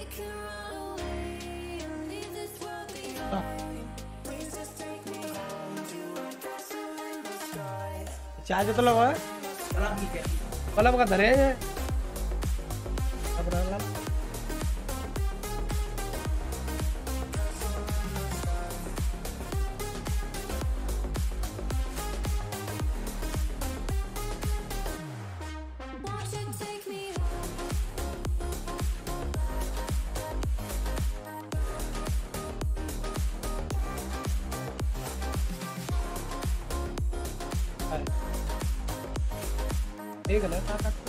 Charge तो लगा है मतलब का धरे है अब रहा देख ले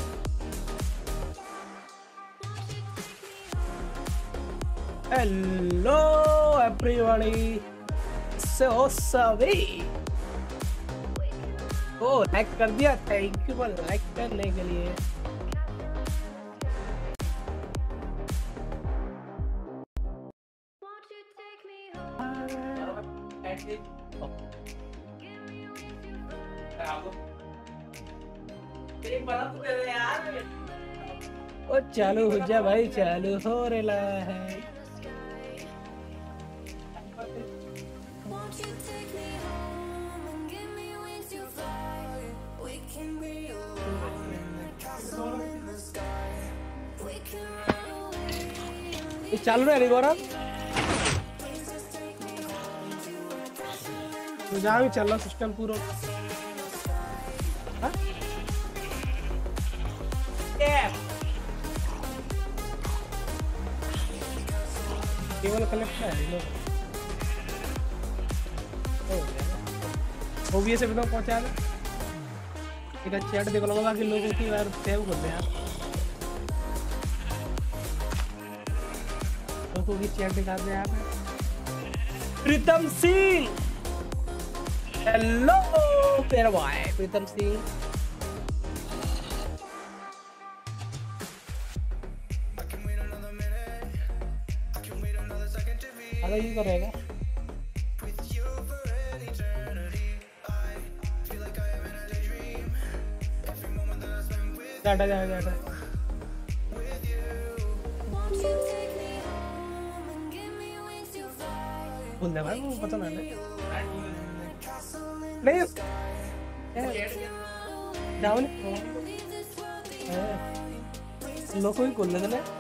हेलो एवरीबॉडी सो सभी ओ लाइक कर दिया थैंक यू फॉर लाइक करने के लिए ओ चालू हो जा भाई चालू हो रहा है ये चालू है गौरव तो जहाँ भी चल रहा सिस्टम पूरा केवल कलेक्ट है ओबीएस से बिना पहुंचा दे एक चैट देख लो बाकी लोगों की यार सेव कर दे यार लोगों की चैट दिखा दे यार प्रीतम सिंह हेलो मेरा भाई प्रीतम सिंह अगर ये करेगा डाटा जाएगा बोल दे भाई वो पता नहीं डाउन लोगों ही खोल लेते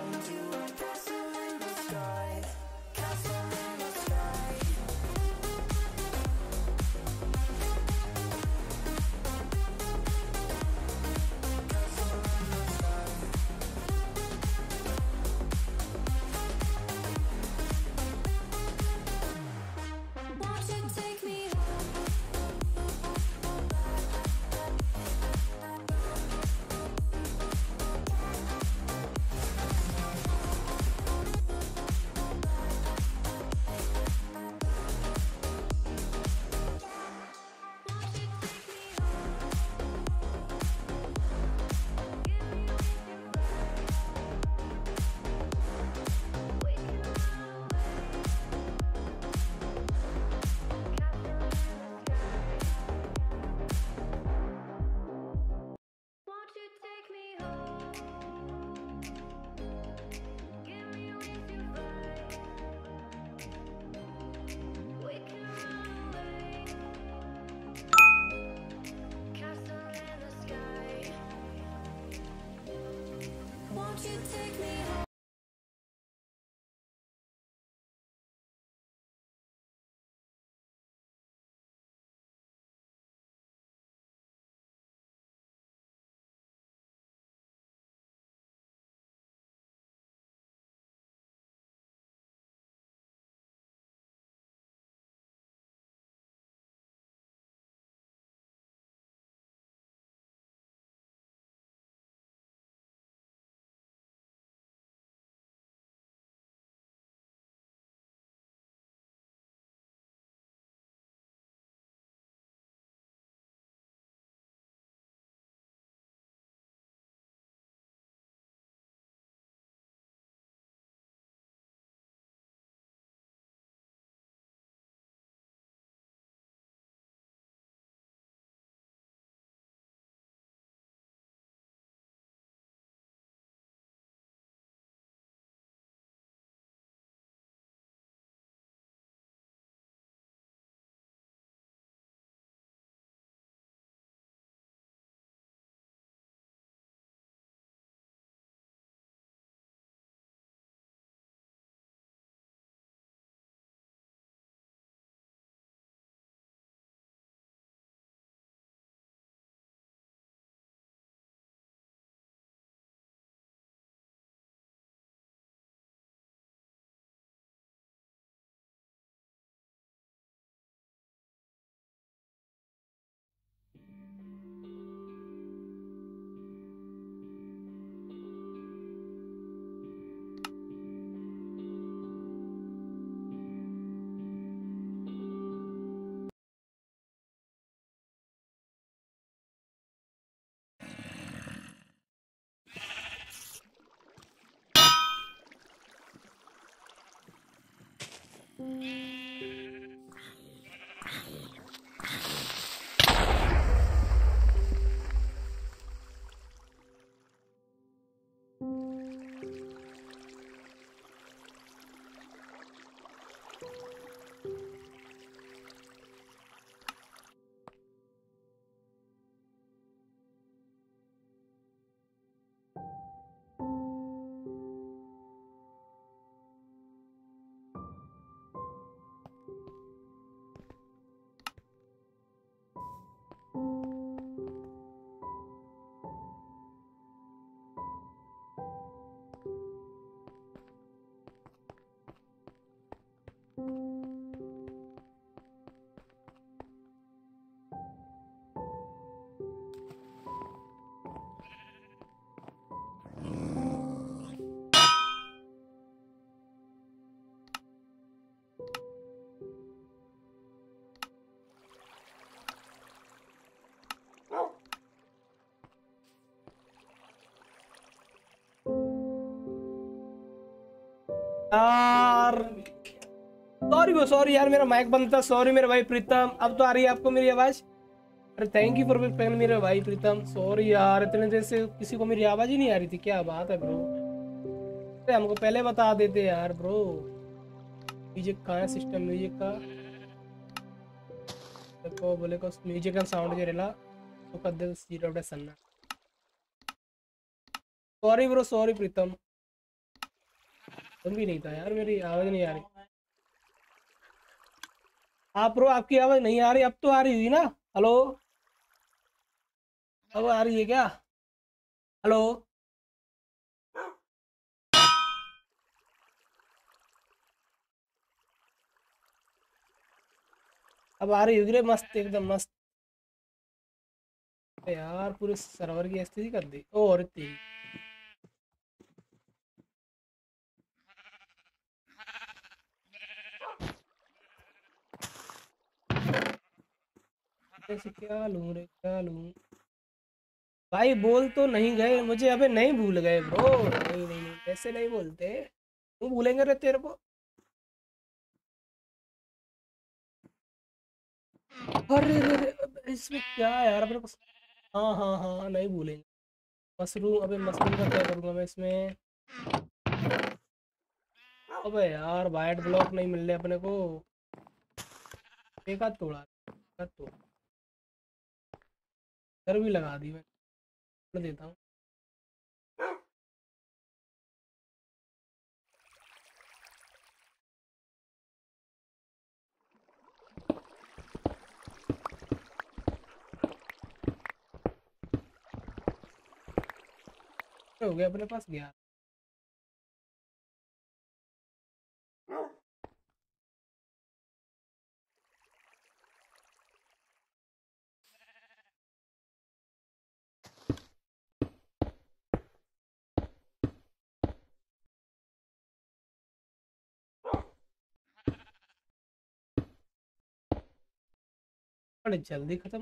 यार सॉरी यार, मेरा माइक बंद था। सॉरी मेरे भाई प्रीतम। अब तो आ रही है आपको मेरी आवाज? अरे थैंक यू फॉर पेन मेरे भाई प्रीतम। सॉरी यार, इतने देर से किसी को मेरी आवाज ही नहीं आ रही थी। क्या बात है ब्रो, अरे हमको पहले बता देते यार ब्रो। म्यूजिक कहाँ है? सिस्टम म्यूजिक का देखो, बोले को म्यूजिक का साउंड जे रेला तो कदे जीरो डे सन्ना। Sorry bro, sorry Pritam. तुम भी नहीं था यार, मेरी आवाज नहीं आ रही। आप ब्रो, आपकी आवाज नहीं आ रही। अब तो आ रही हुई ना? हेलो, अब आ रही है क्या? हेलो, अब आ रही होगी रे, मस्त एकदम मस्त। यार पूरे सर्वर की स्थिति कर दी। ओ और तेरी ऐसे क्या लूं रे, क्या लूं? भाई बोल तो नहीं गए मुझे, अबे नहीं भूल गए ब्रो। नहीं नहीं नहीं, ऐसे नहीं बोलते। तू भूलेंगे रे तेरे को? अरे रे रे, अबे इसमें क्या है यार अपने को? हाँ हाँ हाँ, नहीं भूलेंगे। मशरूम, अबे मशरूम का क्या करूंगा मैं इसमें? अबे यार वाइट ब्लॉक नहीं मिल रहे अपने को। एक हाथ तोड़ा, एक हाथ तोड़ा। इधर भी लगा दी मैं देता हूँ। हो गया अपने पास गया। बड़े जल्दी खत्म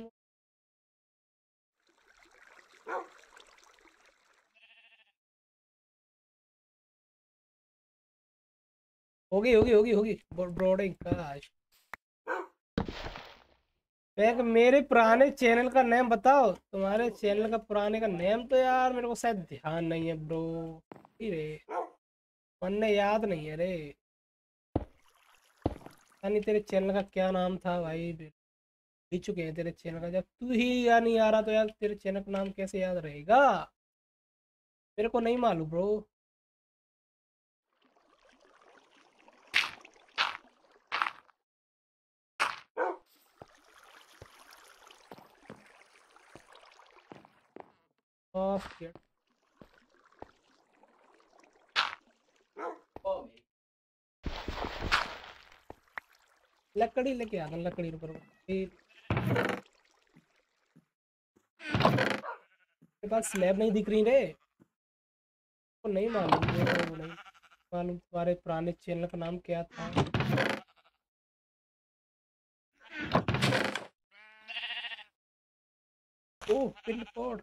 होगी होगी होगी होगी ब्रॉडिंग का। मेरे पुराने चैनल का नेम बताओ, तुम्हारे चैनल का पुराने का नेम तो यार मेरे को शायद ध्यान नहीं है ब्रो। रे मन ने याद नहीं है रे। यानी तेरे चैनल का क्या नाम था भाई? भूल चुके हैं तेरे चैनल का। जब तू ही याद नहीं आ रहा तो यार तेरे चैनल का नाम कैसे याद रहेगा? मेरे को नहीं मालूम ब्रो। ओके, लकड़ी लेके आ, लकड़ी ऊपर मेरे पास स्लैब नहीं दिख रही रे। को नहीं मालूम ब्रो, नहीं मालूम तुम्हारे पुराने चैनल का नाम क्या था। Oh pin code.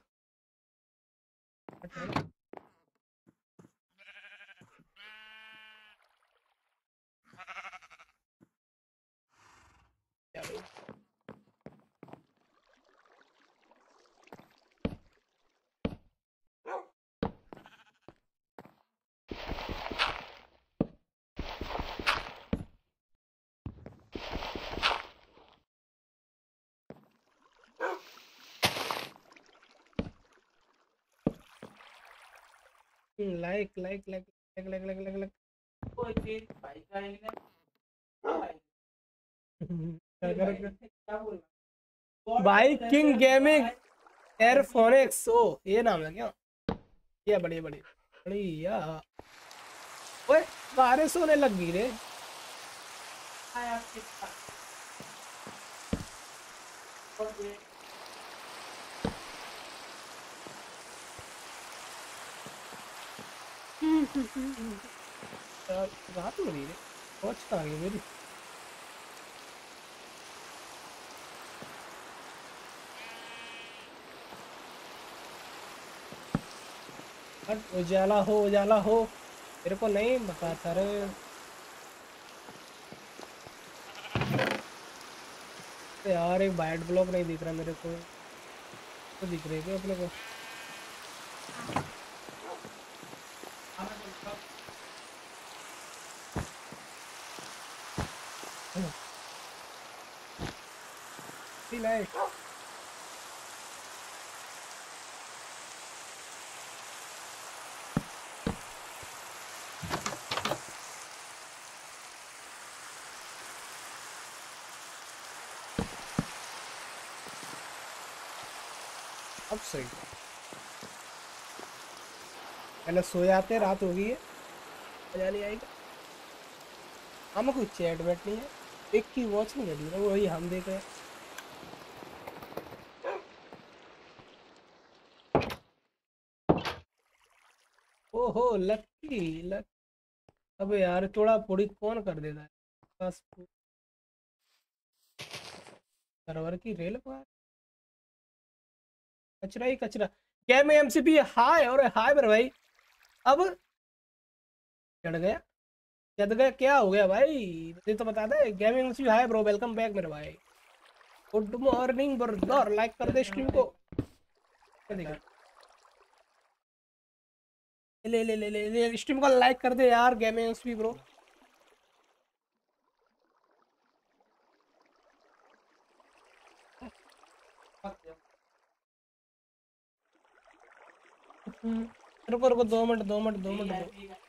Like like like like like like like like. कोई चीज भाई का एक ने भाई क्या कर क्या बोल रहा भाई किंग गेमिंग एयरफोनिक्स ओ ये नाम है क्या? ये बढ़िया बढ़िया बढ़िया। ओए बारिश होने लग गई रे। है आपके पास और ये यार रात हो रही है। वॉच कहाँ गई मेरी? हट उजाला हो मेरे को नहीं बता था रे। अरे यार एक वाइट ब्लॉक नहीं दिख रहा मेरे को। तो दिख रहे क्या अपने को? हमें तो नहीं अब सही। पहले सो जाते रात हो गई है। मजा नहीं आएगा। हमें कोई चैट बैठ नहीं है। एक की वॉच नहीं लगी ना वही हम देख रहे हैं। ओहो लक्की लक। अबे यार थोड़ा पूरी कौन कर देता है? बस सर्वर की रेल पर कचरा ही कचरा। क्या में एमसीपी हाय और हाय मेरे भाई। अब चढ़ गया चढ़ गया क्या हो गया भाई? मुझे तो बता दे। Gaming MCP hi bro welcome back मेरे भाई। गुड मॉर्निंग ब्रदर लाइक कर दे स्ट्रीम को। क्या देखा? ले स्ट्रीम को लाइक कर दे यार गेमिंग एमसीपी ब्रो। रुको रुको 2 मिनट 2 मिनट 2 मिनट वीआईपी का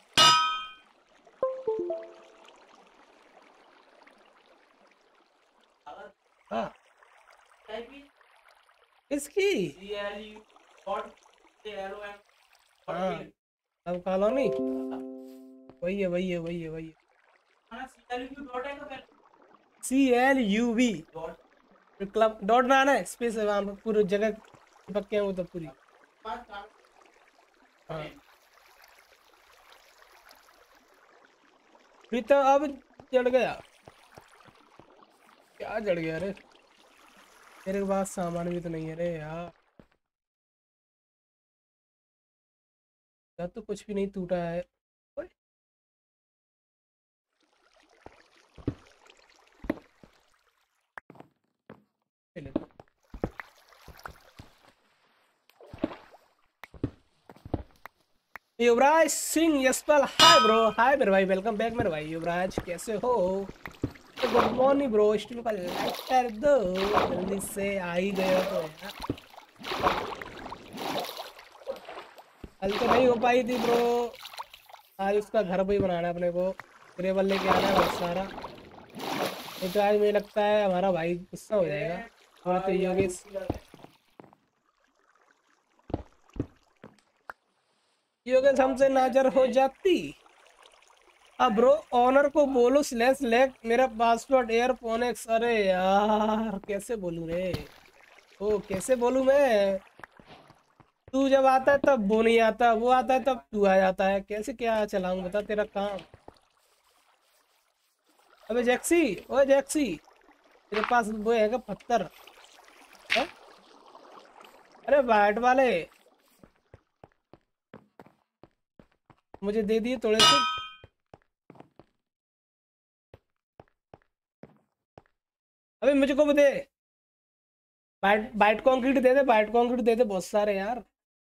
अगर हाँ वीआईपी इसकी सीएलयू डॉट एलओएम डॉट हाँ बिल अब कॉलोनी वही है वही है वही है वही है। हाँ सीएलयू डॉट है तो पहले CLUV डॉट क्लब डॉट ना आना है स्पेस है वहाँ पे पूरी जगह पक्के हैं वो तो पूरी। पांच काम हाँ है फिर तो अब चढ़ गया। क्या चढ़ गया रे? मेरे पास सामान भी तो नहीं है रे यार। या तो कुछ भी नहीं टूटा है। ओए, ये ले। Yuvraj Singh Yashpal hi bro hi मेरे भाई वेलकम बैक मेरे भाई युवराज कैसे हो? गुड मॉर्निंग ब्रो स्ट्रीम का लाइक कर दो जल्दी से आ ही गए हो तो यार। कल तो नहीं हो पाई थी ब्रो। आज उसका घर भी बनाना है अपने को। ग्रेवल लेके आना है बहुत सारा। नहीं तो आज मुझे लगता है हमारा भाई गुस्सा हो जाएगा। बोले तो योगेश योगेश हमसे नाजर हो जाती। अब ब्रो ऑनर को बोलो स्लैश लेग मेरा पासवर्ड एयरफोनिक्स। अरे यार कैसे बोलूं रे? ओ कैसे बोलूं मैं? तू जब आता है तब वो नहीं आता वो आता है तब तू आ जाता है कैसे क्या चलाऊं बता तेरा काम। अबे जैक्सी ओए जैक्सी तेरे पास वो है क्या पत्थर? है? अरे वाइट वाले मुझे दे दिए थोड़े से। अबे मुझको भी दे। वाइट वाइट कंक्रीट दे दे वाइट कंक्रीट दे दे बहुत सारे यार।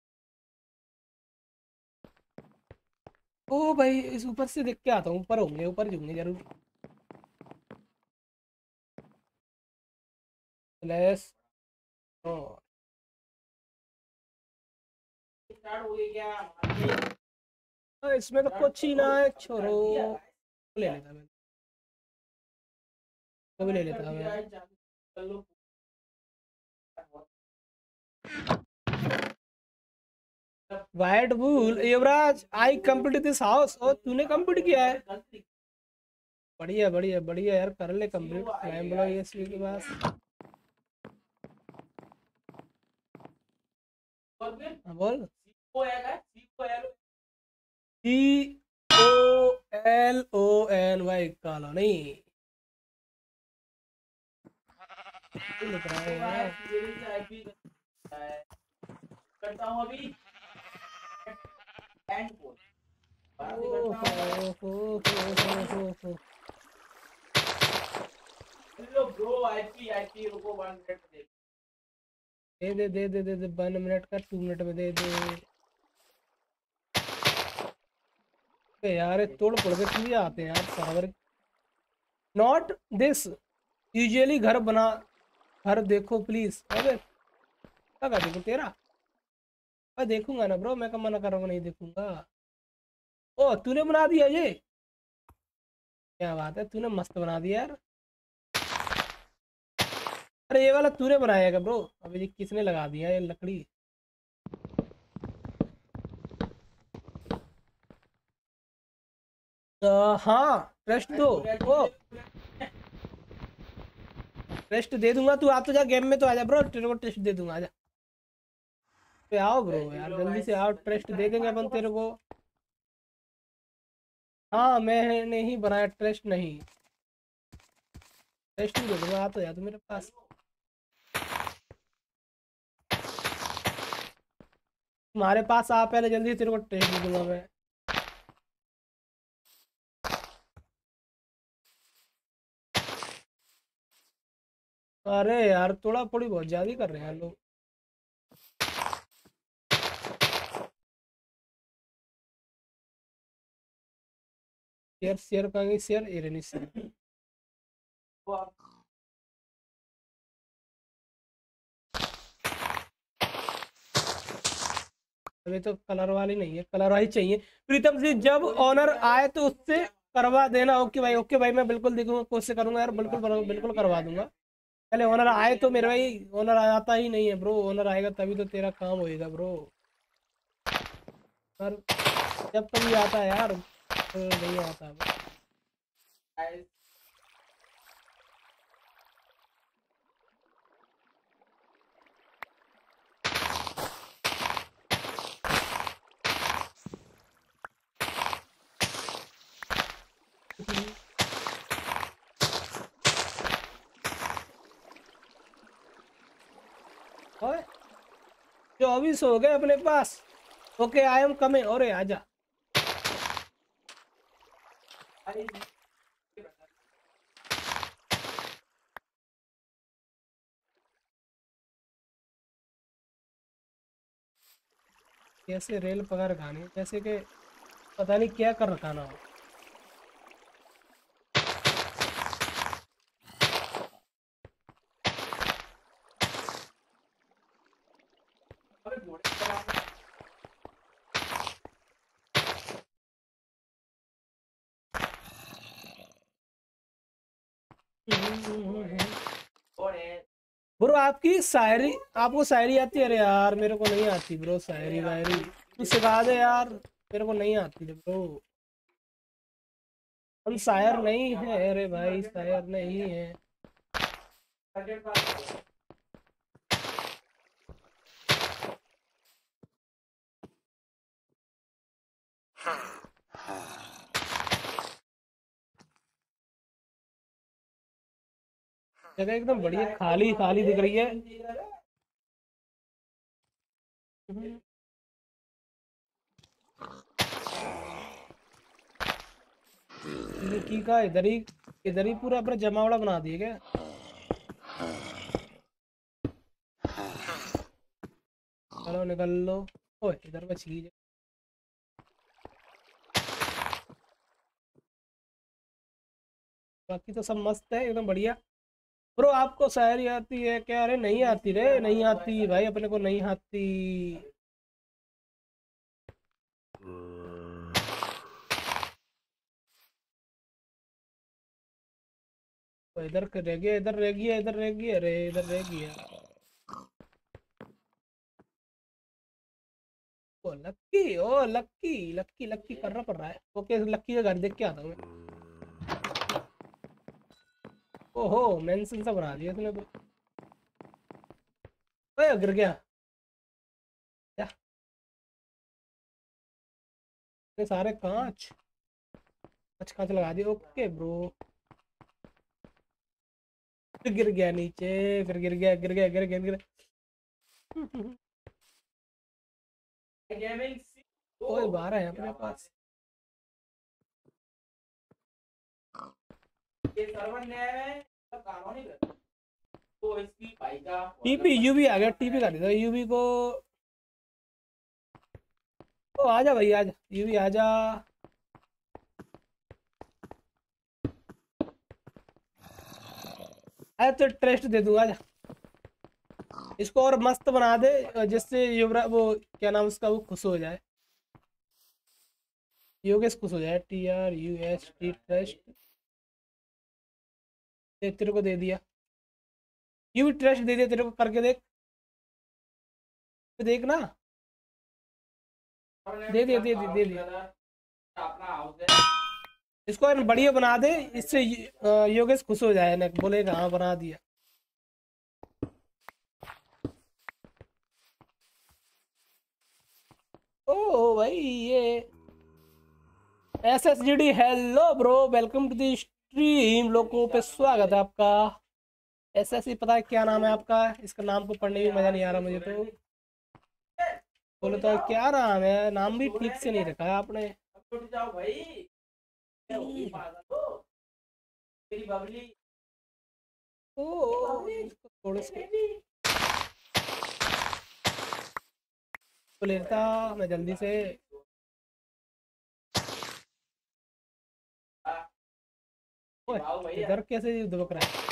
ओ भाई इस ऊपर से देख के आता हूँ ऊपर होंगे जरूर। स्लैश ओ स्टार्ट हो गई क्या इसमें तो कुछ ही ना है, छोरो। ले लेता मैं, कभी ले लेता मैं। White wool, Yuvraj I complete this house. और तूने कंप्लीट किया है? बढ़िया बढ़िया बढ़िया यार, कर ले कंप्लीट। क्लाइम बोलो ESP के पास। हाँ, बोल। COLON कॉलोनी लिख रहा है यार। करता हूँ अभी एंड पोल हो। लो ब्रो। आईपी आईपी रुको 1 मिनट दे। दे 1 मिनट का 2 मिनट में दे दे। यार तोड़ पड़ के चीजें आते हैं यार सर्वर। नॉट दिस यूजुअली घर बना। घर देखो प्लीज। अबे क्या देखो तेरा? मैं देखूंगा ना ब्रो, मैं कब मना कर रहा हूँ नहीं देखूंगा। ओ तूने बना दिया ये? क्या बात है, तूने मस्त बना दिया यार। अरे ये वाला तूने बनाया क्या ब्रो? अभी ये किसने लगा दिया ये लकड़ी? हाँ ट्रस्ट दो। ओ टेस्ट दे दूंगा, तू आ तो जा गेम में तो आजा ब्रो, तेरे को टेस्ट दे दूंगा, आजा। पे आओ ब्रो यार, जल्दी से आओ, टेस्ट दे देंगे अपन तेरे को। हाँ मैंने ही बनाया, टेस्ट नहीं, टेस्ट ही दे दूंगा। आ तो जा तू मेरे पास। तुम्हारे पास आ पहले, जल्दी से तेरे को टेस्ट दे दूंगा मैं। अरे यार थोड़ा थोड़ी बहुत ज्यादा ही कर रहे हैं लोग। शेयर शेयर करेंगे, शेयर एरनी शेयर। अभी तो कलर वाली नहीं है, कलर वाली चाहिए। प्रीतम जी जब ऑनर आए तो उससे करवा देना। ओके भाई, ओके भाई, मैं बिल्कुल देखूंगा, कोशिश करूंगा यार, बिल्कुल बिल्कुल करवा दूंगा। पहले ओनर आए तो मेरे भाई, ओनर आता ही नहीं है ब्रो, ओनर आएगा तभी तो तेरा काम होएगा ब्रो। पर जब कभी आता है यार, तो नहीं आता है। ओए 24 हो गए अपने पास। Okay I am coming. अरे आजा। कैसे रेल पकड़ खानी, जैसे कि पता नहीं क्या कर रखा ना हो। ब्रो आपकी शायरी, आपको शायरी आती है? अरे यार मेरे को नहीं आती ब्रो शायरी वायरी, तू सिखा दे यार, मेरे को नहीं आती ब्रो। हम शायर नहीं है, अरे भाई शायर नहीं है। जगह एकदम बढ़िया खाली खाली दिख रही है। की का इधर ही पूरा अपना जमावड़ा बना दिए क्या? चलो निकल लो। ओए इधर बच गई। बाकी तो सब मस्त है एकदम बढ़िया। ब्रो आपको शायरी आती है क्या? अरे नहीं आती रे, नहीं आती भाई, अपने को नहीं आती। तो इधर रह गया, इधर रह गया, इधर रह गया, अरे इधर रह गया। ओ लक्की, ओ लक्की, लक्की लक्की कर रहा पड़ रहा है। ओके, लक्की का घर देख के आता हूँ मैं। ओहो, मेंशन सा बना दिया इसने तो। ओए गिर गया क्या? ये सारे कांच, कांच कांच लगा दिए। ओके ब्रो, फिर गिर गया नीचे, फिर गिर गया, गिर गया, गिर गया, गिर गया। गेमिंग ओए 12 है अपने पास। ये सर्वर नया है, तो काम नहीं करता। तो इसकी भाई का टीपी यूवी आ गया, टीपी कर दिया यूवी को। ओ आजा भाई, आजा यूवी आजा। अरे तो ट्रस्ट दे दूंगा, आजा। इसको और मस्त बना दे, जिससे युवराज वो क्या नाम उसका, वो खुश हो जाए, योगेश खुश हो जाए। TRUST ट्रस्ट तेरे को दे दिया, यूवी ट्रस्ट दे दिया तेरे को, करके देख, देख ना। दे दिया, दे दिया, दे दिया। अपना हाउस है। इसको है ना बढ़िया बना दे, इससे योगेश खुश हो जाए ना, बोलेगा हाँ बना दिया। ओ भाई ये SSGD, hello bro, welcome to the stream. लोगों पे स्वागत है आपका। SSC पता है क्या नाम है आपका? इसका नाम को पढ़ने में मजा नहीं आ रहा मुझे तो। बोले तो क्या नाम है, नाम भी ठीक से नहीं रखा है आपने। टूट जाओ भाई, क्या होगी पागल हो तेरी बबली। ओ इसको थोड़े से तो लेता मैं जल्दी से। ओए, आओ भैया इधर कैसे दुबक रहा है?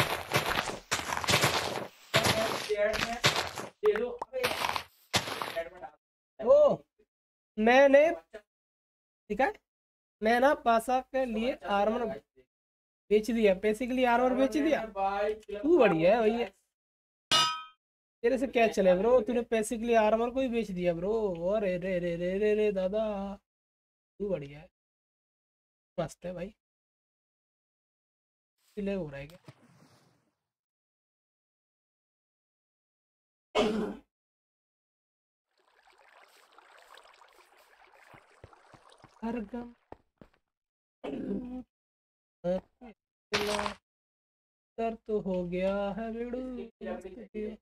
शेयर में दे दो। अबे शेयर में डाल। ओ मैंने, ठीक है, मैं ना पासा के लिए आर्मर बेच दिया, पैसे के लिए आर्मर बेच दिया। तू बढ़िया है भैया, तेरे से क्या चले ब्रो, तूने पैसे के लिए आर्मर को ही बेच दिया ब्रो। अरे रे रे रे रे रे दादा, तू बढ़िया है, मस्त है भाई। इसलिए हो रहा है क्या? हर गम दर तो हो गया है बेड़ू मस्त।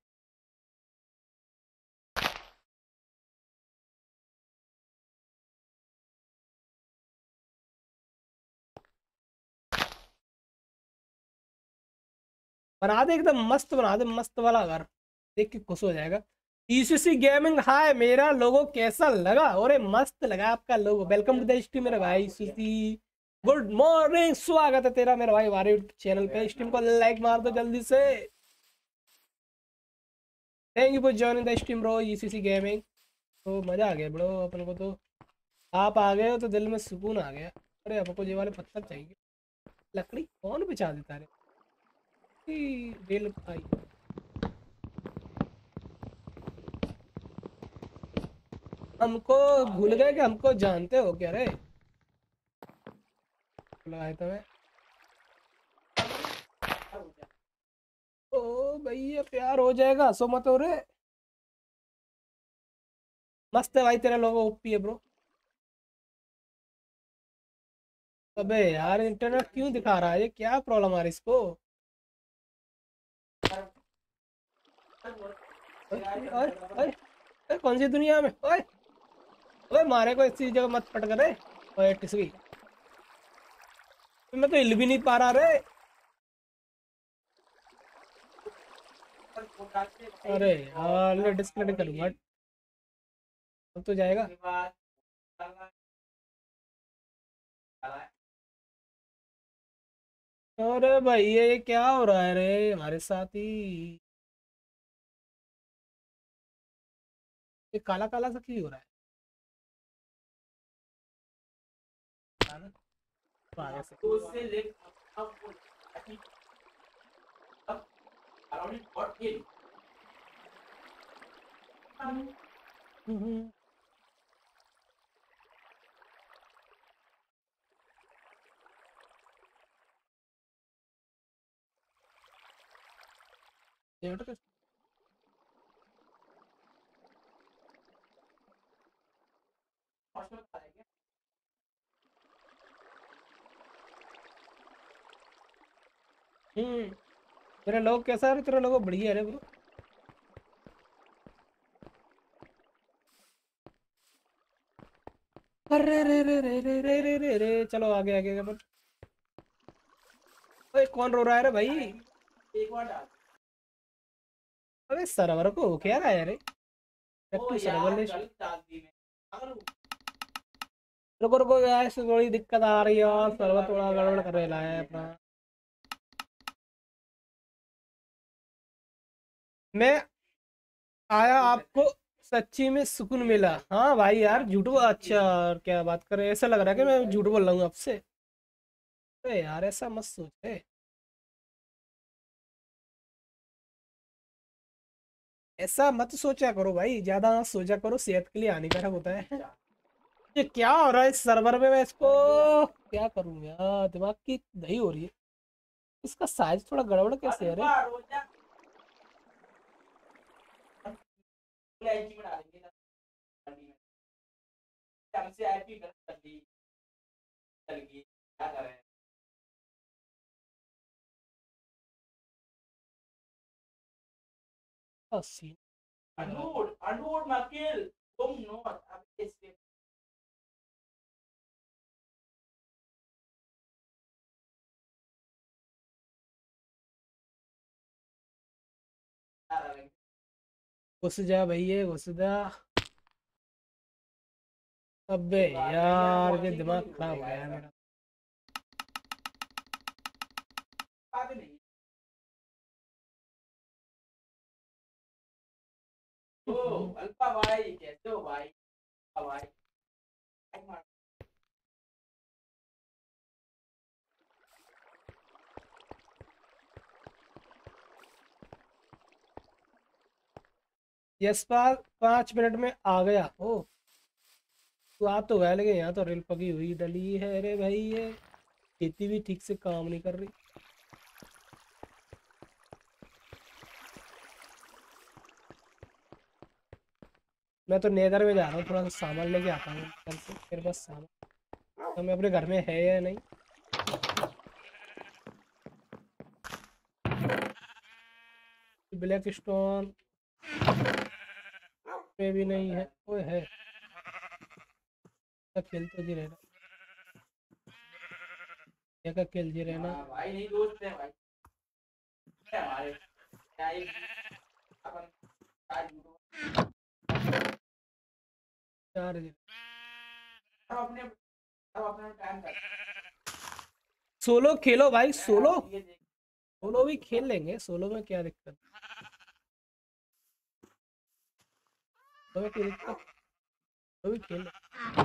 बना दे एकदम मस्त, बना दे मस्त वाला घर, देख के खुश हो जाएगा। ECC गेमिंग, हाय मेरा लोगो कैसा लगा? अरे मस्त लगा आपका logo, welcome to the stream मेरा भाई ECC। गुड मॉर्निंग, स्वागत है तेरा मेरा भाई हमारे चैनल पे। स्ट्रीम को लाइक मार दो जल्दी से। Thank you for joining the stream bro ECC gaming. तो मजा आ गया ब्रो अपन को तो, आप आ गए हो तो दिल में सुकून आ गया। अरे हमको ये वाले पत्थर चाहिए, लकड़ी कौन बिछा देता है? रेल आई। हमको भूल गए कि हमको जानते हो क्या रे? लगाया था मैं। ओ भैया प्यार हो जाएगा, सो मत हो रे। मस्त है भाई तेरा लोगो, ओपी है ब्रो। अबे यार इंटरनेट क्यों दिखा रहा है, ये क्या प्रॉब्लम आ रही है इसको? ओए, ओए, ओए, ओए, कौन सी दुनिया में? ओए ओए, मारे को इसी जगह मत पट कर रे। ओए टिस गई, मैं तो हिल भी नहीं पा रहा रे। अरे यार मैं डिस्कनेक्ट करूंगा, अब तो जाएगा। अरे भाई ये क्या हो रहा है रे हमारे साथ ही? ये काला काला सा क्यों हो रहा है? तो आगे से अराउंड गॉट किल। मेरा लोग कैसा है? तेरा लोग बढ़िया है ब्रो। अरे रे रे रे रे रे रे रे रे, चलो आगे आगे आगे। ओए कौन रो रहा है रे भाई? एक बार डाल। अबे सर्वर को हो क्या रहा है रे? ओ एक्टिव सर्वर यार लिस्ट। गलत डाल दी मैं। अगर रुको रुको यार, इससे थोड़ी दिक्कत आ रही है और सर्वर थोड़ा गड़बड़ कर रहा है अपना। मैं आया आपको सच्ची में सुकून मिला? हाँ भाई यार, झूठ बोल। अच्छा, और क्या बात कर रहे हैं? ऐसा लग रहा है कि मैं झूठ बोल रहा हूँ आपसे। अरे यार ऐसा मत सोचे। ऐसा मत सोचा करो भाई, ज्यादा मत सोचा करो, सेहत के लिए हानिकारक होता है। ये क्या हो रहा है इस सर्वर में? मैं इसको क्या करूं यार, दिमाग की दही हो रही है। इसका साइज थोड़ा गड़बड़ कैसे है रे? रोजा इलायची में डालेंगे ना ठंडी में। हमसे आईपी गलत कर दी, चल गई, क्या करें। सीन अनूड मकिल तुम नॉट अब इसके घुस जा भैया, घुस जा। अबे यार ये दिमाग खराब हो गया है मेरा। बात नहीं। ओ अल्फा भाई कैसे हो भाई? भाई यशपाल 5 मिनट में आ गया। ओ तू आ तो गया, लेकिन यहाँ तो रेल पकी हुई डली है रे भाई। ये खेती भी ठीक से काम नहीं कर रही। मैं तो नेदर में जा रहा हूँ, थोड़ा सा सामान लेके आता हूँ घर से। मेरे पास सामान तो मैं अपने घर में है या नहीं। ब्लैक स्टोन में भी नहीं है। ओए है, क्या खेल तो जी रहना, क्या खेल जी रहना। हाँ भाई नहीं दोस्त है भाई है हमारे क्या ही अपन आज चार जी। अब अपना टाइम कर सोलो खेलो भाई, सोलो। ये देख सोलो भी खेल लेंगे, सोलो में क्या दिक्कत? सोलो में कोई दिक्कत? सोलो भी खेल लेंगे।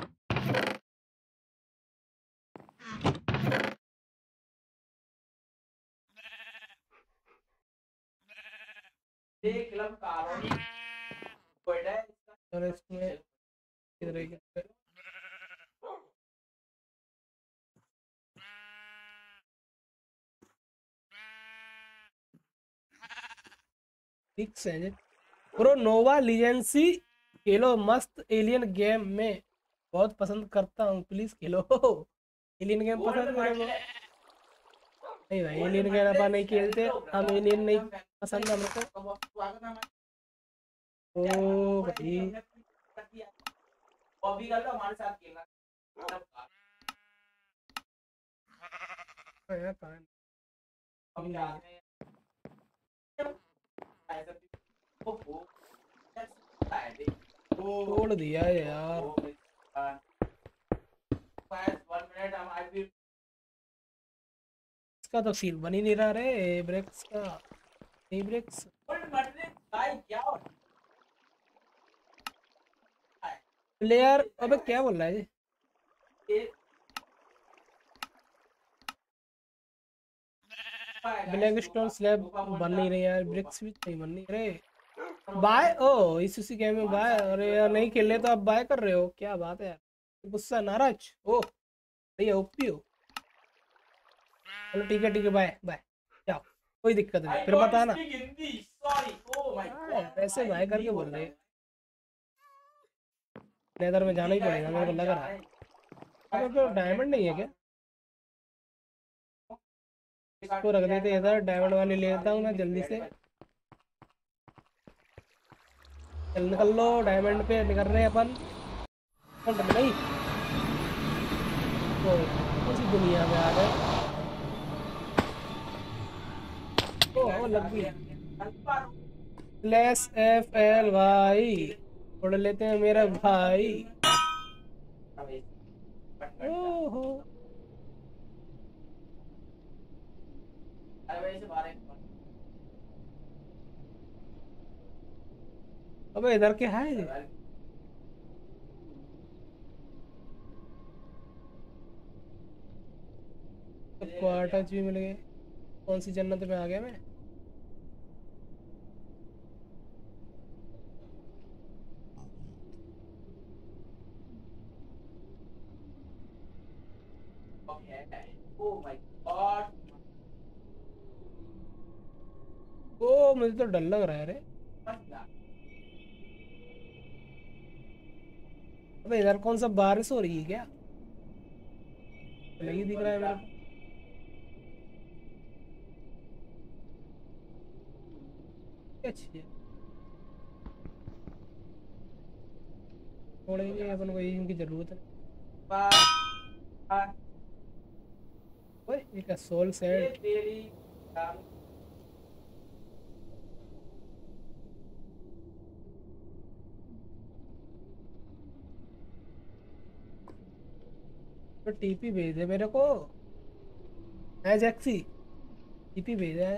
देख क्लब कॉलोनी कोयटा है इसका और इसमें किधर है, किधर है? ठीक से है। प्रो नोवा लीजेंसी खेलो, मस्त एलियन गेम में बहुत पसंद करता हूँ, please Khelo. Alien game gold पसंद मेरे को। मेडल नहीं भाई, गोल्ड एलियन गेम मेडल अपन नहीं खेलते। सेल्टो हम ब्रदर एलियन नहीं एकदम पसंद है मेरे को। स्वागत है ओ हमारे भाई हमने कर दिया और भी कर लो हमारे साथ खेलना यार कहाँ है? हम जाते हैं ऐसा ओहो छोड़ दिया है यार। 1 मिनट हम आई भी इसका तो सील बन ही नहीं रहा रे, ब्रेक्स का। नहीं ब्रेक्स। भाई क्या हो रहा है प्लेयर, अबे क्या बोल रहा है ये? ये ब्लैक स्टोन स्लैब बन नहीं रही यार, ब्रिक्स भी नहीं बन नहीं रहे। बाय ओ इस उसी गेम में बाय, अरे यार नहीं खेले तो आप बाय कर रहे हो, क्या बात है यार, गुस्सा नाराज ओ भैया ओपी हो। चलो ठीक है बाय बाय, जाओ कोई दिक्कत नहीं, फिर बताना। ऐसे बाय करके बोल रहे, नेदर में जाना ही पड़ेगा मेरे को लग रहा है। तो डायमंड नहीं है क्या, इसको रख देते इधर, डायमंड वाली ले लेता हूँ मैं जल्दी से। चल निकल लो, डायमंड पे निकल रहे हैं अपन। नहीं तो कौन सी दुनिया में आ गए। ओ लग गई। लेस एफ एल भाई उड़ लेते हैं मेरा भाई। ओहो अबे इधर क्या है ये? क्वार्टर्स भी मिल गए, कौन सी जन्नत में आ गया मैं। ओ मुझे तो डर लग रहा है रे। अबे इधर कौन सा बारिश हो रही है क्या, नहीं दिख रहा है मेरे को। अच्छी है, छोड़ेंगे अपन को, इनकी जरूरत है। ओए ये क्या सोल सेट। तो टीपी भेज दे मेरे को, है जैक्सी, टीपी भेज दे।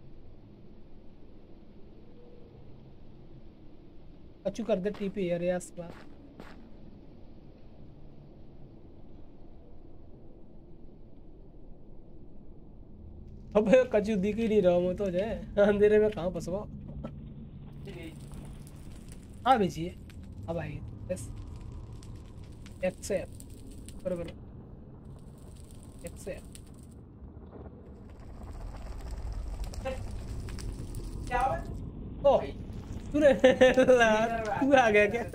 अच्छू कर दे टीपी यार यास बात। अबे कचू दिख ही नहीं रहा मैं तो, जो अंधेरे में कहाँ फंसवा। हाँ भेजिए, अब आइए बस एक्सेप्ट करो करो एक्सेप्ट। ओ तूने तू आ गया क्या,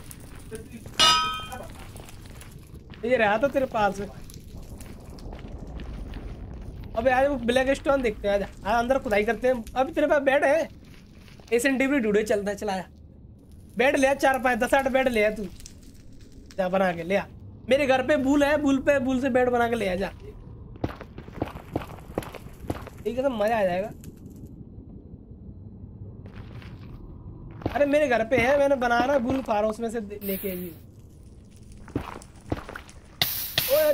ये रहा था तेरे पास। अबे आज वो ब्लैक स्टोन देखते हैं, आज अंदर खुदाई करते हैं। अभी तेरे पास बेड है, एसएनडीबी ढूंढे चलता है, चलाया बेड ले 4-5 10-8 बेड ले आ तू, जा बना के ले आ। मेरे घर पे बूल है, बूल से बेड बना के ले आ जा, ठीक है तो मजा आ जाएगा। अरे मेरे घर पे है, मैंने बनाया ना बूल फार्म, उसमें से लेके आई। ओए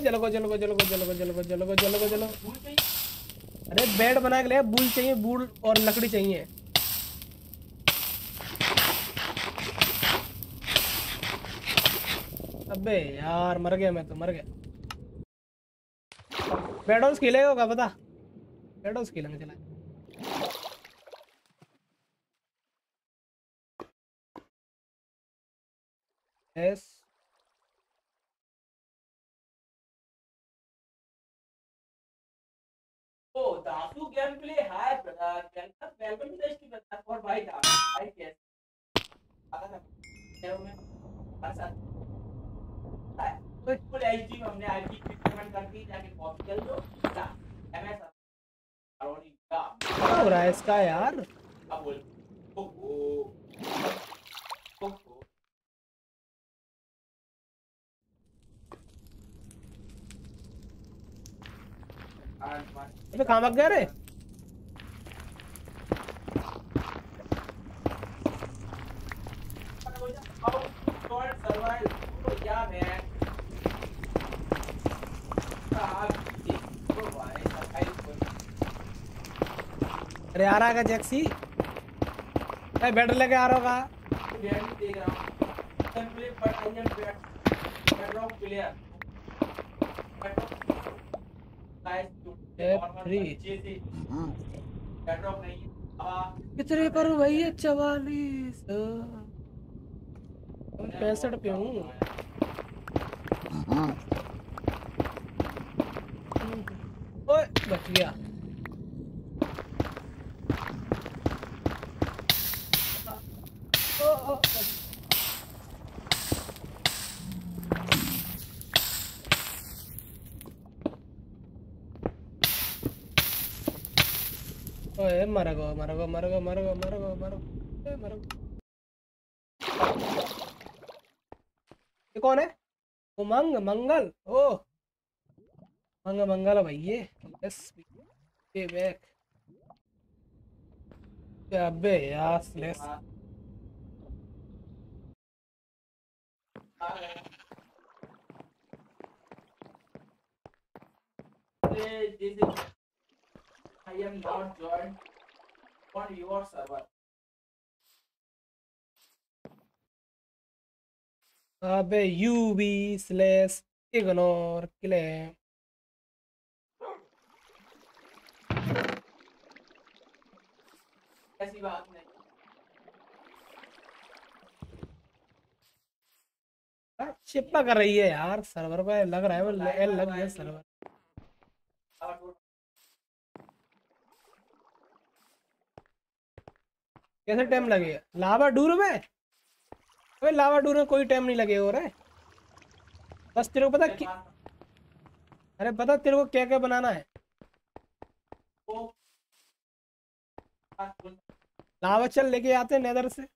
चलो। अरे बेड बना के ले, बूल चाहिए, बूल और लकड़ी चाहिए। अबे यार मर गया मैं तो, मर गया। बेड हाउस खेलेगा होगा पता, बेड हाउस खेलेंगे चला। Yes Oh, Dasu gameplay. Hi, brother. Welcome to the stream, brother. For भाई दास, भाई कैसे? आता ना? क्या हुआ? बस आता। फुल एचडी में हमने आईडी पेमेंट कर दी, जाके कॉपी कर दो। क्या? एमएस अरोनी का। क्या हो रहा है इसका यार? अब बोल। ओहो। अबे कहाँ भाग गया रे? अरे आ रहा है जैक्सी, मैं बैठ लेके आ रहा हूँ। F3 नीचे से एड्रॉप नहीं है। कितने पर भैया? 44। 65 पे हूँ। ओए बच गया। ओ, ओ, ओए मर गो मर गो मर गो मर गो मर गो मर गो मर गो। ये कौन है? उमंग मंगल। ओ मंगल मंगल भैया। Yes be back. अबे यार स्लेस। This is I am not joined on your server. अबे यूबी स्लेस इग्नोर क्लेम। ऐसी बात नहीं। चिप्पा कर रही है यार सर्वर पे। लग रहा है वो लग गया सर्वर। कैसे टाइम लगेगा लावा डूर में? अबे लावा डूर में कोई टाइम नहीं लगेगा हो रहा है। बस तेरे को पता अरे पता तेरे को क्या क्या बनाना है? लावा चल लेके आते हैं नेदर से।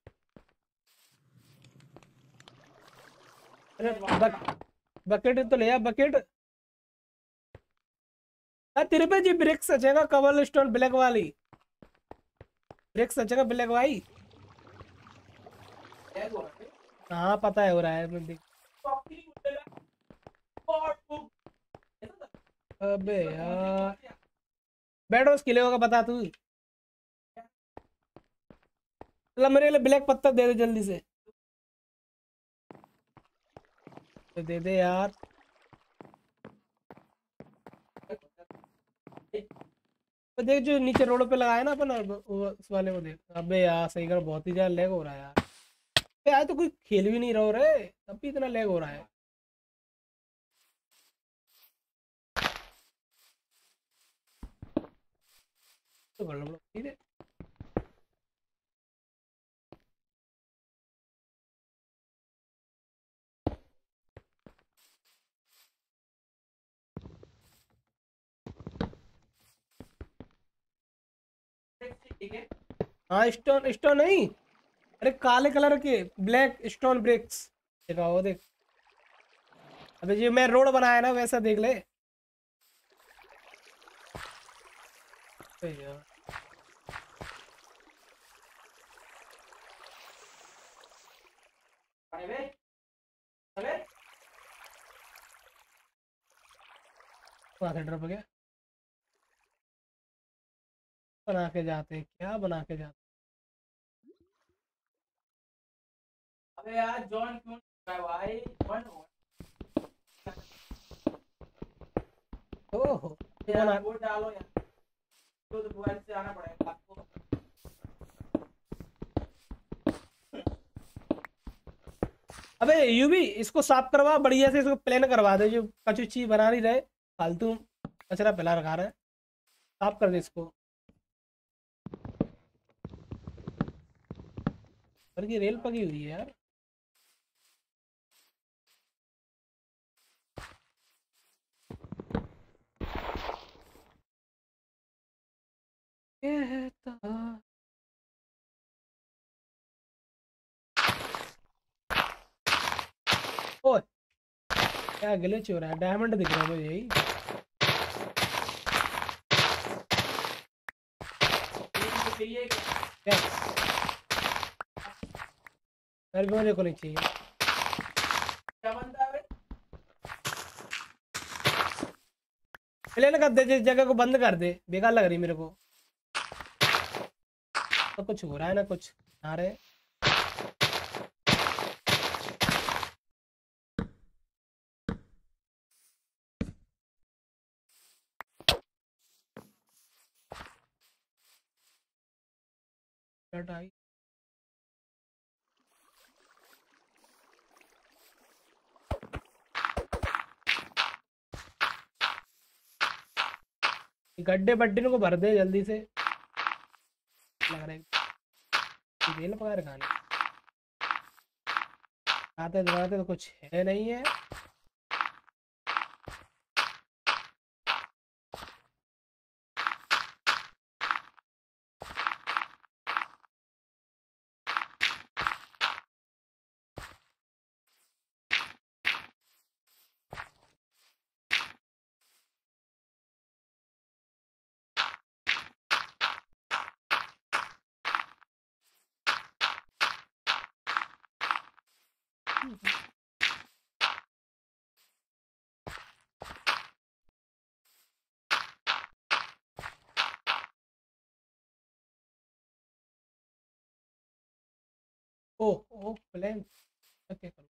अरे बकेट तो ले आ बकेट। तेरे पे जी ब्रिक्स सचेगा कबल स्टोन ब्लैक वाली। ब्रिक्स सचेगा ब्लैक वाली। हाँ पता है हो रहा है मैं देख। अबे यार बैठो उस किले का बता तू। मतलब मेरे लिए ब्लैक पत्ता दे दे जल्दी से। तो दे दे यार। तो देख जो नीचे रोड पे लगाया ना अपन उस वाले को देख। अबे यार सही कर बहुत ही ज्यादा लैग हो रहा है यार। यार तो कोई खेल भी नहीं रहा रे तब भी इतना लैग हो रहा है। तो गड़बड़ ठीक है। हाँ स्टोन स्टोन नहीं। अरे काले कलर के ब्लैक स्टोन ब्रिक्स। देखा वो देख। अबे ये मैं रोड बनाया ना वैसा देख ले। अबे यार वहां से ड्रॉप हो गया। बना के जाते हैं क्या बना के जाते अबे यार जॉन क्यों नहीं कर रहा है भाई? वन हो हैं। ओहो ये कौन यार आ। वो डालो यार। तो मोबाइल से आना पड़ेगा आपको। अबे यूबी इसको साफ करवा बढ़िया से। इसको प्लेन करवा दे जो कचू चीज बना नहीं रहे फालतू कचरा फैला रखा रहा है। साफ कर दे इसको। पर की रेल पकी हुई है यार। कहता ओए क्या ग्लिच हो रहा है? डायमंड दिख रहा है मुझे यही। क्या मेरे को नहीं चाहिए। क्या बनता है? प्लेन कर दे जिस जगह को बंद कर दे। बेकार लग रही मेरे को। तो कुछ हो रहा है ना कुछ आ रहे। आई। गड्ढे बड्ढे को भर दे जल्दी से। लग रहा है रेल पकड़ खाने आते दबाते तो कुछ है नहीं है। ओह ओह प्लेन। ओके करो।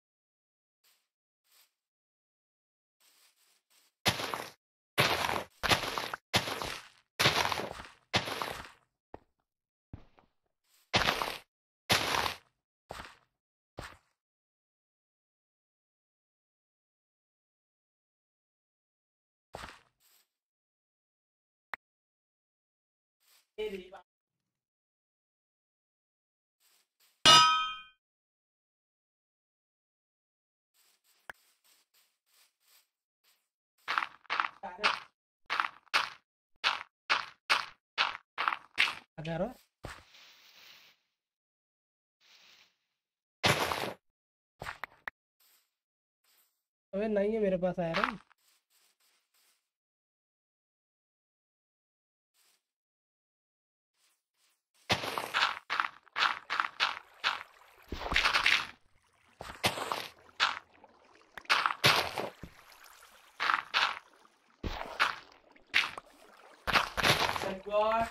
अगर अबे नहीं है मेरे पास आयरन। God.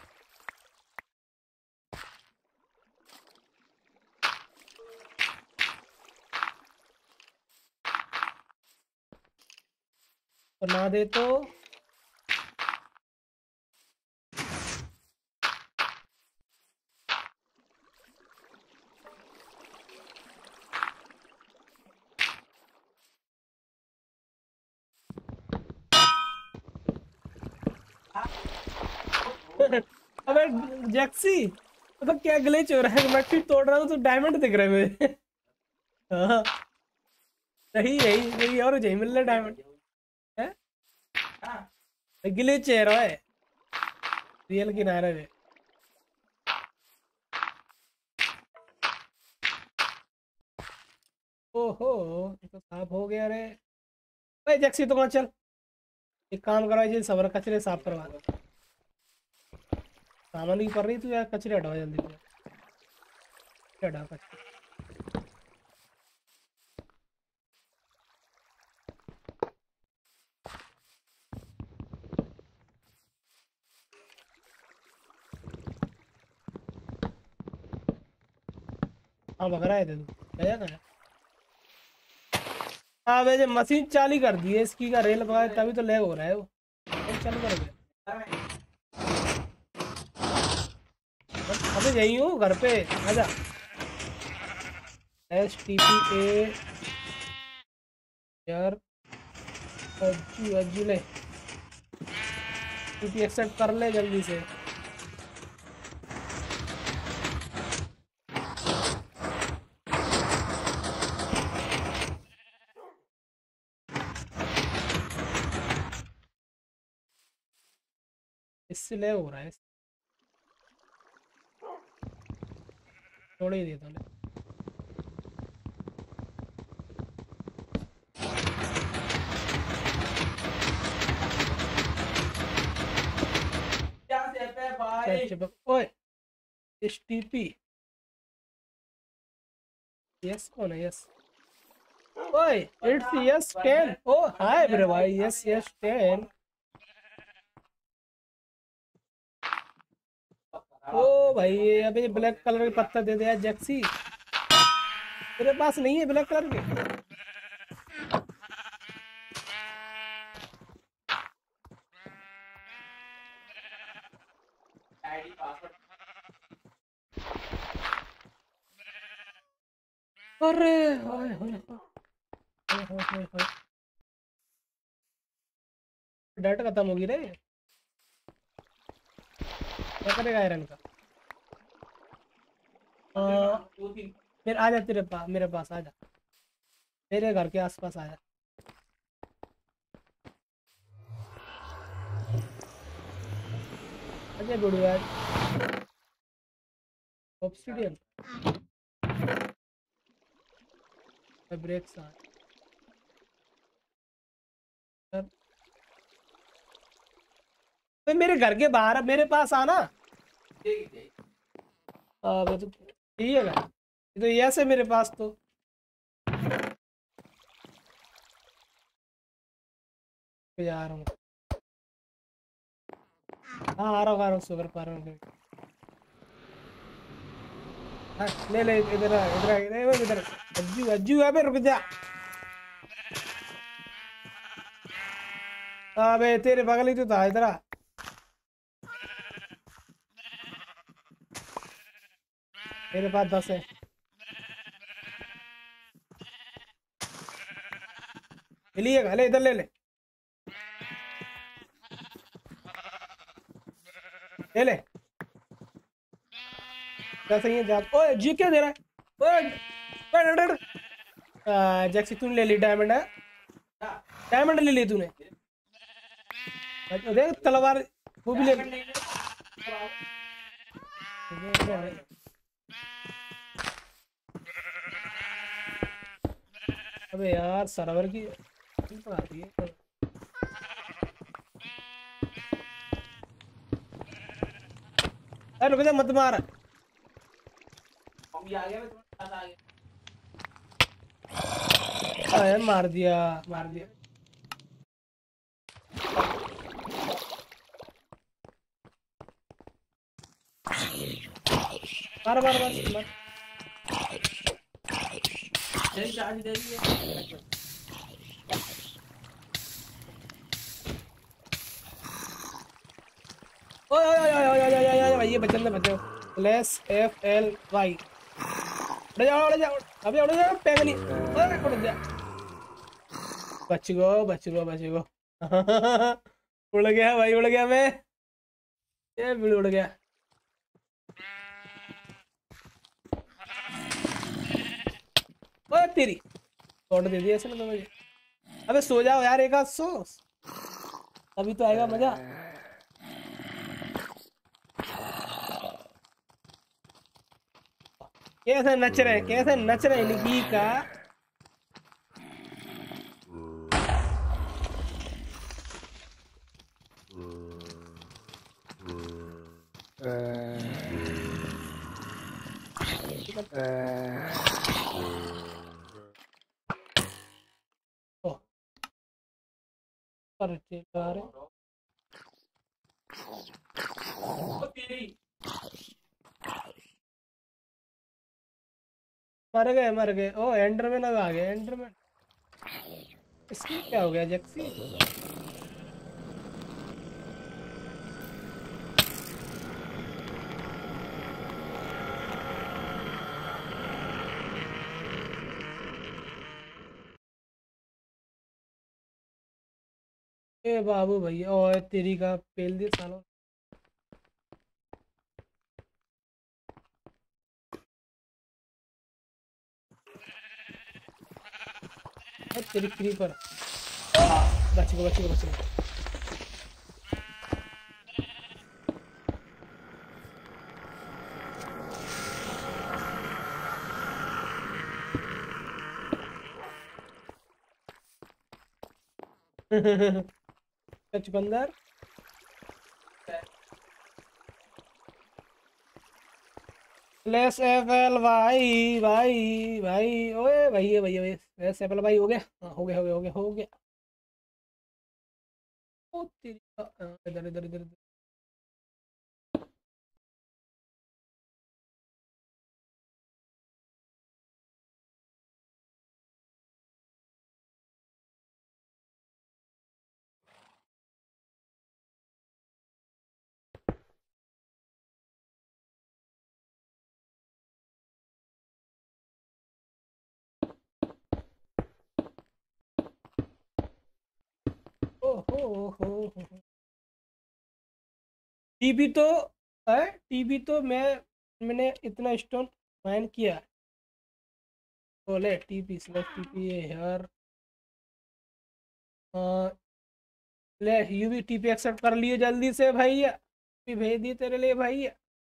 और ना दे तो अबे जैक्सी तो क्या ग्लिच हो रहा है? मट्टी तोड़ रहा हूँ तो डायमंड दिख रहे हैं मुझे। हाँ सही यही यही और चाहिए मिल रहा डायमंड है। ग्लिच है रहा है रियल किनारे में। ओहो ये तो साफ हो गया रे। भाई जैक्सी तो वहाँ चल एक काम करवा जी सबर कचरे साफ करवा दो। सामान की कर रही तू यार कचरे हटाओ जल्दी से हटा कचरे। हाँ भग रहा है तू गया कहाँ? हाँ वैसे मशीन चालू कर दी है इसकी का रेल पका तभी तो लैग हो रहा है वो। चालू कर गया अबे यही हूँ घर पे आजा। STPA यार अज्जू अज्जू ले TP एक्सेप्ट कर ले जल्दी से। इससे ले हो रहा है छोड़ ही देता हूँ। क्या से पे भाई? ओए STP यस कौन है? यस ओए इट्स यस 10। ओ हाय मेरे भाई यस यस 10। ओ भाई ये अबे ब्लैक कलर के पत्ता दे दे यार जैक्सी तेरे पास नहीं है ब्लैक कलर के? आईडी पासवर्ड अरे हाय हाय हाय हाय हाय हाय। डाट खत्म होगी रे। क्या करेगा आयरन का? दो तीन फिर आ जा तेरे पास, मेरे पास आ जा, मेरे घर के आसपास आ जा। अजय गुड़िया ऑब्सिडियन ब्रेक साथ। तो मेरे घर के बाहर मेरे पास आना। देगी। मैं तो ठीक है ना? ये तो ऐसे मेरे पास तो जा रहा हूँ। हाँ आ रहा हूँ सुगर पा रहा हूँ। हाँ, ले ले इधर आ, इधर आ, इधर इधर। अज्जू अज्जू अबे रुक जा। अबे तेरे बगल ही तो था, इधर आ। मेरे पास 10 है। मिलिएगा, ले इधर ले ले। ले ले। क्या सही है जा। ओए जी क्या दे रहा है? ओए डर डर। जैक्सी तूने ले ली डायमंड है। डायमंड ले ली तूने। देख तलवार वो भी ले ली। अबे यार सर्वर की तो आती है। अरे रुक जा, मत मार। मम्मी आ गया, मैं तुम्हारे साथ आ गया। अरे मार दिया, मार दिया। मार मार मार मार। तेरी चार्ज दे रही है। ओए ओए ओए ओए ओए ओए ओए, भाई ये बचन में बचो। लेस एफ एल वाई। उड़ जाओ उड़ जाओ। अबे उड़ जाओ पैगनी, ओए उड़ जा। बच गो बच गो बच गो। उड़ गया भाई, उड़ गया मैं। ये भी उड़ गया। ओए तेरी शॉट दे दिया इसने तो मुझे। अबे सो जाओ यार, एक आध सो, तभी तो आएगा मजा। कैसे नच रहे हैं, कैसे नच रहे हैं निकी का। ओ पर चिल्ला रहे। ओ तेरी मर गए। ओ एंडरमैन अब आ गया, एंडरमैन। इसकी क्या हो गया जैक्सी? ए बाबू भैया, ओ तेरी का पेल दिया सालों। ए तेरी क्रीपर। बच गो बच गो बच गो। चुकंदर। लेस एफ एल भाई भाई भाई। ओए भैया भैया भैया, लेस एफ एल भाई हो गया। हाँ, हो गया हो गया हो गया हो गया। ओ तेरी का इधर इधर इधर इधर। हो। टीबी तो है, टीबी तो मैंने इतना स्टोन माइन किया। बोले टीपी स्लैश टीपी यार। ले यूवी टीपी एक्सेप्ट कर लिए जल्दी से भैया, भी भेज दिए तेरे लिए भैया।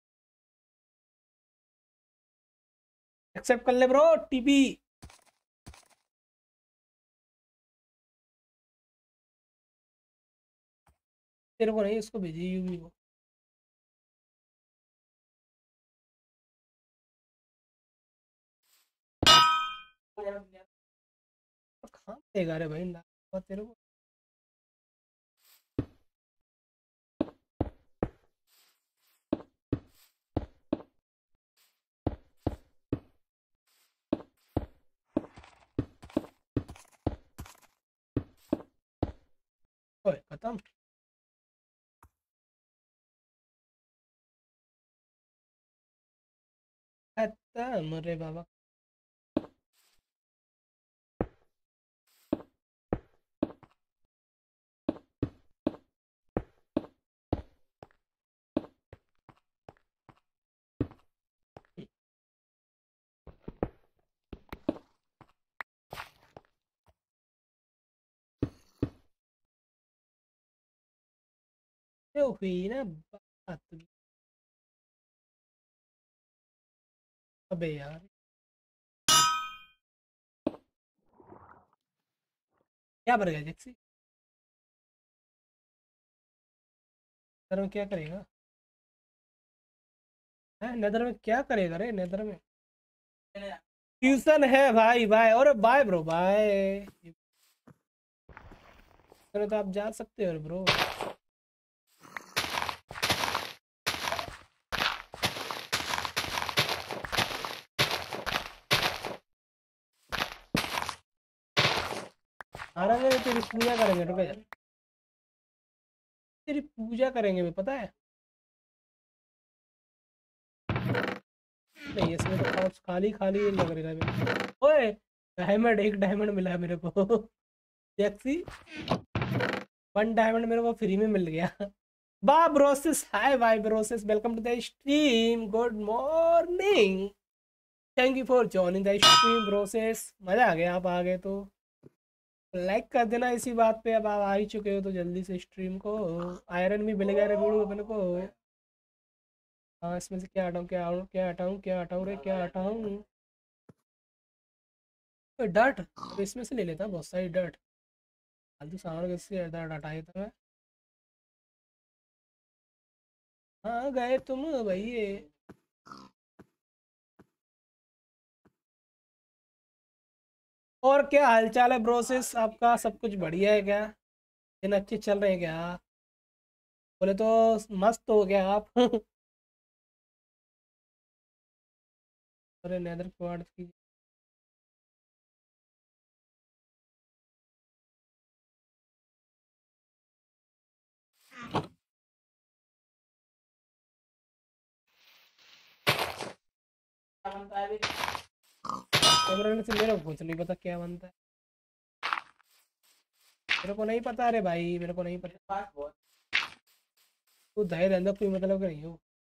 एक्सेप्ट कर ले ब्रो टीपी। तेरे को नहीं, इसको भेजिए यूवी को। कहाँ देगा रे भाई ना तेरे को। ओए खत्म। खत्म रे बाबा। ये हुई ना बात। अबे यार क्या भर गया जैक्सी। नेदर में क्या करेगा? है नेदर में क्या करेगा रे नेदर में? ट्यूशन है भाई भाई, और बाय ब्रो बाय। तो आप जा सकते हो ब्रो। आ रहा है, तेरी पूजा करेंगे, रुक जा। तेरी पूजा करेंगे भी पता है। नहीं इसमें तो पाउच खाली खाली लग रहा है। ओए डायमंड, एक डायमंड मिला है मेरे को। जैक्सी 1 डायमंड मेरे को फ्री में मिल गया। वाह ब्रोसिस, हाय भाई brosis, welcome to the stream, good morning. Thank you for joining the stream brosis. मजा आ गया आप आ गए तो लाइक कर देना इसी बात पे। अब आप आ ही चुके हो तो जल्दी से स्ट्रीम को। आयरन भी मिल गया रे बूढ़ू अपने को। हाँ इसमें से क्या हटाऊँ, क्या हटाऊँ, क्या हटाऊँ, क्या हटाऊँ रे, क्या हटाऊँ? डर्ट, अब इसमें से ले लेता हूँ बहुत सारी डर्ट। फालतू सामान किससे डर्ट हटाए था मैं। हाँ गए तुम भैया। और क्या हालचाल है ब्रोसिस आपका, सब कुछ बढ़िया है क्या? दिन अच्छे चल रहे हैं क्या? बोले तो मस्त हो गया आप। अरे नेदर क्वार्ट्ज की कैमरा से मेरे को कुछ नहीं पता क्या बनता है। मेरे को नहीं पता रे भाई, मेरे को नहीं पता। तू धैर्य अंदर कोई मतलब का नहीं हो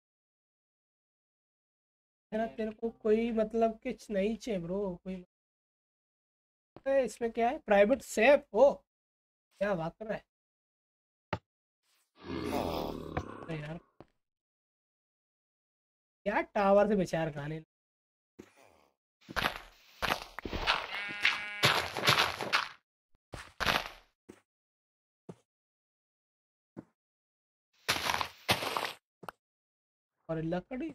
है ना, तेरे को कोई मतलब कुछ नहीं चाहिए ब्रो कोई। इसमें क्या है, प्राइवेट सेफ हो? क्या बात कर रहा है? अरे यार क्या टावर से बेचार खाने। और लकड़ी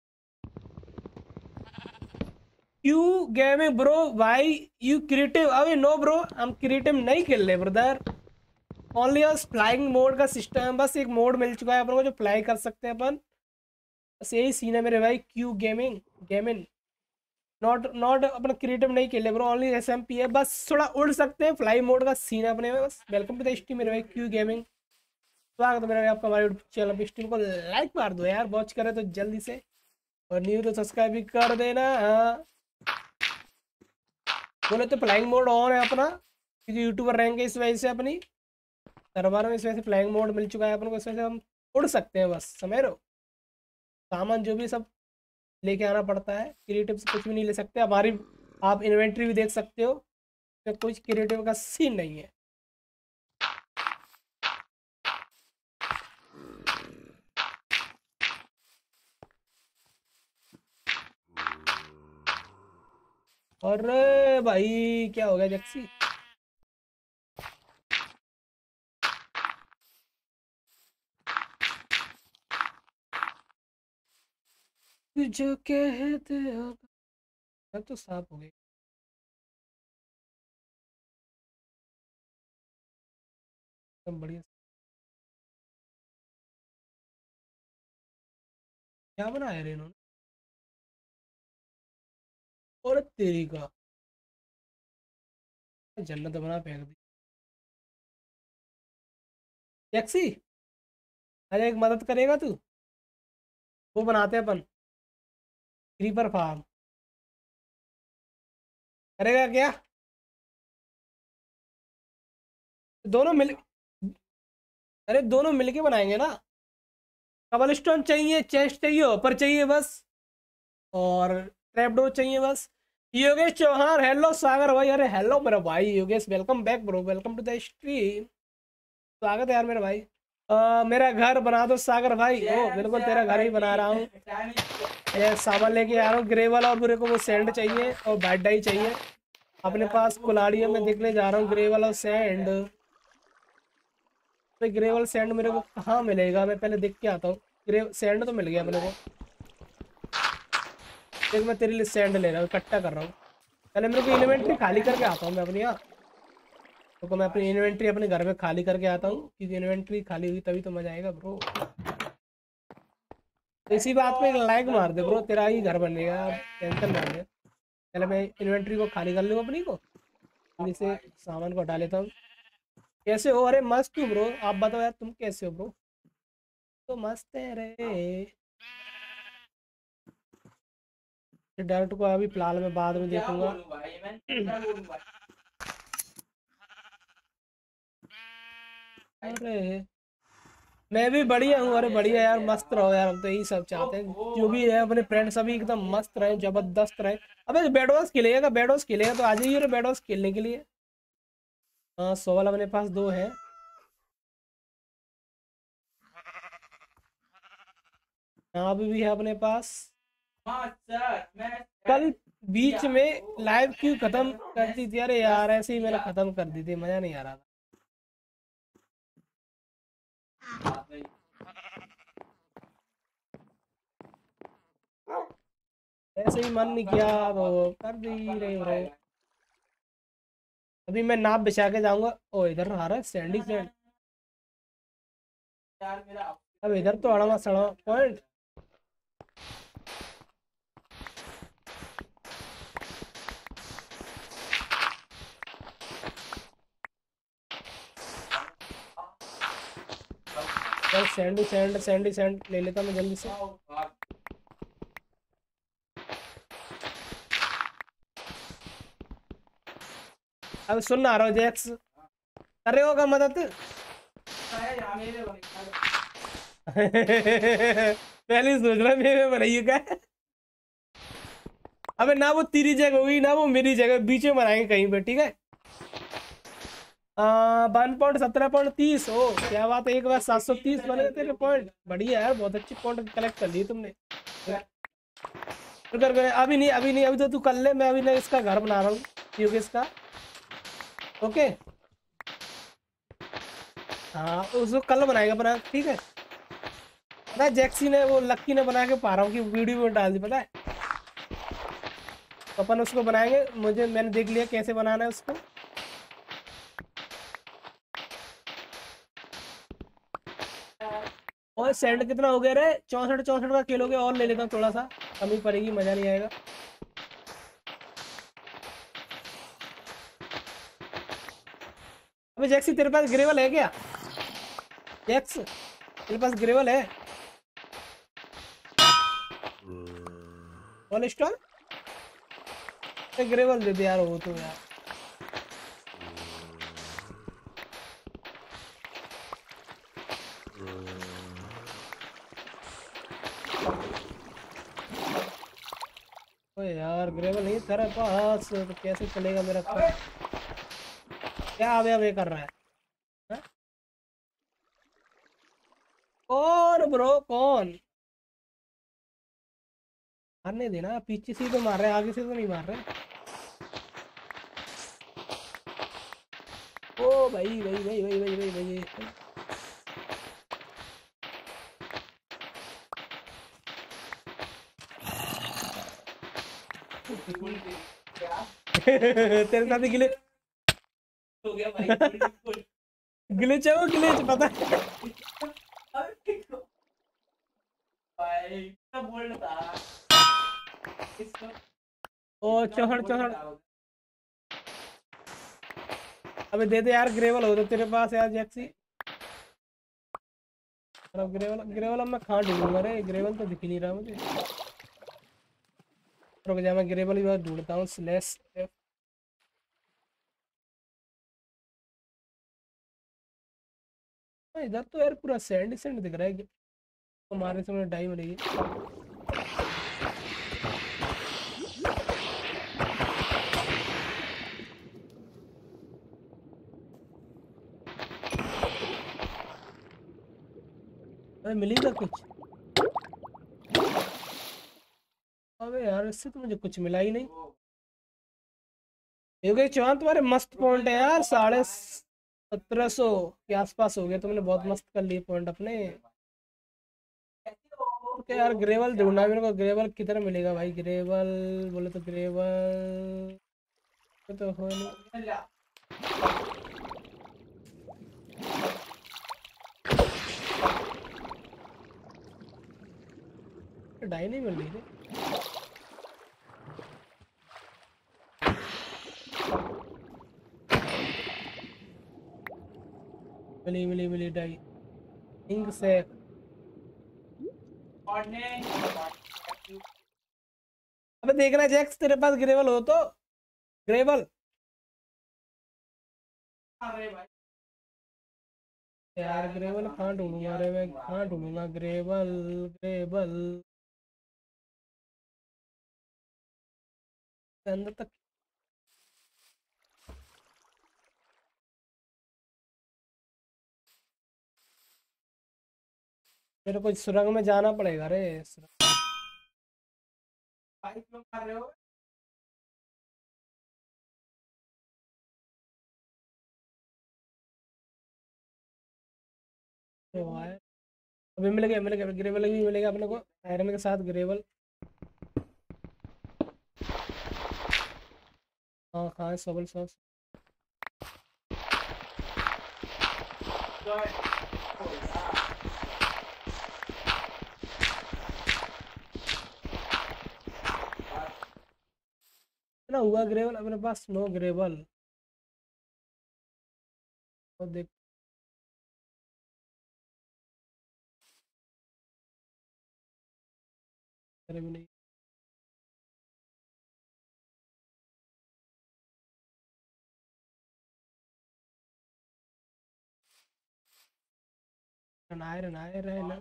यू गेमिंग ब्रो भाई, यू क्रिएटिव। अभी नो ब्रो, हम क्रिएटिव नहीं खेल रहे ब्रदर। ओनली बस फ्लाइंग मोड का सिस्टम है, बस एक मोड मिल चुका है अपन को जो फ्लाई कर सकते हैं अपन। बस यही सीन है मेरे भाई, Q gaming gaming. Not not अपना क्रिएटिव नहीं खेले ब्रो, ओनली SMP है, बस थोड़ा उड़ सकते हैं, फ्लाई मोड का सीन है अपने में बस। वेलकम टू द स्ट्रीम मेरे भाई क्यू गेमिंग। स्वागत है मेरे भाई आपका हमारे यूट्यूब चैनल पे। स्ट्रीम को लाइक मार दो यार, वॉच करे तो जल्दी से, और न्यू तो सब्सक्राइब भी कर देना। हाँ बोले तो फ्लाइंग मोड ऑन है अपना, क्योंकि यूट्यूबर रहेंगे इस वजह से अपनी। सर्वर में इसमें से फ्लाइंग मोड मिल चुका है अपन को, इसमें से हम उड़ सकते हैं बस, समझ रहे हो। सामान जो भी सब लेके आना पड़ता है, क्रिएटिव से कुछ भी नहीं ले सकते। हमारी आप इन्वेंट्री भी देख सकते हो, तो कुछ क्रिएटिव का सीन नहीं है। अरे भाई क्या हो गया जैक्सी? जो कहते हो, अब तो साफ हो गई। एकदम बढ़िया। क्या बनाया रे इन्होंने? और तेरी का जन्नत बना फेंक दी जैक्सी। अरे एक मदद करेगा तू? वो बनाते हैं अपन, क्रीपर फार्म। करेगा क्या? दोनों मिल, अरे दोनों मिलके बनाएंगे ना। कबलस्टोन चाहिए, चेस्ट चाहिए, ऊपर चाहिए बस, और ट्रैपडोर चाहिए बस। योगेश चौहान, हेलो सागर भाई। अरे हेलो मेरा भाई Yogesh, welcome back bro, welcome to the stream. स्वागत है यार मेरा भाई। मेरा घर बना दो सागर भाई। ओ बिल्कुल, तेरा घर ही बना रहा हूँ। ये सामान लेके आ रहा हूँ, ग्रेवल और मेरे को वो सैंड चाहिए और बैड डाई चाहिए। अपने पास कुलाड़ियों में देखने जा रहा हूँ ग्रेवल और सैंड। तो ग्रेवल सैंड मेरे को कहाँ मिलेगा, मैं पहले देख के आता हूँ। ग्रेव सैंड तो मिल गया अपने को। देख मैं तेरे लिए सैंड ले रहा हूँ, इकट्ठा कर रहा हूँ। पहले मेरे को इन्वेंट्री खाली करके आता हूँ मैं अपनी यहाँ। तो मैं अपनी इन्वेंट्री अपने घर में खाली करके आता हूँ, क्योंकि इन्वेंट्री खाली हुई तभी तो मजा आएगा ब्रो। तो इसी बात पे एक लाइक मार दे ब्रो, तेरा ही घर बनेगा, टेंशन ना ले। पहले मैं इन्वेंट्री को खाली कर लूँ अपनी को, जल्दी से सामान को हटा लेता हूँ। कैसे हो? अरे मस्त हूँ ब्रो, आप बताओ यार तुम कैसे हो ब्रो? तो मस्त है रे। डायरेक्ट को अभी फिलहाल में बाद में क्या देखूंगा। बोलूं भाई, मैं क्या बोलूं भाई। अरे मैं भी बढ़िया हूँ। अरे बढ़िया यार, मस्त रहो यार, हम तो यही सब चाहते हैं। जो भी है अपने फ्रेंड सभी एकदम मस्त रहे, जबरदस्त रहे। अबे बेडवॉस खेलेगा, बेडवॉस खेलेगा तो आ जाइए रे बेडवॉस खेलने के लिए। हाँ 16 अपने पास 2 है। यहाँ भी है अपने पास। हाँ सर, मैं कल बीच किया में तो लाइव क्यों खत्म मैं कर दी थी? अरे यार ऐसे ही मैंने किया खत्म कर दी थी, मजा नहीं आ रहा था। बात नहीं। ऐसे ही मन नहीं किया तो कर दी रहे ब्रो। अभी मैं नाप बिछा के जाऊंगा। ओ इधर आ रहा है सैंडी सैंड। यार मेरा अब इधर तो अड़वा सड़वा पॉइंट। चल सैंडी सैंड, सैंडी सैंड ले लेता मैं जल्दी से। अब सुन ना रहा हूँ जैक्स, कर रहे होगा मदद। पहले सोच रहा मेरे बनाइए क्या। अबे ना वो तेरी जगह होगी ना वो मेरी जगह, बीच में बनाएंगे कहीं पे, ठीक है। 1.17.30। ओ क्या बात है, एक बार 730 बने तेरे पॉइंट। बढ़िया यार, बहुत अच्छी पॉइंट कलेक्ट कर लिए तुमने। रुक रुक, अभी नहीं अभी नहीं, अभी तो तू कर ले। मैं अभी ना इसका घर बना रहा हूँ योगेश का। ओके हाँ, उसको कल बनाएगा बना, ठीक है। पता है जैक्सी ने, वो लक्की ने बना के पा रहा हूँ कि वीडियो में डाल दी, पता है। तो अपन उसको बनाएंगे, मैंने देख लिया कैसे बनाना है उसको। और सैंड कितना हो गया रे? 64 का किलो के, और ले लेता हूँ थोड़ा सा, कमी पड़ेगी, मजा नहीं आएगा। अबे जैक्सी तेरे पास ग्रेवल है क्या? जैक्स तेरे पास ग्रेवल है? ऑल स्टोन ग्रेवल दे दे यार, वो तो यार। ओए यार ग्रेवल नहीं तेरे पास तो कैसे चलेगा मेरा अबे काम? क्या अबे कर रहा है? हाँ? कौन ब्रो कौन? मारने देना, पीछे से ही तो मार रहे हैं, आगे से तो नहीं मार रहे। ओ भाई भाई भाई भाई भाई भाई भाई, भाई। बिल्कुल क्या तेरे साथ ही गिले हो गया भाई बिल्कुल। ग्लिच है वो, ग्लिच पता है। अबे देखो भाई क्या बोल रहा था इसको ओ इतना चौहड़ बोल चौहड़। रहा हूँ। अबे दे दे यार, ग्रेवल हो तो तेरे पास यार जैक्सी। और अब ग्रेवल ग्रेवल अब मैं कहाँ ढूंढूंगा रे, ग्रेवल तो दिख ही नहीं रहा मुझे। रुक जा, मैं ग्रेवल ही बात ढूंढता हूँ, स्लैश एफ। इधर तो यार पूरा सैंड सैंड दिख रहा है, हमारे से मुझे डाई मिलेगी। अबे मिलेगा कुछ? अबे यार इससे तो मुझे कुछ मिला ही नहीं। योगेश चौहान तुम्हारे मस्त पॉइंट है यार, 1750 के आसपास हो गए तुमने, बहुत मस्त कर लिए पॉइंट अपने। तो क्या यार, ग्रेवल ढूंढना है मेरे को, ग्रेवल किधर मिलेगा भाई? ग्रेवल बोले तो ग्रेवल तो हो नहीं। डाई नहीं मिल रही थी। मिली मिली मिली डाई, इंक से। अबे देखना जैक्स, तेरे पास ग्रेवल हो तो ग्रेवल। अरे भाई यार ग्रेवल कहाँ ढूंढूंगा रे मैं, कहाँ ढूंढूंगा ग्रेवल? ग्रेवल के अंदर तक। मेरे को सुरंग में जाना पड़ेगा रे, सुरंग। भाई क्यों कर रहे हो में वहाँ है। अभी मिल गया ग्रेवल भी मिलेगा अपने को, आयरन के साथ ग्रेवल। हाँ कहाँ है सबल सॉस? तो बोल रहा ना हुआ ग्रेवल अपने पास? No gravel. और देख, अरे भी नहीं। आयरन आयरन है ना।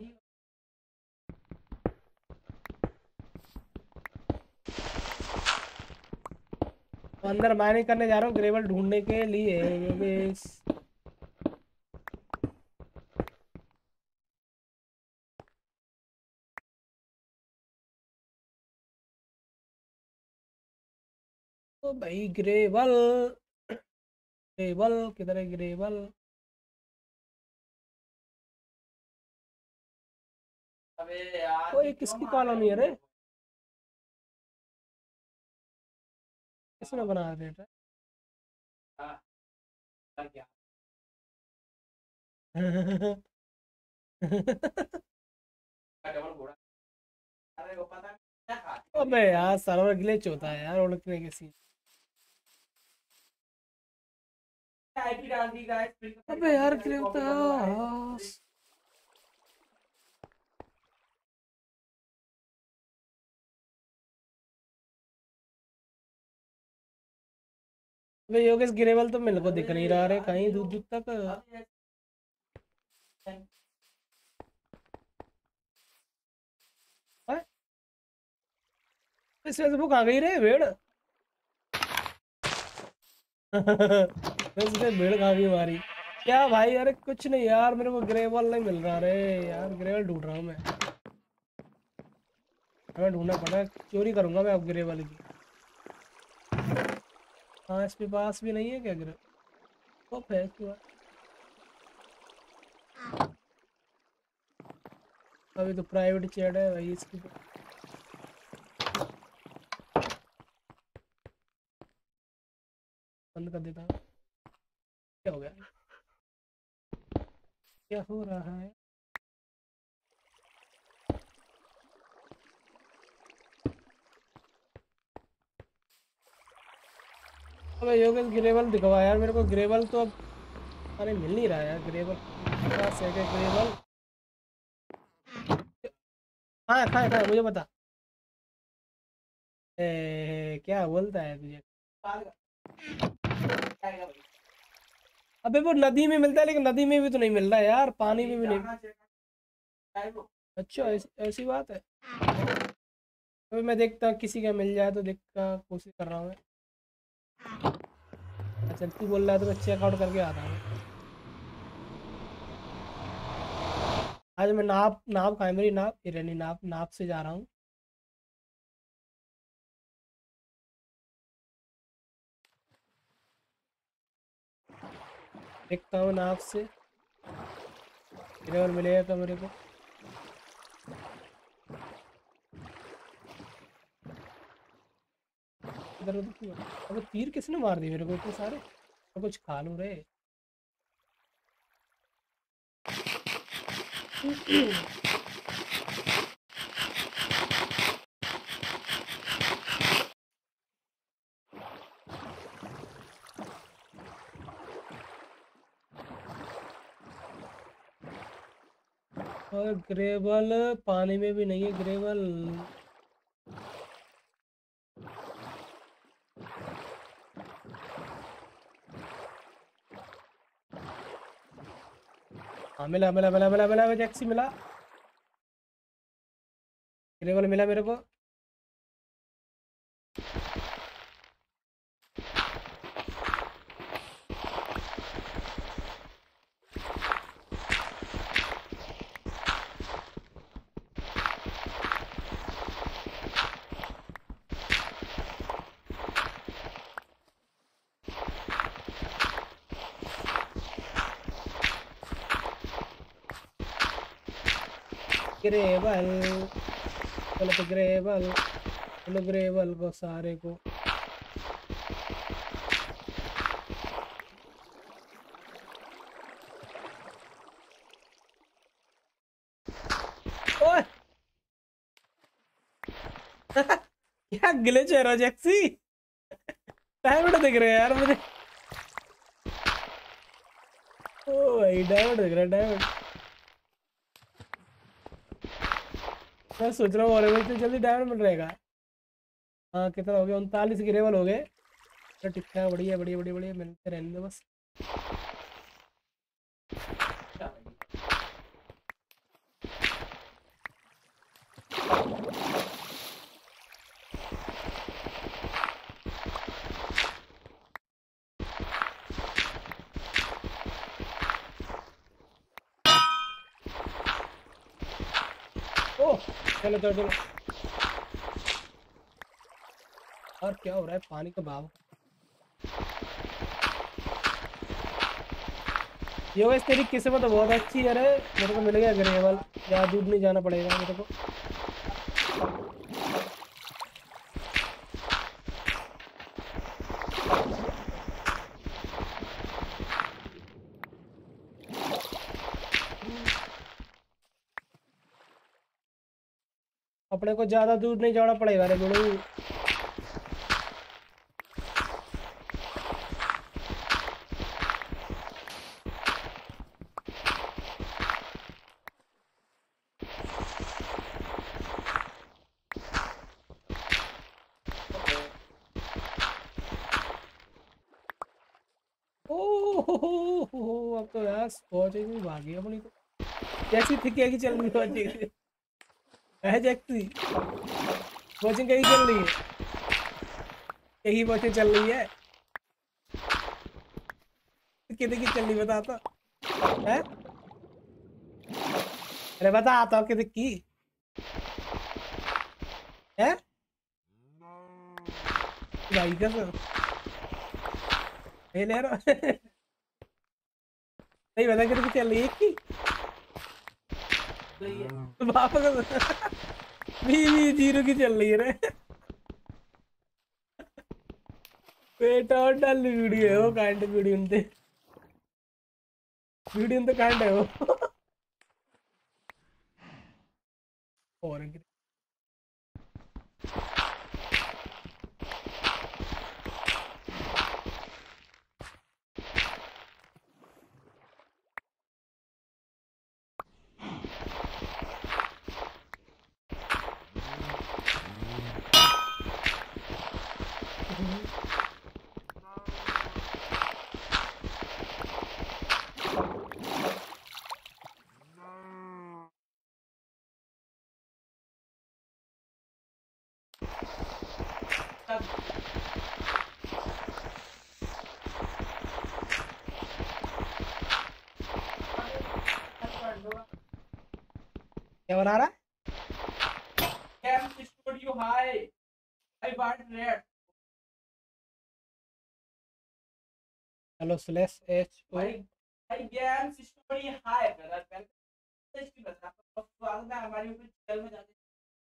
तो अंदर माइनिंग करने जा रहा हूँ ग्रेवल ढूंढने के लिए योगेश। ओ भाई ग्रेवल, ग्रेवल किधर है ग्रेवल? अबे यार ओ ये ये क्यों किसकी मार रहे कॉलोनी है रे? हो किसने बना दिया हाँ, क्या डबल घोड़ा अरे वो पता नहीं क्या खाते अबे हैं यार सर्वर ग्लिच होता है यार उड़कने के सीन। आईपी डाल दी गाइस फिर से अबे कंपनी यार में क्या होता कॉपी कर लो गाइस है? अबे योगेश ग्रेवल तो मेरे को दिख नहीं रहा रे कहीं दूर दूर तक। इस वजह से वो कहाँ गई रे भेड़? वैसे भेड़ कहाँ गई हमारी? क्या भाई, अरे कुछ नहीं यार, मेरे को ग्रेवल नहीं मिल रहा रे यार, ग्रेवल ढूंढ रहा हूँ मैं ढूंढना पड़ा, चोरी करूंगा मैं अब ग्रेवल की। हाँ, इसके पास भी नहीं है क्या ग्रेवल? तो है इसके पास। अभी तो प्राइवेट चैट है भाई इसकी तो। बंद कर देता हूँ। क्या हो गया? क्या हो रहा है? अबे योगेश ग्रेवल दिखवा यार मेरे को, ग्रेवल तो अब अरे मिल नहीं रहा यार ग्रेवल। पास है क्या ग्रेवल? हाँ खाए खाए, मुझे बता। क्या बोलता है तुझे? अबे वो नदी में मिलता है, लेकिन नदी में भी तो नहीं मिल रहा यार, पानी में भी नहीं। अच्छा ऐसी बात है। अभी मैं देखता हूँ किसी का मिल जाए तो देखता, कोशिश कर रहा हूँ मैं। अच्छा तू बोल रहा है तो मैं चेकआउट करके आता हूँ। आज मैं नाप नाप खाए, मेरी नाप ईरानी नाप नाप से जा रहा हूँ। देखता हूँ नाप से ग्रेवल मिलेगा क्या मेरे को। इधर उधर क्यों? अबे तीर किसने मार दी मेरे को इतने सारे? तो कुछ खा लूँ रे। और ग्रेवल पानी में भी नहीं है ग्रेवल। हाँ मिला मिला मिला मिला मिला, जैक्सी मिला, ग्रेवल मिला मेरे को। ग्रेवल, चलो तो ग्रेवल, चलो ग्रेवल को सारे को। ओए क्या ग्लिच है रोजेक्सी? डायमंड दिख रहे हैं यार मुझे। ओ भाई डायमंड दिख रहा है, डायमंड। मैं सोच रहा हूँ और इतनी जल्दी डायमंड मिल रहेगा। हाँ कितना हो गया, 39 ग्रेवल हो गए। तो ठीक ठाक, बढ़िया बढ़िया बढ़िया बढ़िया, मिलते रहने दो बस। ओ चलो चलो चलो। और क्या हो रहा है, पानी का भाव? योगेश तेरी किस्मत तो बहुत अच्छी है रे, मेरे को मिल गया ग्रेवल। ज़्यादा दूर नहीं जाना पड़ेगा मेरे को। अपने को ज़्यादा दूर नहीं जाना पड़ेगा रे गुरु। ओह अब तो यार पहुंच ही भागी अपनी तो। जैसी थी क्या की चल रही पहुंच गई है जैक्सी। वॉचिंग कहीं चल रही है, यही वॉचिंग चल रही है। कितने की चल रही बता तो है। अरे बता तो कितने की है भाई का सर, ये ले रहा नहीं बता कितने की चल रही है की सही है। बाप का भी जीरो की चल रही है रे। बेटा और डाल वीडियो है वो कांड वीडियो तो कांड है वो और क्या बना रहा है। Camp studio high. I want red. चलो स्लैश एच ओ भाई भाई गेम स्टोरी हाई ब्रदर। पहले इसकी बता तो बाद में हमारी ऊपर चल में जाते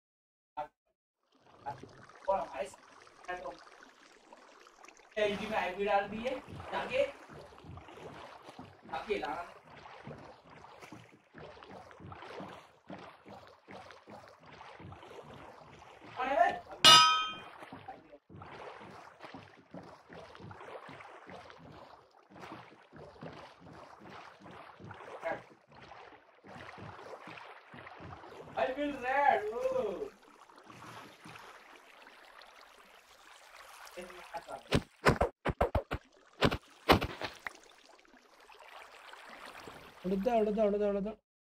और हमारे एलजी में आईपी डाल दिए जाके अकेला अरे I feel red. Oh. उड़दा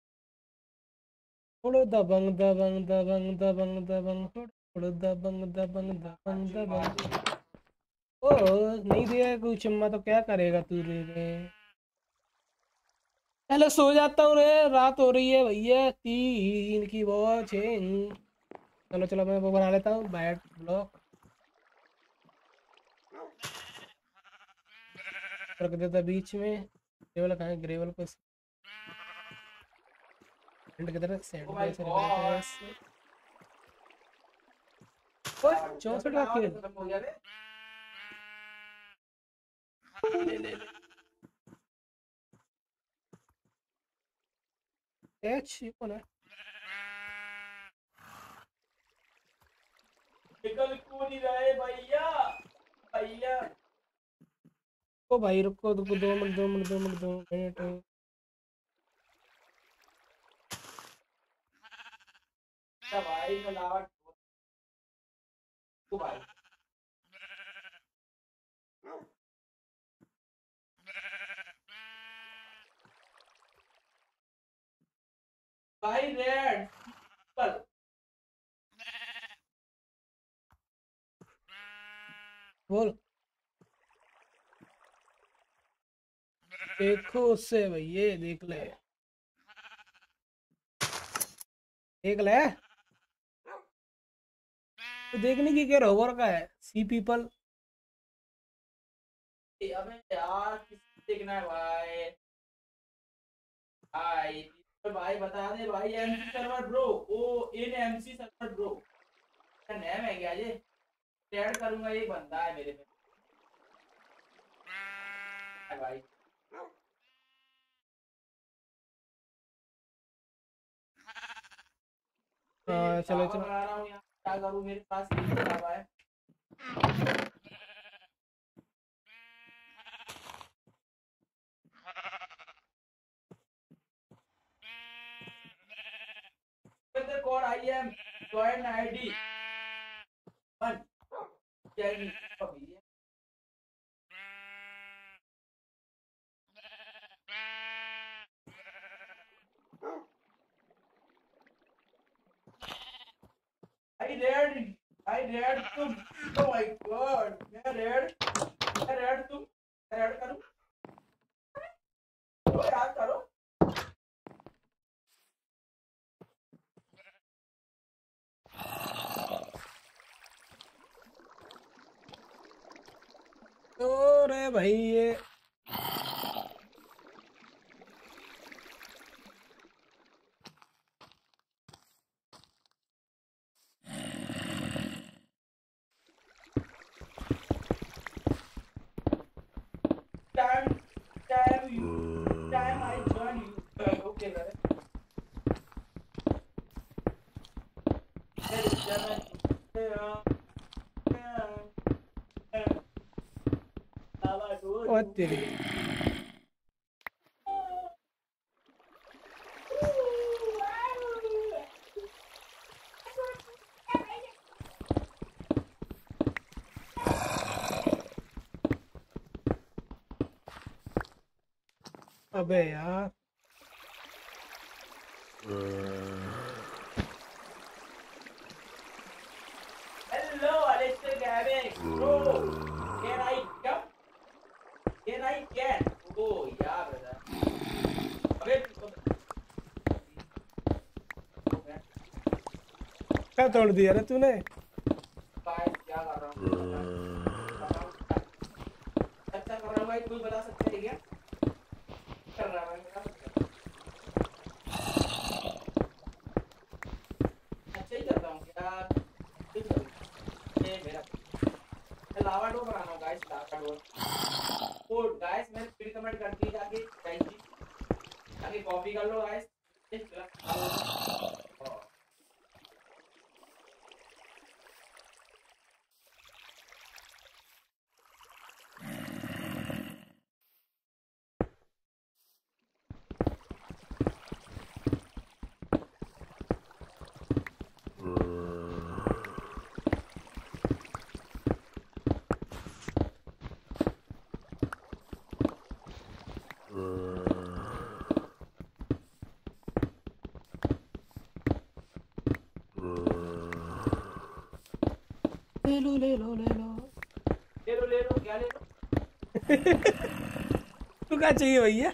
उड़दा बंग दबंग दबंग दबंग दबंग उड़दा बंग दबंग दबंग दबंग। ओ नहीं दिया कुछ मैं तो क्या करेगा तू रे। पहले सो जाता हूँ रे, रात हो रही है भैया, 3 की वॉच है। चलो चलो मैं वो बना लेता हूँ बैट ब्लॉक, रख देता बीच में। ग्रेवल कहाँ है, ग्रेवल को सेंड किधर है, सेंड Oh पे my ऐसे रख देते हैं god. ऐसे। ओए 64 रख के खत्म हो गया रे। ले ले ले एच ये कौन है। निकल क्यों नहीं रहे भैया भैया। ओ भाई रुको रुको 2 मिनट 2 मिनट 2 मिनट 2 मिनट। भाई मिलावट तो भाई भाई रेड पर बोल देखो उससे भैया, देख ले तो देखने की क्या रोवर का है सी पीपल। अबे यार किसी देखना है भाई। भाई तो भाई बता दे भाई एमसी सर्वर ब्रो। ओ इन एमसी सर्वर ब्रो क्या नेम है क्या ये। ऐड करूंगा एक बंदा है मेरे में भाई। हाँ चलो दावा चलो बना रहा हूँ यहाँ क्या करूँ मेरे पास एक दावा है। the code I am join ID 1 चाहिए अभी I read भाई रेड तुम, ओ माय गॉड, मैं रेड तुम, रेड करूं, ओ यार करो। अरे भाई ये time time I join you, okay brother, मेरे जर्मन ओ तेरी अबे यार hello Alexer gaming bro, can I come, can I can, ओ या ब्रदर, अबे क्या तोड़ दिया रे तूने? गाइस क्या कर रहा हूँ, अच्छा कर रहा हूँ भाई, कोई बता सकते हैं क्या कर रहा है, बता सकते हैं, अच्छा ही करता हूँ क्या, कुछ नहीं, ये मेरा लावा डो बनाना गाइस, लावा डो, तो गाइस मैंने प्री कमेंट कर दी जाके गाइस जी, जाके कॉपी कर लो गाइस, ले लो ले लो ले लो। ले लो क्या ले लो, तू क्या चाहिए भैया?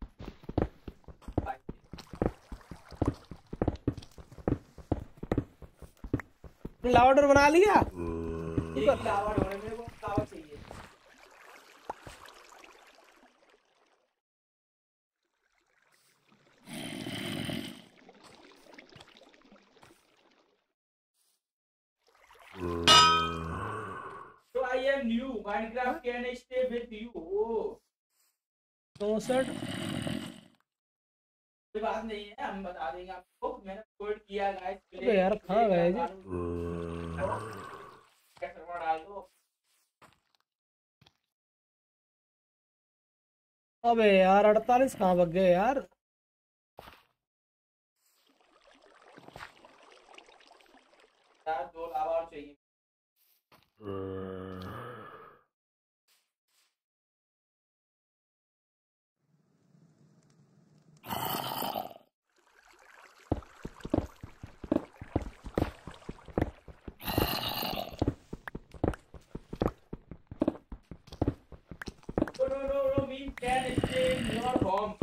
लावा बना लिया? एक लावा डो है मेरे को, लावा चाहिए, तो I am new Minecraft can stay with you, ओ 64। कोई बात नहीं है, हम बता देंगे आपको, मैंने कोड किया गाइस, अबे यार कहाँ गए जी? सर्वर डाल दो, अबे यार 48 कहाँ भाग गए यार? यार दो लावा और चाहिए, no mean can stay in your home,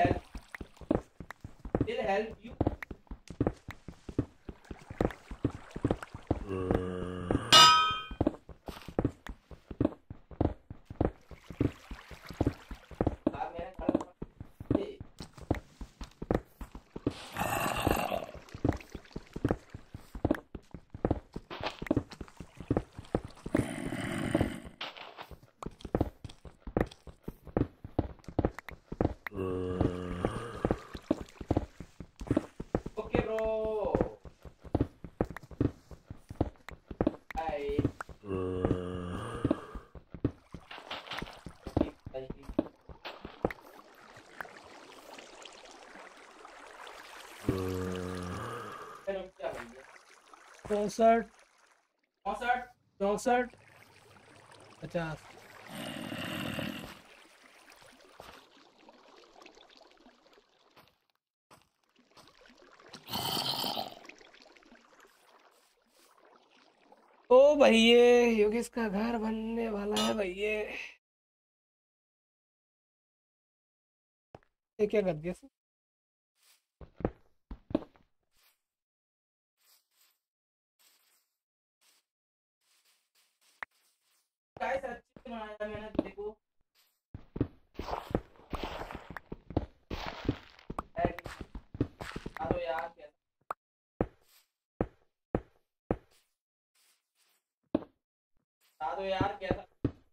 will help you, आप मेरे घर में ओके ब्रो, बाय, चलो क्या बन गया, 64 64 64 50। ओ भैये, योगेश का घर बनने वाला है भैये। ये क्या कर दिया सर? गाइस अच्छे से बनाया था मैंने, देखो अरे यार कैसा, बता दो यार कैसा।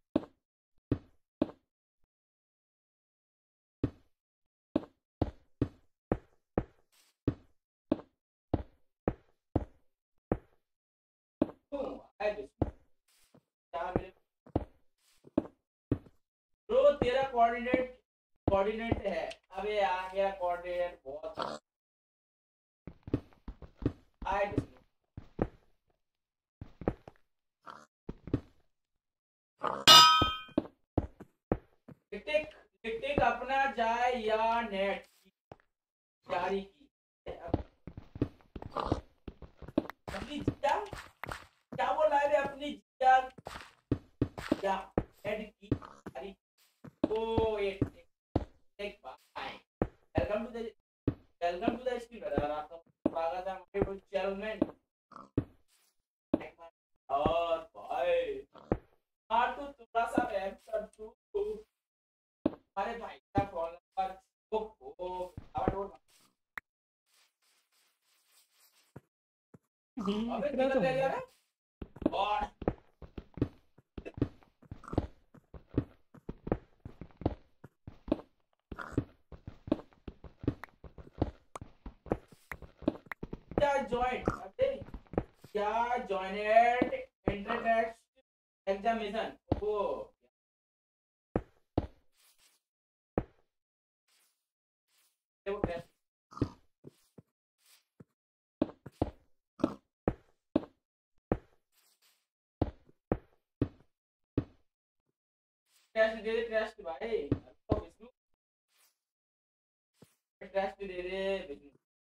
है क्या मेरे ब्रो, तेरा कोऑर्डिनेट कोऑर्डिनेट है। अबे यार मेरा कोऑर्डिनेट बहुत आई टिक टिक अपना जाए या नेट जारी की अपनी जिया, क्या बोल रहा है रे, अपनी जिया या नेट की जारी। ओ एक एक bye, welcome to the stream brother, आपका स्वागत है हमारे यूट्यूब चैनल में। और भाई हाँ तू थोड़ा सा रैप कर तू, हमारे भाई का फोन नंबर ओ आवाज उठ। अबे इतना किधर तो ले हो गया गया। रे। और क्या जॉइंट, अबे क्या जॉइनेड इंटरनेट एग्जामिनेशन वो टेस्ट दे दे, टेस्ट भाई। तो विष्णु टेस्ट दे दे विष्णु।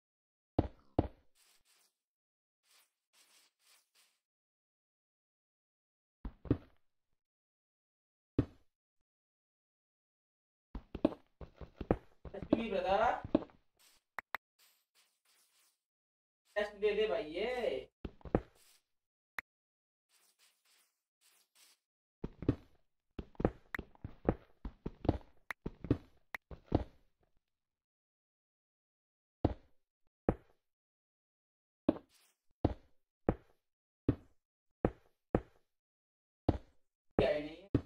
टेस्ट भी ब्रदर, टेस्ट दे दे भाई ये। क्या है नहीं,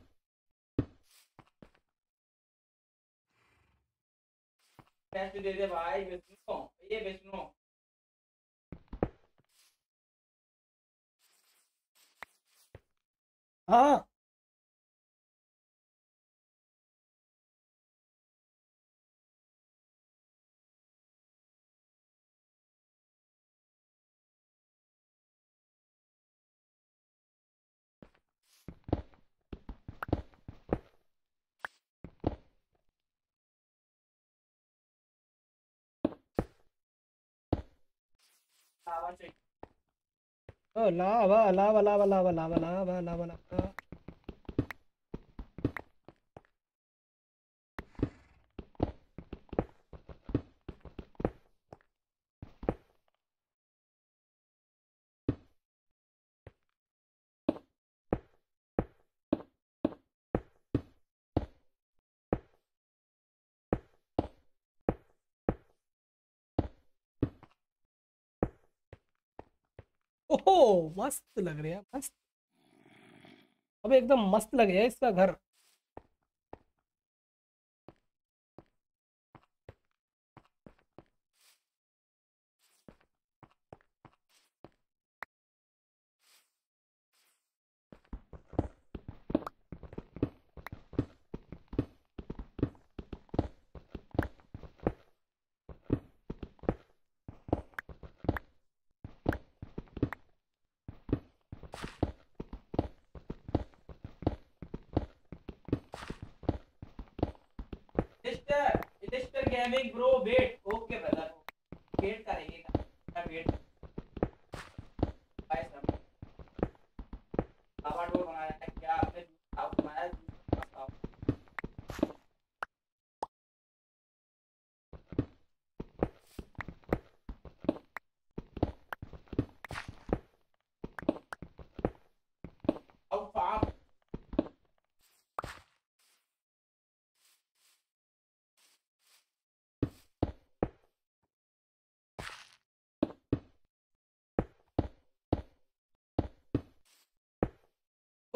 टेस्ट दे दे भाई विष्णु, ये विष्णु। हाँ आवाज चाहिए। ओ, लावा लावा लावा लावा लावा लावा लावा लावा। ओहो, मस्त लग रहा है, मस्त। अब एकदम मस्त लग रहा है इसका घर। Mister mister gaming bro wait, okay brother, wait करेंगे ना, वेट भाई साहब।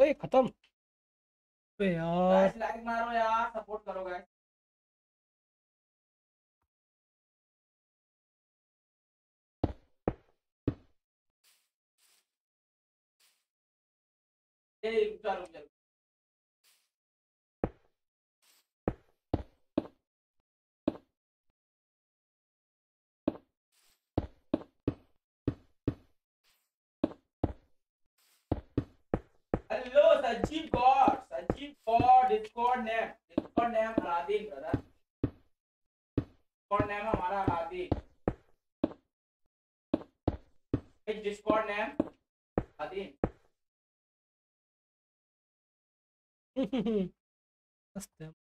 ओए खत्म। अबे यार गाइस लाइक मारो यार, सपोर्ट करो गाइस। ए रुक जा। Hello Sajeev god discord name Aladdin brother. Discord name हमारा अलादीन। Discord name Aladdin. मस्त है।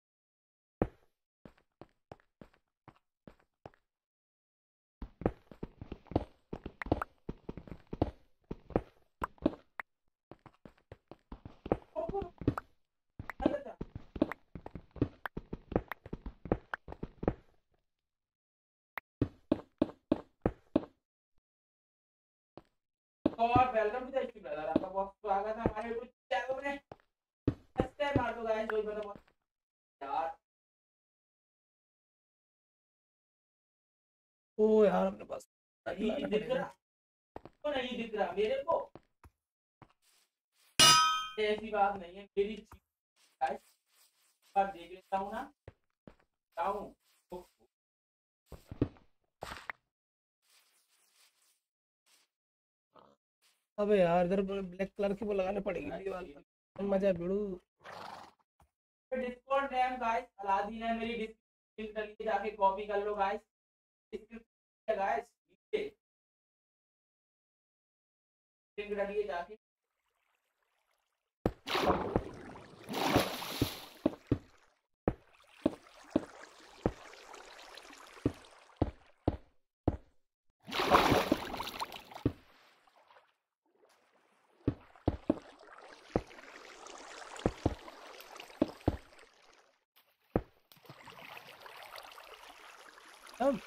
और welcome to the stream brother, आपका बहुत स्वागत है हमारे यूट्यूब चैनल में। सब्सक्राइब मार दो गाइस, जो भी मतलब यार। ओ यार अपने पास नहीं दिख रहा, तो नहीं दिख रहा मेरे को। ऐसी बात नहीं है मेरी चीज गाइस, बात देख लेता हूँ ना, जाऊँ। अबे यार इधर ब्लैक कलर की वो लगाने पड़ेगी दीवार पर, मजा भिड़ू। डिस्कॉर्ड नेम गाइस अलादीन है, मेरी डिस्क्रिप्शन के लिए जाके कॉपी कर लो गाइस। डिस्क्रिप्शन गाइस लिंक डालिए जाके। हम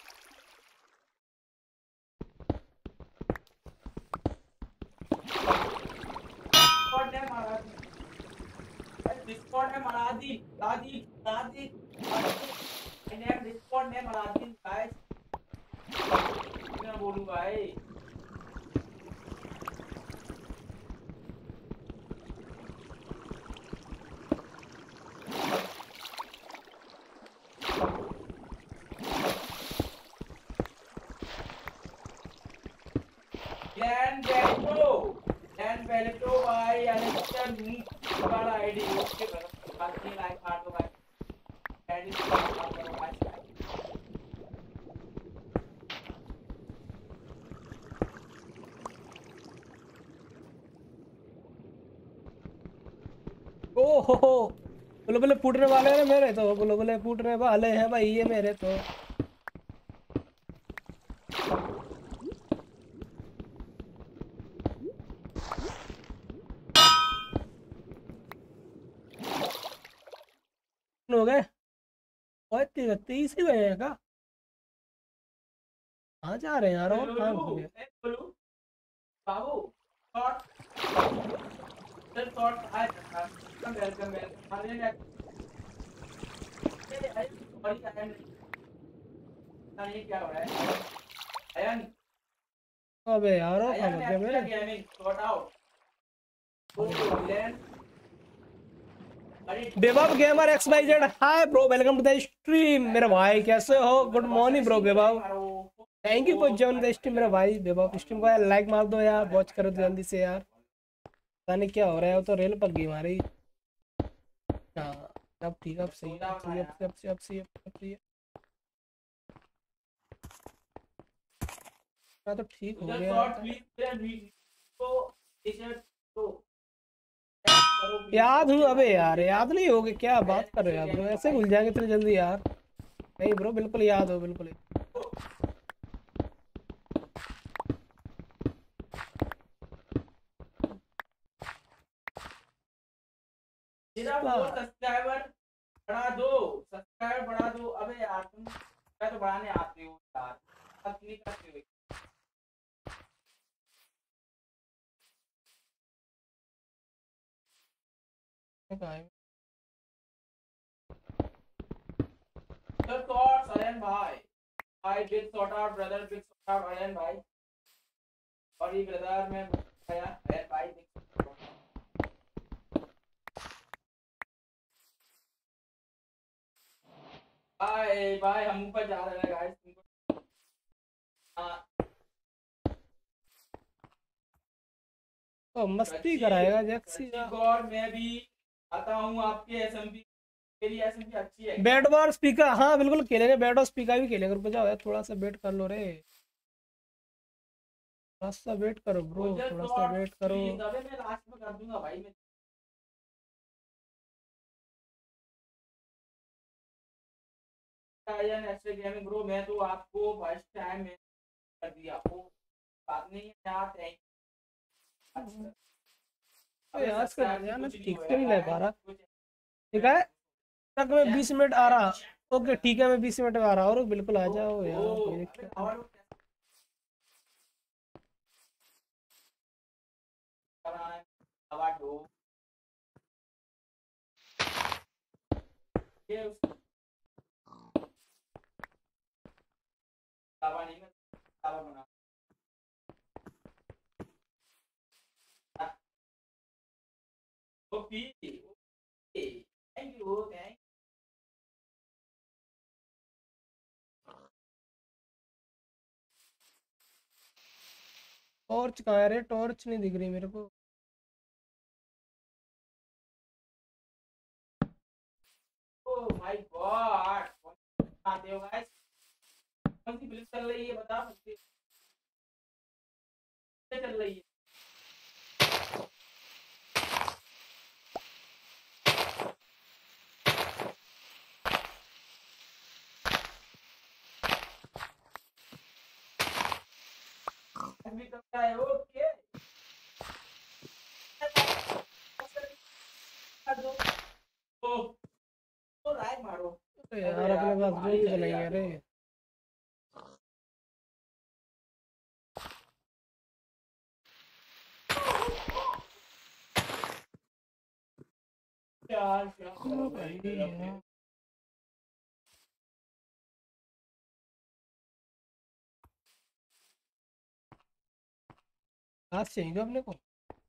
discord name Aladdin, discord name Aladdin, Aladdin Aladdin Aladdin. Name discord name Aladdin guys. मैं बोलूं भाई ग्रैंड वेलिटो भाई अलेक्सा नीट वाला आईडी ओके ब्रदर, बात नहीं लाइक मार दो गाइस। आईडी मार दो गाइस। ओ हो बुलबुले फूटने वाले हैं मेरे तो, बुलबुले फूटने वाले हैं भाई ये मेरे तो। हो गए और 30 ही गए हैं का? कहाँ जा रहे हैं यार और कहाँ घुस गए? बोलू बाबू शॉट सर शॉट आए वेलकम वेलकम वेलकम अरे सॉरी अयन, ये क्या हो रहा है अयन? अबे यार और कहाँ अयन घुस गए मेरे? गेमिंग शॉट आउट तो लैंड। अरे बेबाब gamer XYZ hi bro, welcome to the stream मेरे भाई, कैसे हो? गुड मॉर्निंग ब्रो बेबाब, thank you for join the stream मेरे भाई। बेबाब स्ट्रीम को यार लाइक मार दो यार, वॉच करो जल्दी से यार। पता नहीं क्या हो रहा है, वो तो रेल पक गई हमारी। हाँ अब ठीक है, अब सही है, अब सही है, अब सही है, अब सही है, अब सही है। हाँ तो ठीक हो गया शॉट था। प्लीज तो इसे तो याद हूँ अबे यार, याद नहीं होगे क्या बात कर रहे हो यार ब्रो, ऐसे भूल जाएंगे इतनी जल्दी यार? नहीं ब्रो बिल्कुल याद हो, बिल्कुल। मेरा वो सब्सक्राइबर बढ़ा दो। अबे यार तुम मैं तो बढ़ाने आते हो यार, अब नहीं करते हो। कहाँ है? The thoughts, Aryan bhai. I did sort out, brother. Big sort out, Aryan bhai. Sorry, brother. मैं गया Aryan bhai. भाई हम ऊपर जा रहे हैं गाइस तुमको तो मस्ती कराएगा जैक्सी। और मैं भी आता हूँ आपके एसएमपी। मेरी एसएमपी अच्छी है। बैट बॉल स्पीकर, हाँ बिल्कुल खेलेंगे, बैट और स्पीकर भी खेलेंगे। रुक जाओ यार, थोड़ा सा वेट कर लो रे, थोड़ा सा वेट करो ब्रो, थोड़ा सा वेट करो। मैं लास्ट में कर दूंगा भाई। मैं गेमिंग ब्रो, मैं तो आपको फर्स्ट टाइम में कर दिया वो बात नहीं है यार। थैंक अरे आज का यार मैं ठीक से नहीं ले पा रहा। ठीक है, तक मैं 20 मिनट आ रहा। ओके ठीक है, मैं 20 मिनट में आ रहा हूँ। बिल्कुल आ जाओ यार, कोई दिक्कत नहीं। थैंक यू थैंक टॉर्च कहाँ है रे? टॉर्च नहीं दिख रही मेरे को। Oh my god. आते हो गाइस? कौन सी फिल्म चल रही है बता सकते चल रही है? भी करता है ओके। तो राय मारो यार अपने पास जो भी चलेंगे रे। क्या आज चाहिए अपने को।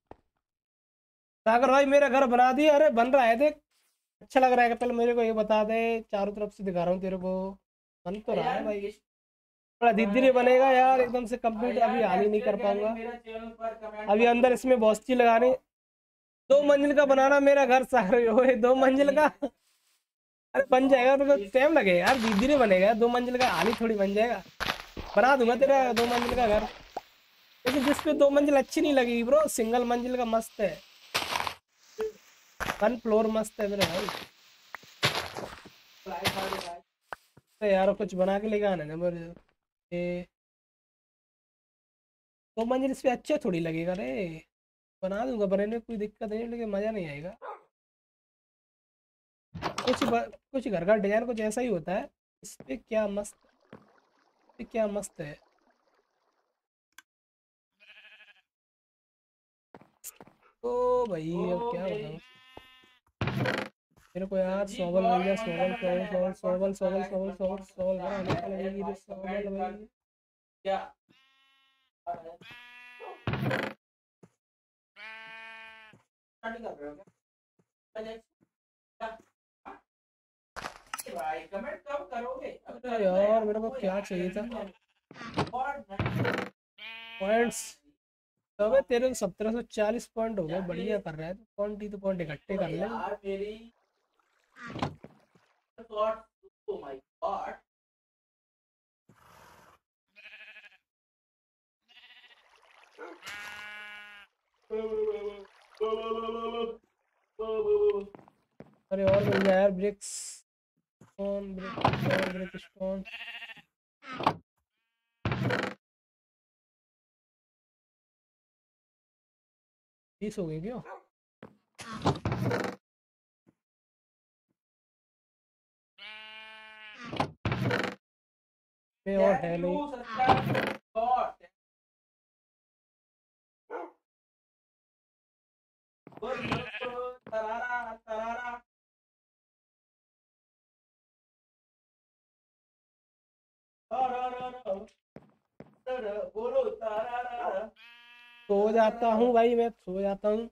सागर भाई मेरा घर बना दिया। अरे बन रहा है देख, अच्छा लग रहा है। पहले मेरे को ये बता दे, चारों तरफ से दिखा रहा हूँ तेरे को। बन तो रहा है भाई, थोड़ा धीरे धीरे बनेगा यार, एकदम से कंप्लीट अभी हाल ही नहीं कर पाऊंगा। अभी अंदर इसमें बहुत चीज लगानी। 2 मंजिल का बनाना मेरा घर सागर, ओए 2 मंजिल का। अरे बन जाएगा, तो टाइम लगेगा यार, धीरे धीरे बनेगा। 2 मंजिल का हाल ही थोड़ी बन जाएगा। बना दूंगा तेरा 2 मंजिल का घर, लेकिन जिसपे 2 मंजिल अच्छी नहीं लगेगी ब्रो। सिंगल मंजिल का मस्त है, 1 फ्लोर मस्त है मेरे भाई। तो यार कुछ बना के लेके आना ना मेरे। ये 2 मंजिल इस पे अच्छे थोड़ी लगेगा रे। बना दूंगा, बनने में कोई दिक्कत नहीं, लेकिन मजा नहीं आएगा। कुछ घर का डिजाइन कुछ ऐसा ही होता है। इस पे क्या मस्त, इस पे क्या मस्त है। तो भाई अब क्या बताऊँ मेरे को यार। सोवल मिल गया, सोवल सोवल सोवल सोवल सोवल सोवल सोवल सोवल बनाने को लगेगी रे सोवल भाई। क्या स्टार्ट कर रहे हो क्या? भाई कमेंट कब करोगे? अरे यार मेरे को क्या चाहिए था पॉइंट्स। तो तेरे को 1740 पॉइंट हो गए, बढ़िया कर रहा है। तो पॉइंट ही तो पॉइंट इकट्ठे कर ले। यार मेरी थॉट ओ माय गॉड। अरे और मिल जाए यार, ब्रिक्स स्टोन, ब्रिक स्टोन। 20 हो गई क्यों? में और है नहीं। बोलो तारा। सो जाता हूँ भाई, मैं सो जाता हूँ।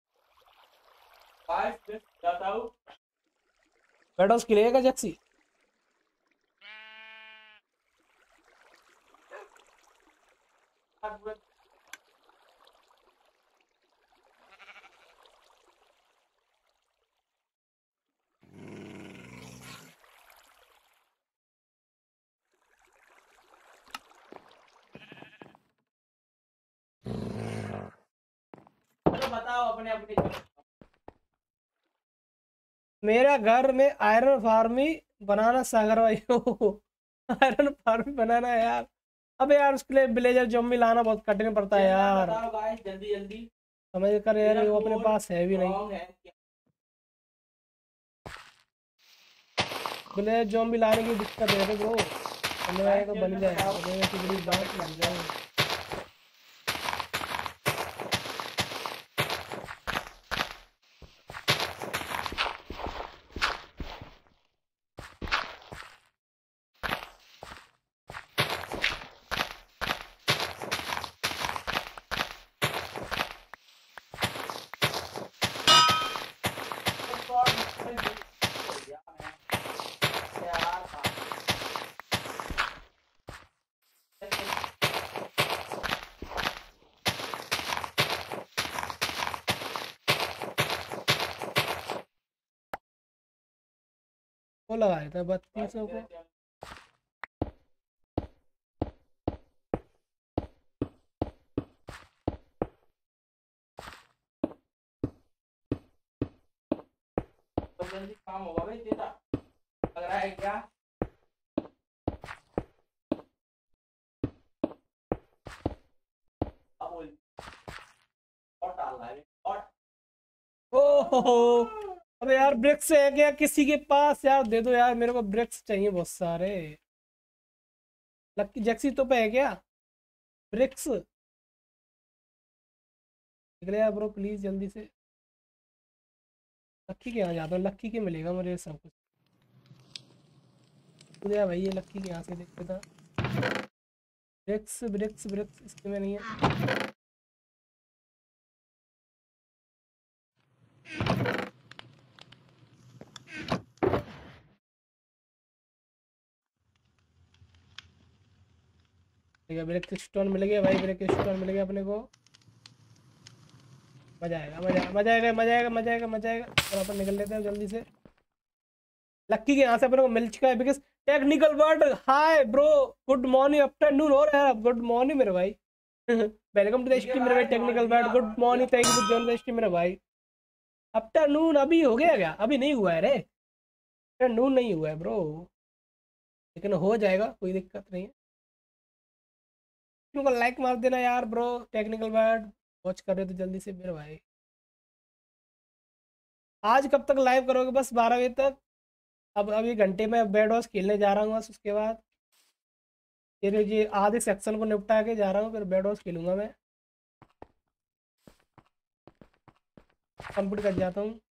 5 मिनट जाता हूँ। बेडोस खेलेगा जक्सी? चलो बताओ अपने अपने। मेरा घर में आयरन फार्मी बनाना सागर भाई। आयरन फार्मी बनाना है यार। अबे यार उसके लिए विलेजर जॉम्बी लाना बहुत कठिन पड़ता है यार। बताओ गाइस जल्दी जल्दी। समझ कर यार, मेरा वो अपने कोड पास है भी नहीं। रॉन्ग है क्या? विलेजर जॉम्बी लाने की दिक्कत है ब्रो। बन जाएगा, बन जाएगा, अबे ऐसी बड़ी बात बन जाए। वो लगाया था 3200 को। तो जल्दी काम होगा भाई तेरा, लग रहा है क्या? अब बोल और डाल रहा है और। ओहो, अबे यार ब्रिक्स है क्या किसी के पास? यार दे दो यार, मेरे को ब्रिक्स चाहिए बहुत सारे। लक्की जैक्सी तो पे है क्या ब्रिक्स? निकले यार ब्रो प्लीज जल्दी से। लक्की के यहाँ जाता हूँ, लक्की के मिलेगा मुझे सब कुछ। मुझे भाई ये लक्की के यहाँ से देखते था। ब्रिक्स ब्रिक्स ब्रिक्स इसके में नहीं है। ठीक है, ब्रिक्स स्टोन मिल गया भाई, ब्रिक्स स्टोन मिल गया अपने को। मजा आएगा, मजा मजा आएगा, मजा आएगा, मजा आएगा, मजा आएगा। और अपन निकल लेते हैं जल्दी से। लक्की के यहाँ से अपने को मिल चुका है because technical word. Hi bro, good morning, afternoon हो रहा है। गुड मॉर्निंग मेरे भाई। वेलकम टू द स्ट्रीम मेरे भाई, technical word. Good morning, thank you for joining the stream मेरे भाई। आफ्टरनून अभी हो गया क्या? अभी नहीं हुआ है रे, आफ्टरनून नहीं हुआ है ब्रो, लेकिन हो जाएगा, कोई दिक्कत नहीं है। तुमको लाइक मार देना यार ब्रो, टेक्निकल वर्ड वॉच कर रहे हो तो जल्दी से मेरे भाई। आज कब तक लाइव करोगे? बस 12 बजे तक। अब अभी घंटे में बेड वॉश खेलने जा रहा हूँ बस, उसके बाद फिर ये आधे सेक्शन को निपटा के जा रहा हूँ, फिर बेड वॉश खेलूंगा मैं। कंप्लीट कर जाता हूँ।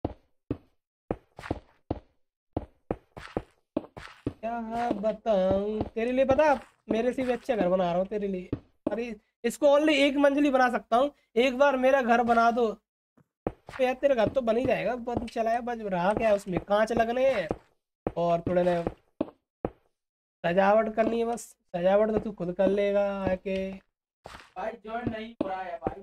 क्या बताऊँ तेरे लिए, पता मेरे से भी अच्छा घर बना रहा हूँ तेरे लिए। अरे इसको ओनली एक मंजिली बना सकता हूँ, एक बार मेरा घर बना दो तो यार तेरा घर तो बन ही जाएगा। बन चला है, बस रहा क्या है उसमें, कांच लगने हैं और थोड़े ने सजावट करनी है बस। सजावट तो तू खुद कर लेगा आके। भाई जॉइन नहीं हो रहा है भाई।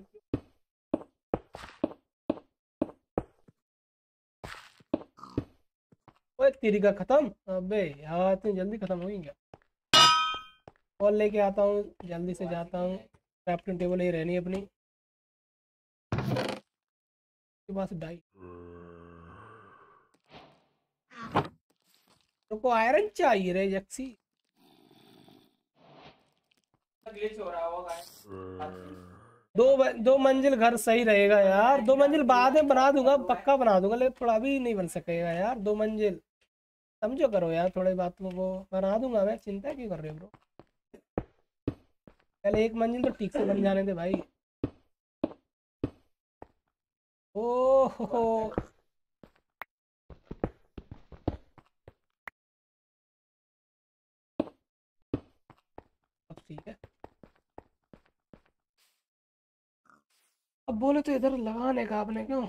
ओए तेरी का खत्म? अबे यार इतनी जल्दी खत्म हो गई क्या? और लेके आता हूँ, जल्दी से जाता हूँ। क्राफ्टिंग टेबल ही रहनी है अपनी के पास डाई। तो को आयरन चाहिए रे जक्सी। ग्लिच हो रहा होगा। दो मंजिल घर सही रहेगा यार, 2 मंजिल बाद में बना दूंगा, पक्का बना दूंगा, लेकिन थोड़ा अभी नहीं बन सकेगा यार 2 मंजिल। समझो करो यार थोड़ी बातों को, बना दूंगा मैं, चिंता क्यों कर रहे हो ब्रो। पहले एक मंजिल तो ठीक से बन जाने दे भाई। ओहो, अब ठीक है। अब बोले तो इधर लगाने का आपने क्यों?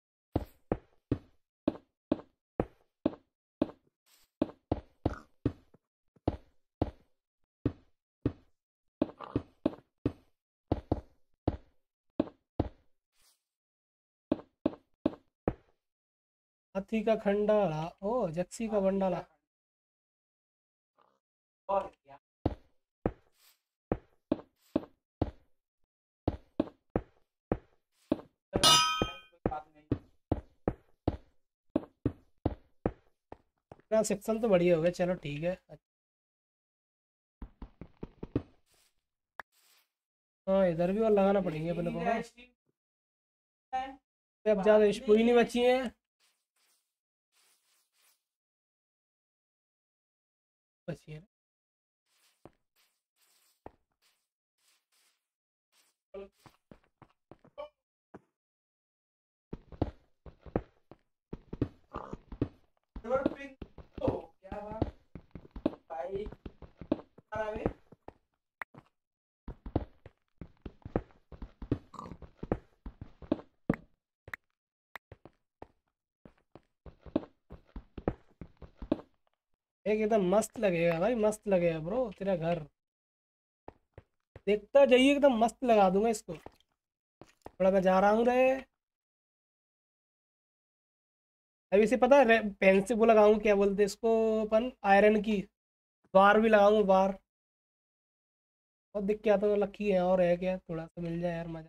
हाथी का खंडाला, ओ जक्सी का बंडाला। और क्या। कोई बात नहीं। सेक्शन तो बढ़िया हो गया, चलो ठीक है। हाँ इधर भी और लगाना पड़ेंगे अपने को। हाँ अब ज्यादा स्पूरी नहीं बची है। बची है। क्या बात भाई। अरे एक एकदम मस्त लगेगा भाई, मस्त लगेगा ब्रो तेरा घर। देखता जाइए, एकदम मस्त लगा दूंगा इसको। थोड़ा मैं जा रहा हूँ रे। अभी इसे पता है पेन से वो लगाऊंगा, क्या बोलते हैं इसको अपन, आयरन की बार भी लगाऊंगा बार। और दिख के आता तो लकी है, और है क्या, थोड़ा सा मिल जाए यार मजा।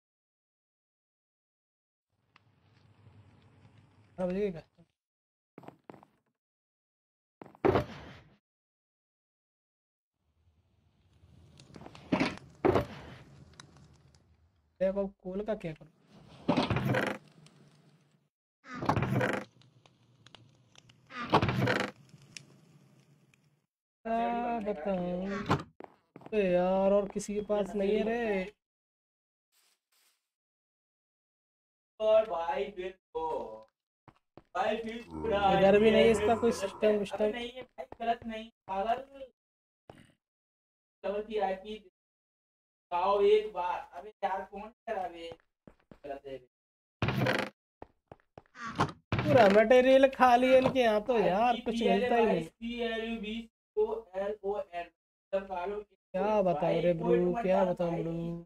12 बजे का। देखो कोल का क्या करूँ। क्या बताऊँ तो यार, और किसी के पास नहीं है रे। और भाई फिर तो भाई फिर पूरा इधर भी ये नहीं है है, इसका कोई गलत है। सिस्टम अबे विस्टम। नहीं है भाई, गलत नहीं पागल। डबल की आईपी आओ एक बार। अबे यार कौन करावे। गलत है। पूरा मटेरियल खाली है इनके यहाँ तो यार, आईपी कुछ पी एल ए मिलता ही भाई नहीं। C L U B O L O N सब कालो। क्या बताऊँ भाई रे ब्रू, कोर्ट मत क्या डाल बताऊँ ब्रू। भाई।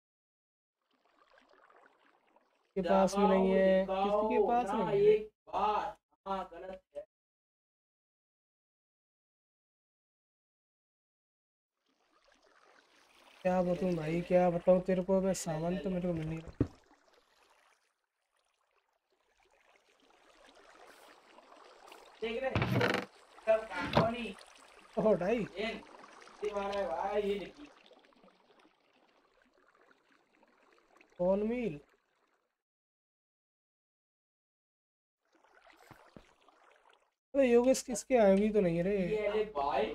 के पास भी नहीं दबाओ है, किसी दिखाओ के पास ना नहीं है रे। एक बार। हाँ गलत है। क्या बताऊँ भाई, क्या बताऊँ तेरे को, मैं सामान तो मेरे को मिल नहीं रहा। देख रहे सब कहानी ओह ढाई। एन ये वाला है भाई। ये देखिए कौन मील। अरे योगेश किसके आए भी तो नहीं रे। सी एल ए भाई।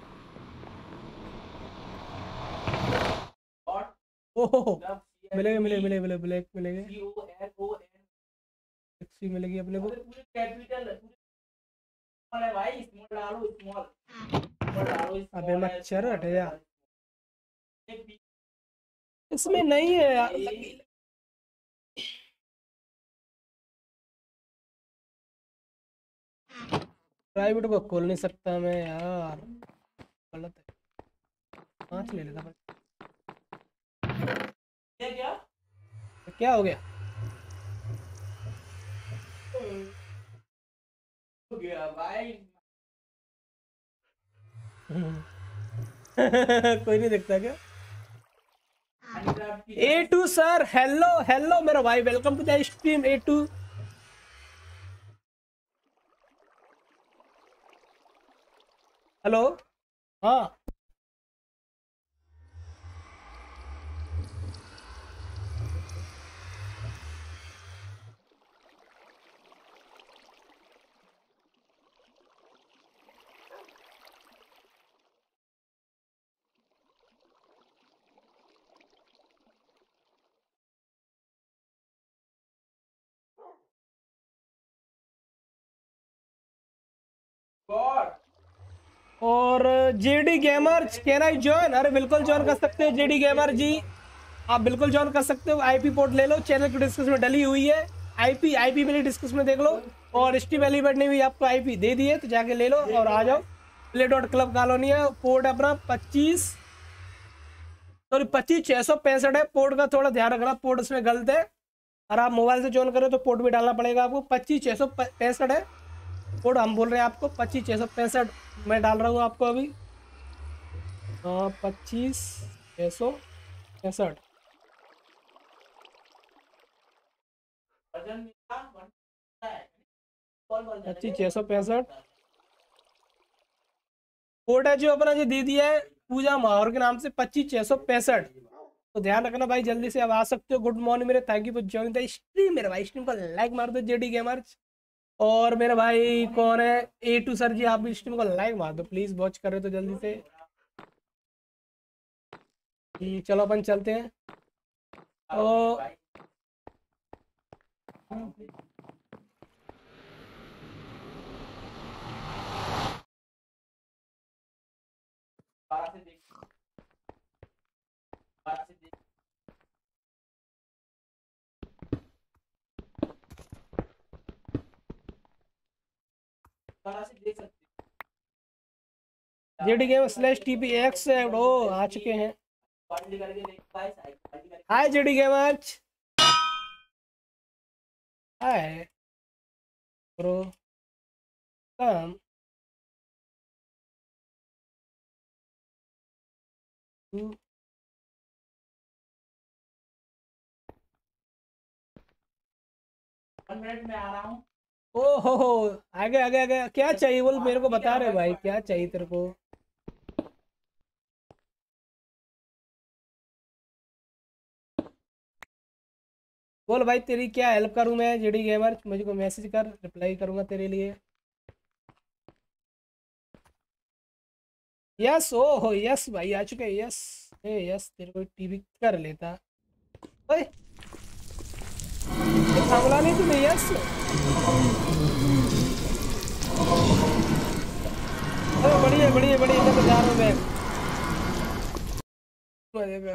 और ओहो मतलब सी एल मिलेगा, यू बी मिले मिले मिले ब्लैक मिलेंगे। C O L O N. एक्सी मिलेगी अपने को। अबे पूरे कैपिटल पूरे है भाई। स्मॉल डालो स्मॉल। स्मॉल डालो अबे स्मॉल है मच्छर स्मॉल हट है जा। डबल। एक इसमें नहीं है यार, ये लकी। प्राइवेट को खोल नहीं सकता मैं यार, गलत है। 5 ले लेता बस। ये क्या तो क्या हो गया। हो गया भाई। कोई नहीं देखता क्या। माइनक्राफ्ट की ए तरह। टू सर, हेलो हेलो मेरा भाई, welcome to the stream A two. Hello. हाँ गॉड और JD gamer can I join, अरे बिल्कुल ज्वाइन कर सकते हैं जेडी गेमर जी। आप बिल्कुल ज्वाइन कर सकते हो। आईपी पोर्ट ले लो, चैनल की डिस्क्रिप्शन में डली हुई है। आईपी आईपी मेरी डिस्क्रिप्शन में देख लो। और स्टीम एलिमेंट ने भी आपको आईपी दे दी है, तो जाके ले लो और आ जाओ। प्ले डॉट क्लब कॉलोनी है, पोर्ट अपना 25 665 है। पोर्ट का थोड़ा ध्यान रखना, पोर्ट उसमें गलत है। और आप मोबाइल से ज्वाइन करो तो पोर्ट भी डालना पड़ेगा आपको। 25 665 है कोड, हम बोल रहे हैं आपको 25 665। मैं डाल रहा हूँ आपको अभी। 25 665। वर्जन मिला है, कॉल वर्जन है 25 665 कोड है जो अपना जो दे दिया है पूजा माहौर के नाम से 25 665। तो ध्यान रखना भाई, जल्दी से अब आ सकते हो। गुड मॉर्निंग मेरे, thank you for joining the stream. मेरे भाई स्ट्रीम को लाइक मार दो जेडी गेमर्स। और मेरे भाई कौन है, ए टू सर जी, आप भी स्ट्रीम को लाइक मार दो प्लीज, वॉच कर रहे हो तो जल्दी से। चलो अपन चलते हैं। तो बारह से देख, बारह से देख, बारह से देख सकते JD game slash TP X O आ चुके हैं। क्वालिटी करके देख भाई, साइड क्वालिटी करके hi JD gamers, hi bro, come to. 1 minute में आ रहा हूँ। ओ हो, आगे आगे आगे, क्या चाहिए बोल, मेरे को बता रहे भाई क्या चाहिए तेरे को। बोल भाई तेरी क्या हेल्प करूं मैं जेडी गेमर, मुझे को मैसेज कर, रिप्लाई करूंगा तेरे लिए। यस ओ हो, यस भाई आ चुके हैं, यस। ए यस, तेरे को टीवी कर लेता। ओए ये थामला नहीं तुम्हें, यस। अरे बढ़िया बढ़िया बढ़िया, इधर तो जा रहा हूँ मैं। मजे कर।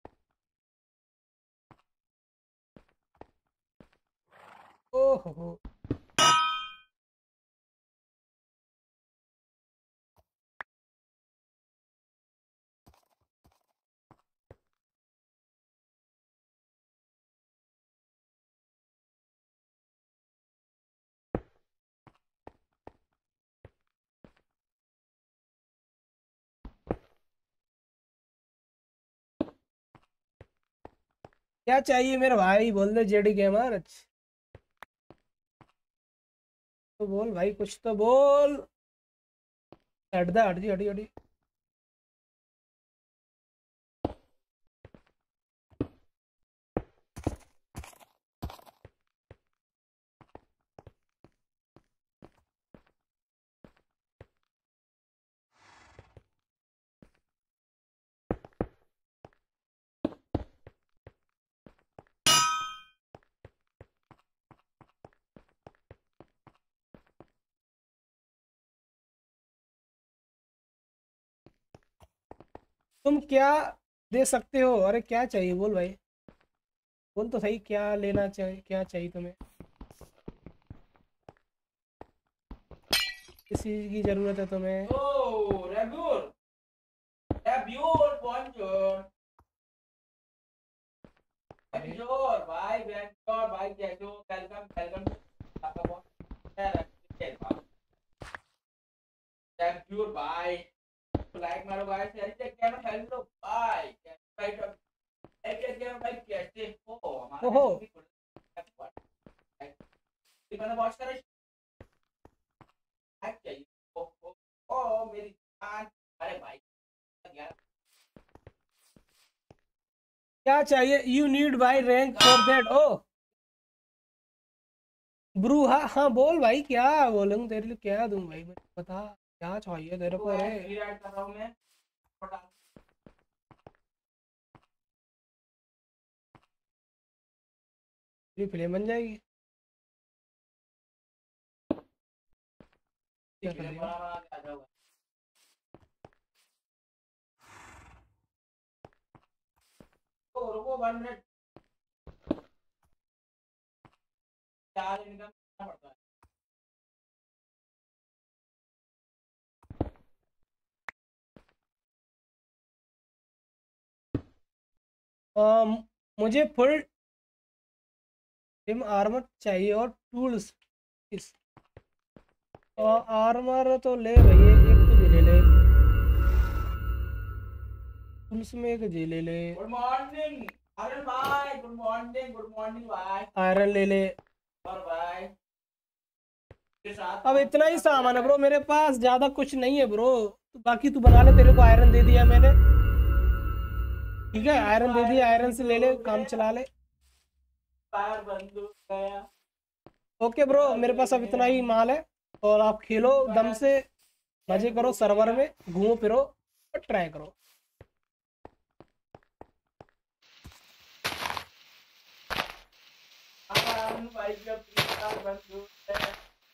ओ हो, क्या चाहिए मेरे भाई, बोल दे जेडी गेमर। तो बोल भाई, कुछ तो बोल। हट दा, हट जी, हटी हटी। तुम क्या दे सकते हो, अरे क्या चाहिए बोल भाई। बोल तो सही, क्या लेना चाहिए, क्या चाहिए तुम्हें, किस चीज़ की ज़रूरत है तुम्हें। ओ रेब्यूर, रेब्यूर बॉन्जोर, बेंजोर भाई, बेंजोर भाई, कैसे हो? वेलकम वेलकम, आपका बहुत है रेब्यूर भाई। लाइक मारो भाई, शेयर चेक करो, हेलो भाई, कैसे भाई, चेक करो भाई कैसे हो? हमारा ओहो, भी मैंने वॉच करा चाहिए। ओ मेरी जान, अरे भाई यार, क्या चाहिए, you need buy rank for that ओ ब्रू। हाँ हाँ बोल भाई, क्या बोलूँ तेरे लिए, क्या दूँ भाई, मुझे बता क्या चाहिए तेरे तो को रे। ऐड कर रहा हूँ मैं। तेरी फिल्म बन जाएगी। क्या कर दिया। आ जाओगा। रुको 1 मिनट, चार इनकम करना पड़ता है। अम, मुझे फुल टीम आर्मर चाहिए और टूल्स इस आर्मर तो ले भैया, एक तो जी ले ले, टूल्स में एक जी ले ले, गुड मॉर्निंग अरुण भाई, गुड मॉर्निंग भाई, आयरन ले ले। और भाई के साथ अब इतना ही सामान है ब्रो मेरे पास, ज्यादा कुछ नहीं है ब्रो। तो बाकी तू बना ले, तेरे को आयरन दे दिया मैंने, ठीक है, आयरन दे दिया, आयरन से ले ले, काम चला ले। फायर बंदूक गया। ओके ब्रो, मेरे पास अब इतना ही माल है, और आप खेलो दम से, मजे करो, सर्वर में घूमो फिरो और ट्राई करो। अरुण भाई का फायर बंदूक है।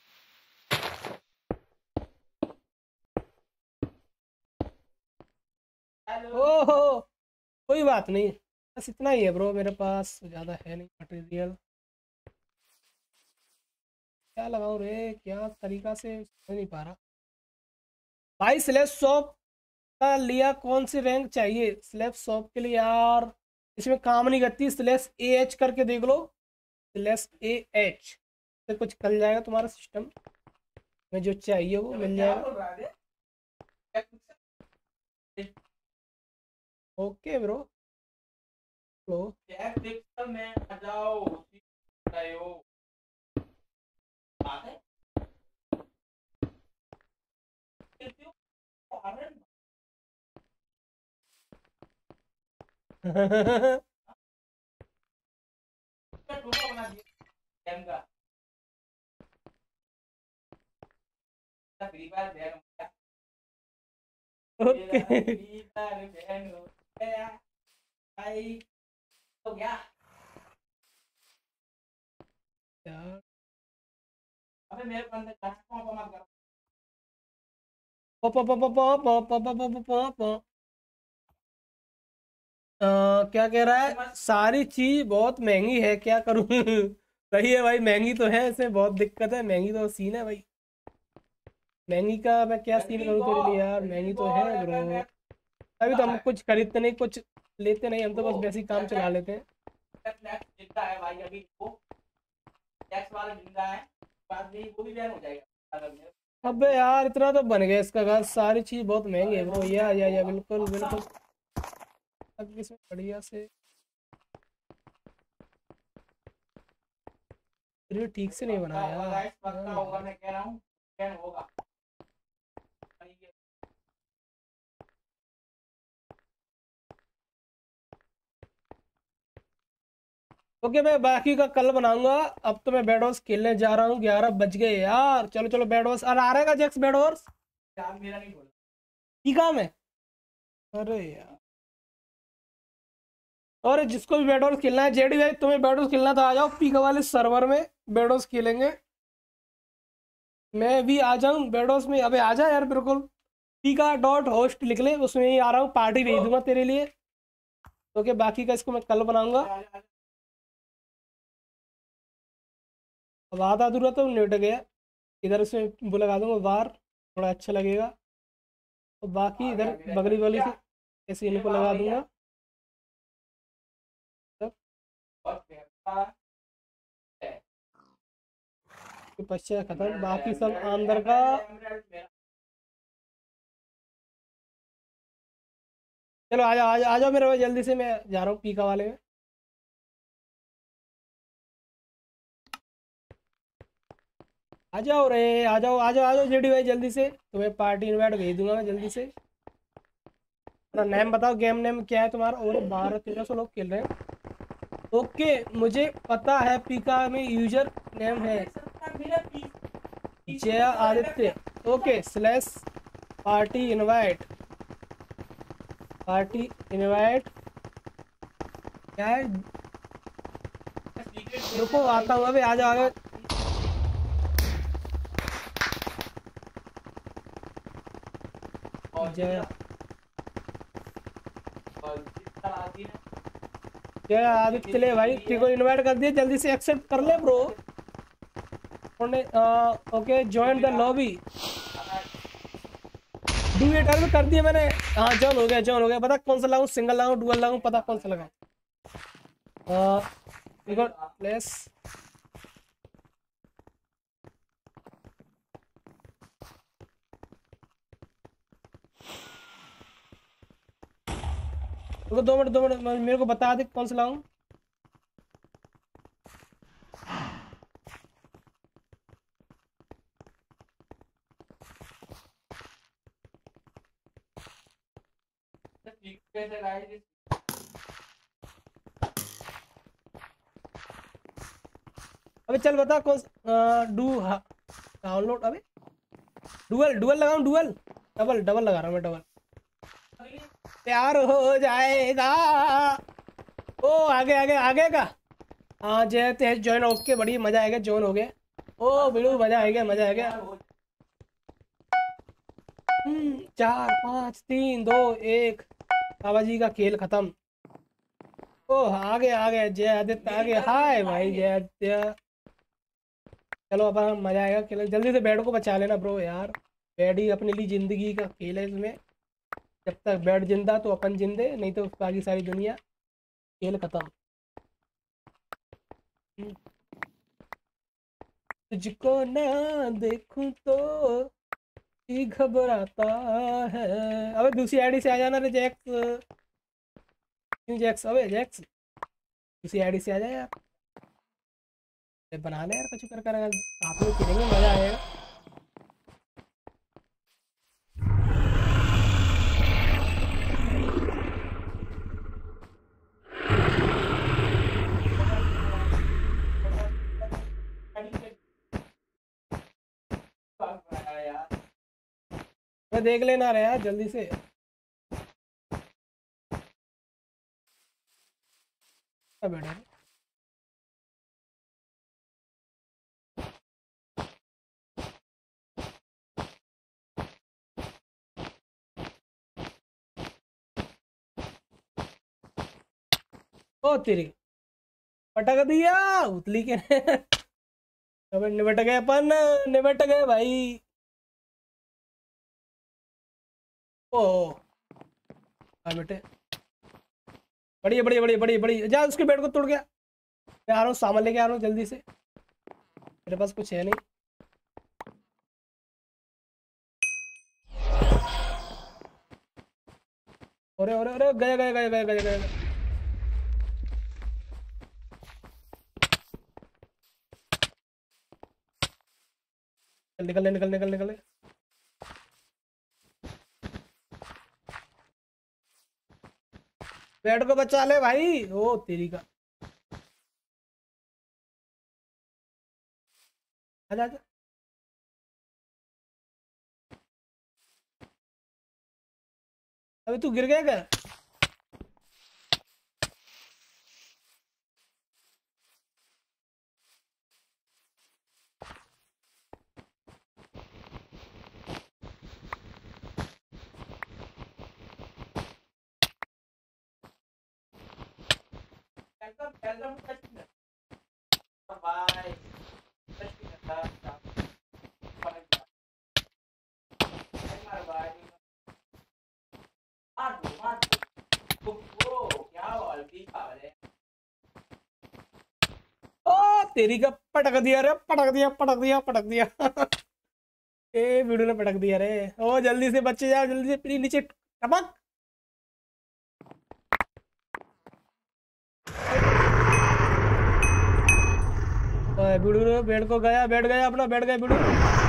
हेलो ओहो, कोई बात नहीं, बस इतना ही है ब्रो मेरे पास, ज़्यादा है नहीं मटेरियल। क्या लगाऊं रे, क्या तरीका से समझ नहीं पा रहा भाई। स्लैब शॉप का लिया, कौन सी रैंक चाहिए स्लैब शॉप के लिए यार? इसमें काम नहीं करती, स्लैश ए एच करके देख लो, स्लैश ए एच से कुछ चल जाएगा तुम्हारा सिस्टम में, जो चाहिए वो मिल क्या जाएगा। बोल रहा है? क्या कुछ ओके ब्रो, तो चैट डिक्शन में आ जाओ, बताओ बात है। क्यों कारण का टोपा बना दिया गेम का, फ्री फायर बैन हो गया, मेरा ओके फ्री फायर बैन हो गया भाई, हो गया। यार, अबे मेरे को अंदर जाना, कौन मत करो। पो पो पो पो पो पो पो पो पो पो पो। क्या कह रहा है, सारी चीज बहुत महंगी है, क्या करूं? सही है भाई, महंगी तो है, इसमें बहुत दिक्कत है, महंगी तो सीन है भाई, महंगी का मैं क्या सीन करूं तेरे लिए यार, महंगी तो है ब्रो। अभी तो हम कुछ खरीदते नहीं, कुछ लेते नहीं, हम तो बस वैसे ही काम चला लेते हैं। जिंदा है भाई, अभी वो टैक्स वाला जिंदा है, बाद में वो भी बैन हो जाएगा अगर मेरे। अबे यार, इतना तो बन गया इसका घास, सारी चीज बहुत महंगी है ब्रो। या बिल्कुल बिल्कुल, अब इसमें बढ़िया से ये ठीक से नहीं बनाया गाइस, पक्का होगा, मैं कह रहा हूं बैन होगा। ओके, मैं बाकी का कल बनाऊंगा। अब तो मैं बेड वॉर्स खेलने जा रहा हूँ, 11 बज गए यार। चलो चलो बेड वॉर्स, और आ रहेगा जैक्स बेड वॉर्स? यार मेरा नहीं बोला, की काम है? अरे यार, और जिसको भी बेड वॉर्स खेलना है, जेडी भाई तुम्हें बेड वॉर्स खेलना तो आ जाओ, पीका वाले सर्वर में बेड वॉर्स खेलेंगे। मैं भी आ जाऊँ बेड वॉर्स में? अबे आ जा यार, बिल्कुल। पीका डॉट होस्ट लिख ले, उसमें ही आ रहा हूँ, पार्टी भेज दूंगा तेरे लिए। ओके, बाकी का इसको मैं कल बनाऊंगा। अब आधा अधूरा तो नेट गया, इधर से वो लगा दूंगा वार, थोड़ा अच्छा लगेगा। और बाकी इधर बगली वाली से ऐसे इनको लगा दूंगा। तब के पश्चात खत्म, बाकी सब अंदर का। चलो आ जाओ आ जाओ मेरे भाई, जल्दी से, मैं जा रहा हूँ पीका वाले में। आ जाओ रे, आ जाओ आ जाओ आ जाओ जेडी भाई, जल्दी से, तुम्हें पार्टी इनवाइट भेज दूंगा मैं जल्दी से। अपना नेम बताओ, गेम नेम क्या है तुम्हारा? और 12-1300 लोग खेल रहे हैं। ओके, मुझे पता है पीका में यूजर नेम है Jay Aditya. Okay, slash party invite, party invite क्या है? रुको आता हूँ, अभी आ जाओ आ जाओ। जय जय आदित्य के लिए भाई, ठीक को इनवाइट कर दिया, जल्दी से एक्सेप्ट कर ले bro. Okay join the lobby, do it कर दिया मैंने। हाँ जॉन हो गया, जॉन हो गया। पता कौन सा लगाऊं, सिंगल लगाऊं डुअल लगाऊं, पता कौन सा लगाऊं? प्लेस रुको 2 मिनट 2 मिनट, मेरे को बता दे कौन सा लगाऊं। कैसे गाइस? अबे चल बता कौन डू डाउनलोड। अबे डुअल डुअल लगाऊं, डुअल डबल डबल लगा रहा हूं मैं, डबल। प्यार हो जाएगा। ओ आगे आगे आगे का। हाँ जय तेज ज्वाइन, ओके बड़ी मजा आएगा, ज्वाइन हो गया। ओ बिल्कुल मजा आएगा, मजा आएगा। 4 5 3 2 1, बाबा जी का खेल खत्म। ओह आ गए आ गए, जय आदित्य आ गए। हाय भाई जय आदित्य। चलो अपन मजा आएगा खेल, जल्दी से बेड को बचा लेना ब्रो यार। बेड ही अपने लिए जिंदगी का खेल है इसमें। जब तक बेड जिंदा तो अपन जिंदे, नहीं तो बाकी सारी दुनिया खेल खत्म। तुझको ना देखूं तो ही घबराता है। अबे दूसरी आईडी से आ जाना रे जैक्स, क्यों जैक्स? अबे जैक्स दूसरी आईडी से आ जा यार, बना ले यार कुछ कर कर, साथ में खेलेंगे मजा आएगा। मैं देख लेना रे यार जल्दी से। बेटा ओ तेरी पटक दिया उतली के। अबे निबट गए अपन, निबट गए भाई। ओ हाँ बेटे, बढ़िया बढ़िया बढ़िया बढ़िया बढ़िया। जा उसके बेड को तोड़ गया। मैं आ रहा हूँ, सामान लेके आ रहा हूँ जल्दी से, मेरे पास कुछ है नहीं। अरे अरे अरे गया गया गया गया गया गया। निकल निकल निकल निकल। बेड को बचा ले भाई। ओ तेरी का, आजा आजा। अबे तू गिर गया क्या? बाय। ओ तेरी का पटक दिया रे, पटक दिया पटक दिया पटक दिया। ए वीडियो ने पटक दिया रे। ओ जल्दी से बच्चे जाओ, जल्दी से प्लीज नीचे टपक। वीडियो बेड को गया, बैठ गया अपना, बैठ गया वीडियो।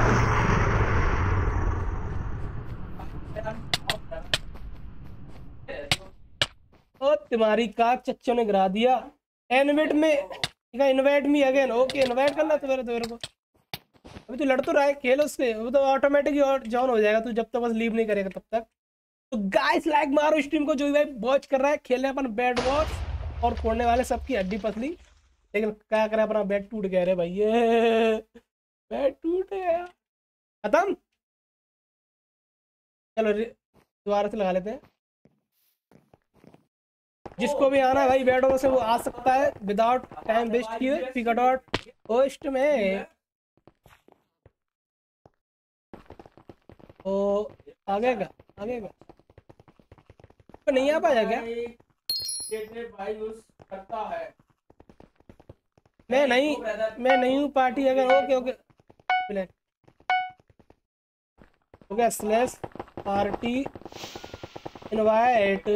ओ तुम्हारी का चच्चों ने गिरा दिया। इनवाइट में invite me again, okay invite करना तो मेरे को। अभी तो लड़ तो रहा है, खेल उससे, वो तो ऑटोमेटिक जॉन हो जाएगा तू, जब तक बस लीव नहीं करेगा तब तक। तो गाइस लाइक मारो स्ट्रीम को, जो भाई वॉच कर रहा है। खेलने अपन बैट वॉच और फोड़ने वाले सबकी हड्डी पसली, लेकिन क्या करे अपना बैट टूट गया रे भाई, ये बैट टूट गया, खत्म। चलो दोबारा से लगा लेते हैं। जिसको भी आना है भाई बैठो से वो आ सकता है विदाउट टाइम वेस्ट किए फिगर आउट पोस्ट में। ओ आगे का तो नहीं आ पाया क्या? भाई यूज करता है। मैं नहीं हूँ पार्टी अगर okay okay plain okay slash party invite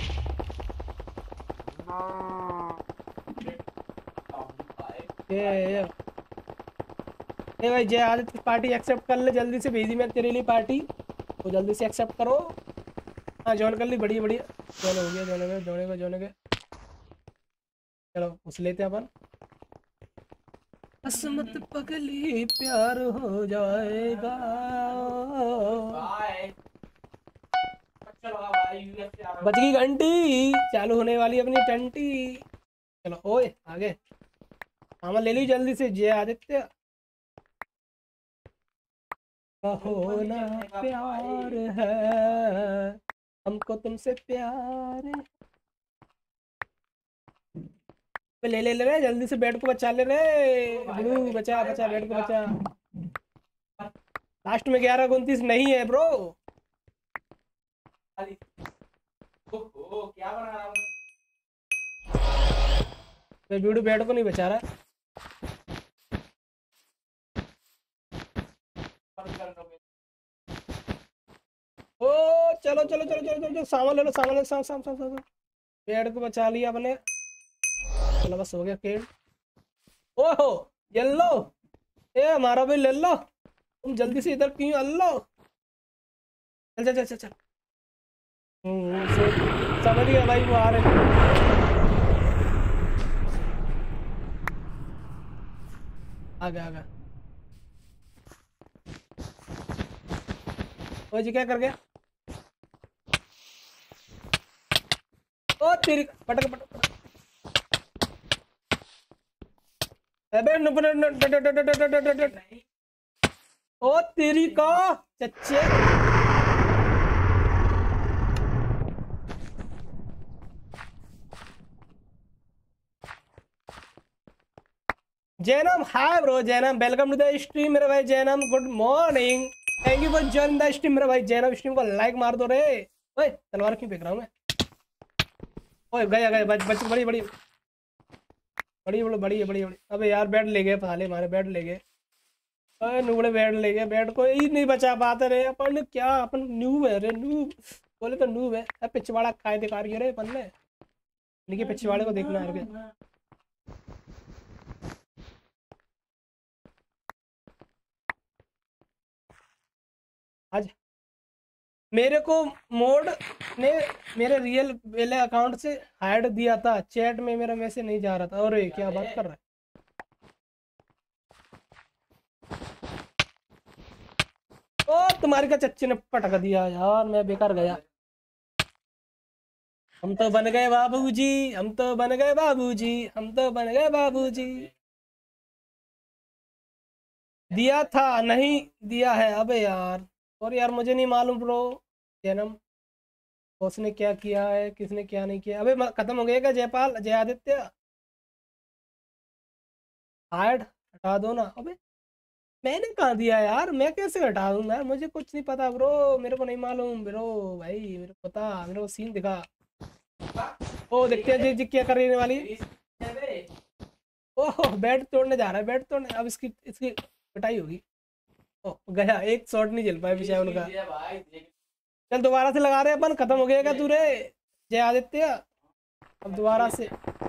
ये भाई जय आदित्य पार्टी एक्सेप्ट कर ले जल्दी से भेजी मैं तेरे लिए पार्टी तो जल्दी से एक्सेप्ट करो। हाँ ज्वाइन कर ली बढ़िया ज्वाइन हो गया ज्वाइन हो गया चलो उस लेते हैं अपन। असमत पगली प्यार हो जाएगा। बज गई घंटी चालू होने वाली अपनी टंटी। चलो ओए आगे सामान ले ली जल्दी से जय आदित्य। कहो ना प्यार है हमको तुमसे प्यार है। ले ले ले रहे जल्दी से बेड को बचा ले रहे ब्लू बचा बेड को बचा। लास्ट में 11-29 नहीं है ब्रो। क्या बना रहा हूँ वीडियो बेड को नहीं बचा रहा। ओ चलो सामान ले लो सामान बेड को बचा लिया अपने। चलो बस हो गया केड। ओहो येलो ए हमारा भी ले लो तुम जल्दी से इधर क्यों अल्लो। चल समझ गया भाई वो आ रहे। आगा ओ जी क्या कर गया। ओ तेरी पटक ओ तेरी का चच्चे Jainam hi bro Jainam welcome to the stream मेरे भाई Jainam good morning thank you for join the stream मेरे भाई जैनम स्ट्रीम को लाइक मार दो रे। ओए तलवार क्यों फेंक रहा हूँ मैं। ओए गया बच बड़ी अबे यार बेड ले गए साले हमारे बेड ले गए। अरे नुबड़े बेड ले गए बेड को ही नहीं बचा पाते रे अपन क्या अपन न्यूब है रे न्यूब बोले तो न्यूब है। पिछवाड़ा काय दिखा रही है रे अपन ने इनके पिछवाड़े को देखना है। आज मेरे को मोड ने मेरे रियल वाले अकाउंट से हाइड दिया था चैट में मेरा मैसेज नहीं जा रहा था। और क्या बात कर रहा है। ओ तुम्हारी का चच्चे ने पटक दिया यार मैं बेकार गया। हम तो बन गए बाबूजी दिया था नहीं दिया है। अबे यार और यार मुझे नहीं मालूम ब्रो जैनम उसने क्या किया है किसने क्या नहीं किया। अबे खत्म हो गया क्या जयपाल जय आदित्य हाइड हटा दो ना। अबे मैंने कहाँ दिया यार मैं कैसे हटा दूँ यार मुझे कुछ नहीं पता ब्रो मेरे को नहीं मालूम ब्रो भाई मेरे को पता मेरे को सीन दिखा। ओ देखते हैं जी क्या करने वाली। ओह बेड तोड़ने जा रहा है बेड तोड़ने। अब इसकी पिटाई होगी। ओ गया एक शॉट नहीं झेल पाया पीछे उनका। चल दोबारा से लगा रहे अपन खत्म हो गया क्या तू रे जय आदित्य। अब दोबारा से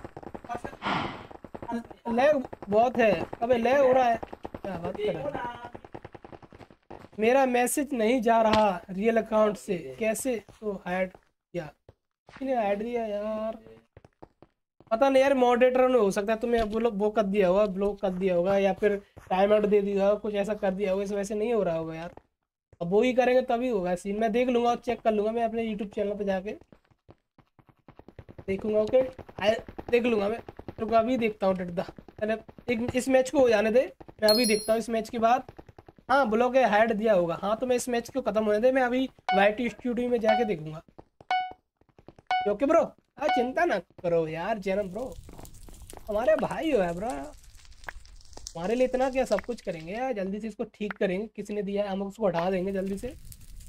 लैग बहुत है। अबे लैग हो रहा है क्या बात कर रहा है। मेरा मैसेज नहीं जा रहा रियल अकाउंट से कैसे तो हाइड किया हाइड दिया यार पता नहीं यार मॉडरेटर में हो सकता है तुम्हें वो कर दिया होगा ब्लॉक कर दिया होगा या फिर टाइम आउट दे दिया होगा कुछ ऐसा कर दिया होगा। इस वैसे नहीं हो रहा होगा यार। अब वो ही करेंगे तभी होगा सीन। मैं देख लूंगा और चेक कर लूंगा मैं अपने यूट्यूब चैनल पे जाके देखूंगा। ओके देख लूंगा मैं तो अभी देखता हूँ डरदा। पहले एक इस मैच को हो जाने दे मैं अभी देखता हूँ इस मैच के बाद। हाँ ब्लॉक है हाइड दिया होगा। हाँ तो मैं इस मैच को खत्म होने दे मैं अभी वाईटी स्टूडियो में जाके देखूंगा। ओके ब्रो चिंता ना करो यार जैनम ब्रो, हमारे भाई हो है ब्रो, हमारे लिए इतना क्या, सब कुछ करेंगे यार, जल्दी से इसको ठीक करेंगे, किसी ने दिया है हम उसको हटा देंगे जल्दी से।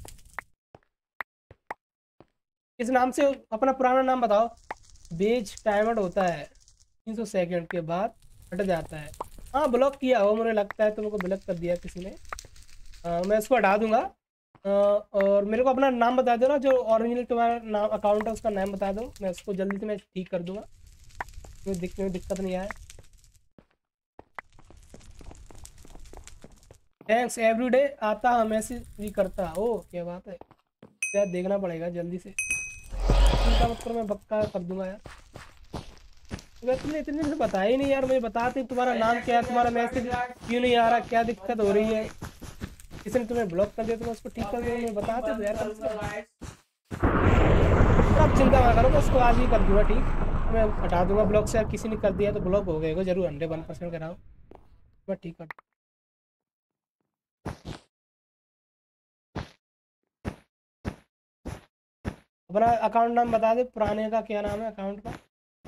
इस नाम से अपना पुराना नाम बताओ। बेज टाइमर होता है 300 सेकंड के बाद हट जाता है। हाँ ब्लॉक किया हो मुझे लगता है, तुमको ब्लॉक कर दिया किसी ने। मैं इसको हटा दूंगा। और मेरे को अपना नाम बता दो ना, जो ओरिजिनल तुम्हारा नाम अकाउंट है उसका नाम बता दो, मैं उसको जल्दी से मैं ठीक कर दूंगा, कोई दिखने में दिक्कत नहीं आए। थैंक्स एवरीडे आता है, मैसेज भी करता। ओ क्या बात है यार, देखना पड़ेगा जल्दी से, चिंता मत करो मैं पक्का कर दूंगा यार। अगर तुमने इतने दिन से बताया ही नहीं यार, मुझे बताते तुम्हारा नाम क्या है, तुम्हारा मैसेज क्यों नहीं आ रहा, क्या दिक्कत हो रही है, किसी ने तुम्हें ब्लॉक कर दिया, तुम उसको ठीक कर दिया, मुझे बताते तो यार कम से कम। अब चिंता ना करो, मैं उसको आज ही कर दूंगा ठीक, मैं हटा दूंगा ब्लॉक से। किसी ने कर दिया तो ब्लॉक हो गएगा जरूर, 101% कराओ, मैं ठीक कर। अपना अकाउंट नाम बता दे, पुराने का क्या नाम है अकाउंट का।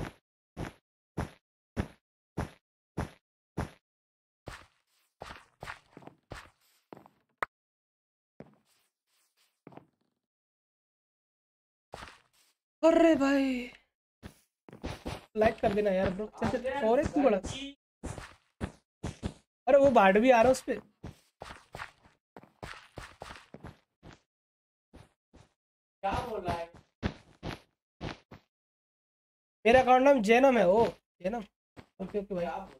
अरे भाई लाइक कर देना यार ब्रो, चल चल और एक तू बड़ा। अरे वो बाढ़ भी आ रहा है उस पे। क्या बोल रहा है? मेरा अकाउंट नाम जैनम है। ओ जैनम, ओके ओके भाई। क्या बोल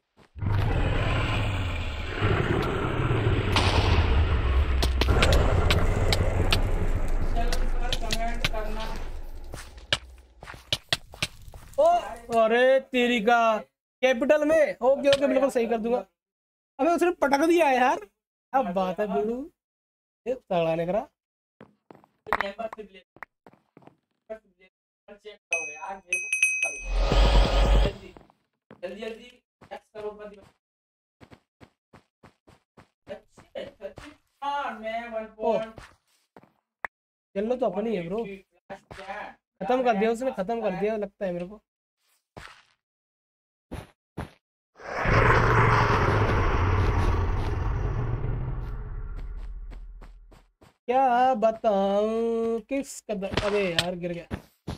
चैनल पर कमेंट करना। ओ अरे तेरी का, कैपिटल में, ओके ओके बिल्कुल सही कर दूंगा। अबे उसने पटक दिया है यार, अब बात है बिल्लू, ये तगड़ा नहीं करा। मेंबरशिप ले, चेक करो यार, देखो जल्दी जल्दी जल्दी नेक्स्ट करो बंदी। अच्छे अच्छे, हाँ मैं 1 ओ पॉइंट चलो तो अपनी है ब्रो, खत्म कर दिया उसने, खत्म कर दिया लगता है मेरे को। क्या बताऊं किस कदर, अबे यार गिर गया।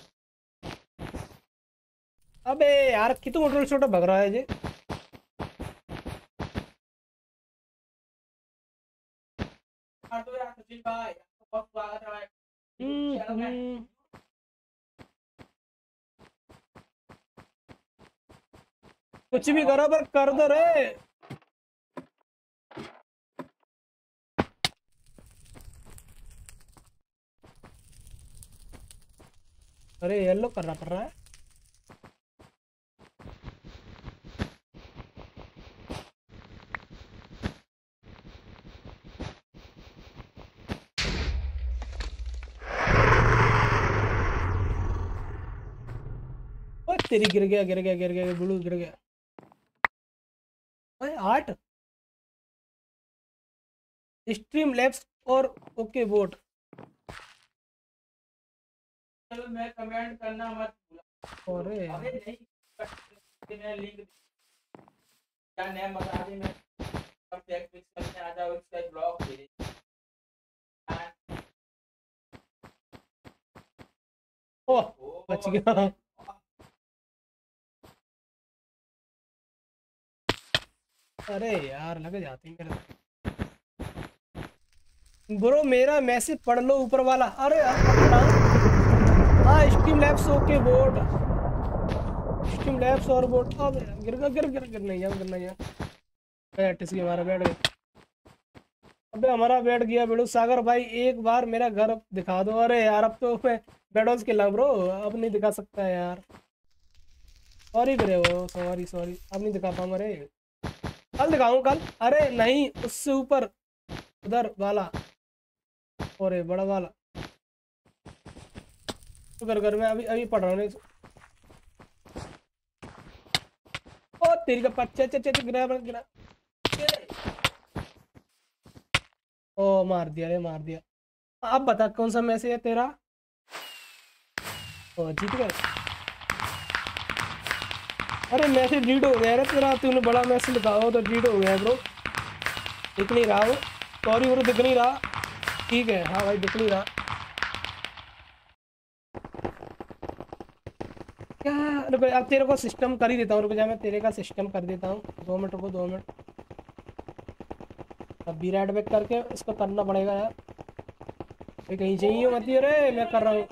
अबे यार कितने कंट्रोल छोटा भग रहा है जी। हाँ तो यार सचिन भाई, आपका बहुत स्वागत है भाई। चैनल में हम्म। कुछ भी करो पर कर दो रे। अरे येलो करना पड़ रहा है। ओ तेरी गिर गया गिर गया गिर गया, ब्लू गिर गया। ओए 8 स्ट्रीम लैब्स और ओके वोट। चलो मैं कमेंट करना मत भूलना। अरे अबे नहीं, मैं लिंक क्या नेम बता दे, मैं और टैग फिक्स करने आ जाओ, इसका ब्लॉग दे दे। ओह बच गया। अरे यार लग जाती मेरे ब्रो, मेरा मैसेज पढ़ लो ऊपर वाला। अरे यार हाँ stream labs okay board, stream labs और बोर्ड। अब गिर गिर गिर गिर गिर नहीं यार, गिर नहीं यार, बैठ इसकी हमारा बैठ गया। अबे हमारा बैठ गया बेड़ू। सागर भाई एक बार मेरा घर दिखा दो। अरे यार अब तो मैं बेडोस के ब्रो, अब नहीं दिखा सकता है यार, सॉरी ब्रे, वो सॉरी सॉरी, अब नहीं दिखा पाऊंगा रे, कल दिखाऊं कल। अरे नहीं उससे ऊपर उधर वाला, और बड़ा वाला तो कर मैं अभी अभी पढ़ रहा हूँ। ओ तेरी का पच्चा चा चा गिरा गिरा। ओ मार दिया रे मार दिया। अब बता कौन सा मैसेज है तेरा। ओ जीत गए। अरे मैसेज रीड हो गया रे तेरा, तूने बड़ा मैसेज लिखा हो तो रीड हो गया ब्रो। दिख नहीं रहा वो, सॉरी ब्रो, दिख नहीं रहा। ठीक है, हाँ भाई दिख नहीं रहा। क्या, रुको अब तेरे को सिस्टम कर ही देता हूँ, रुको जा मैं तेरे का सिस्टम कर देता हूँ। 2 मिनट रुको, 2 मिनट। अब भी राइट बैक करके इसको करना पड़ेगा यार। ये कहीं चाहिए मत ही, अरे मैं कर रहा हूँ।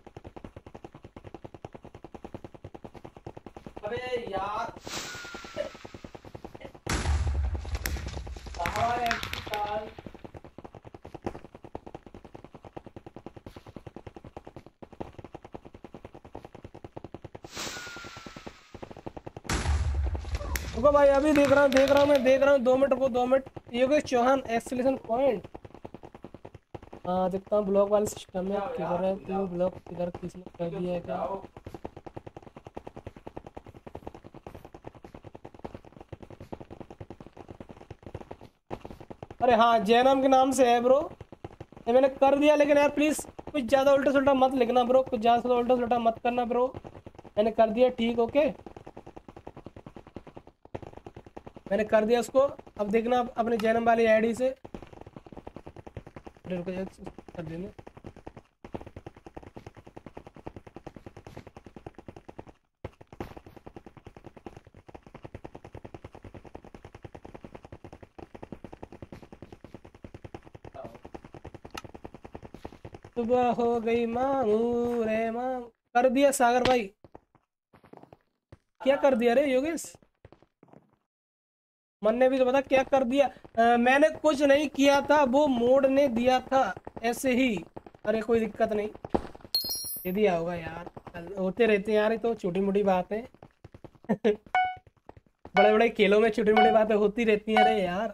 अबे यार कहाँ है काल? रुको भाई, अभी देख रहा हूँ, मैं देख रहा हूँ। 2 मिनट रुको, 2 minute. Yogesh Chauhan acceleration point. हाँ देखता हूँ ब्लॉक वाले सिस्टम में किधर है तू, ब्लॉक किधर किसने कर दिया है क्या। जाओ। अरे हाँ, जयराम के नाम से है ब्रो, ये मैंने कर दिया। लेकिन यार प्लीज़ कुछ ज़्यादा उल्टा सुल्टा मत लिखना ब्रो, कुछ ज़्यादा उल्टा सुल्टा मत करना ब्रो। मैंने कर दिया, ठीक ओके, मैंने कर दिया उसको। अब देखना अपने जन्म वाली आईडी से। अरे रुको यार, कर देना। सुबह हो गई मामू रे मामू। कर दिया सागर भाई। क्या कर दिया रे योगेश? मन ने भी तो बता क्या कर दिया। मैंने कुछ नहीं किया था, वो मोड ने दिया था ऐसे ही। अरे कोई दिक्कत नहीं, दे दिया होगा यार, होते रहते हैं यार, ये तो छोटी मोटी बात है। बड़े बड़े खेलों में छोटी मोटी बातें होती रहती हैं। अरे यार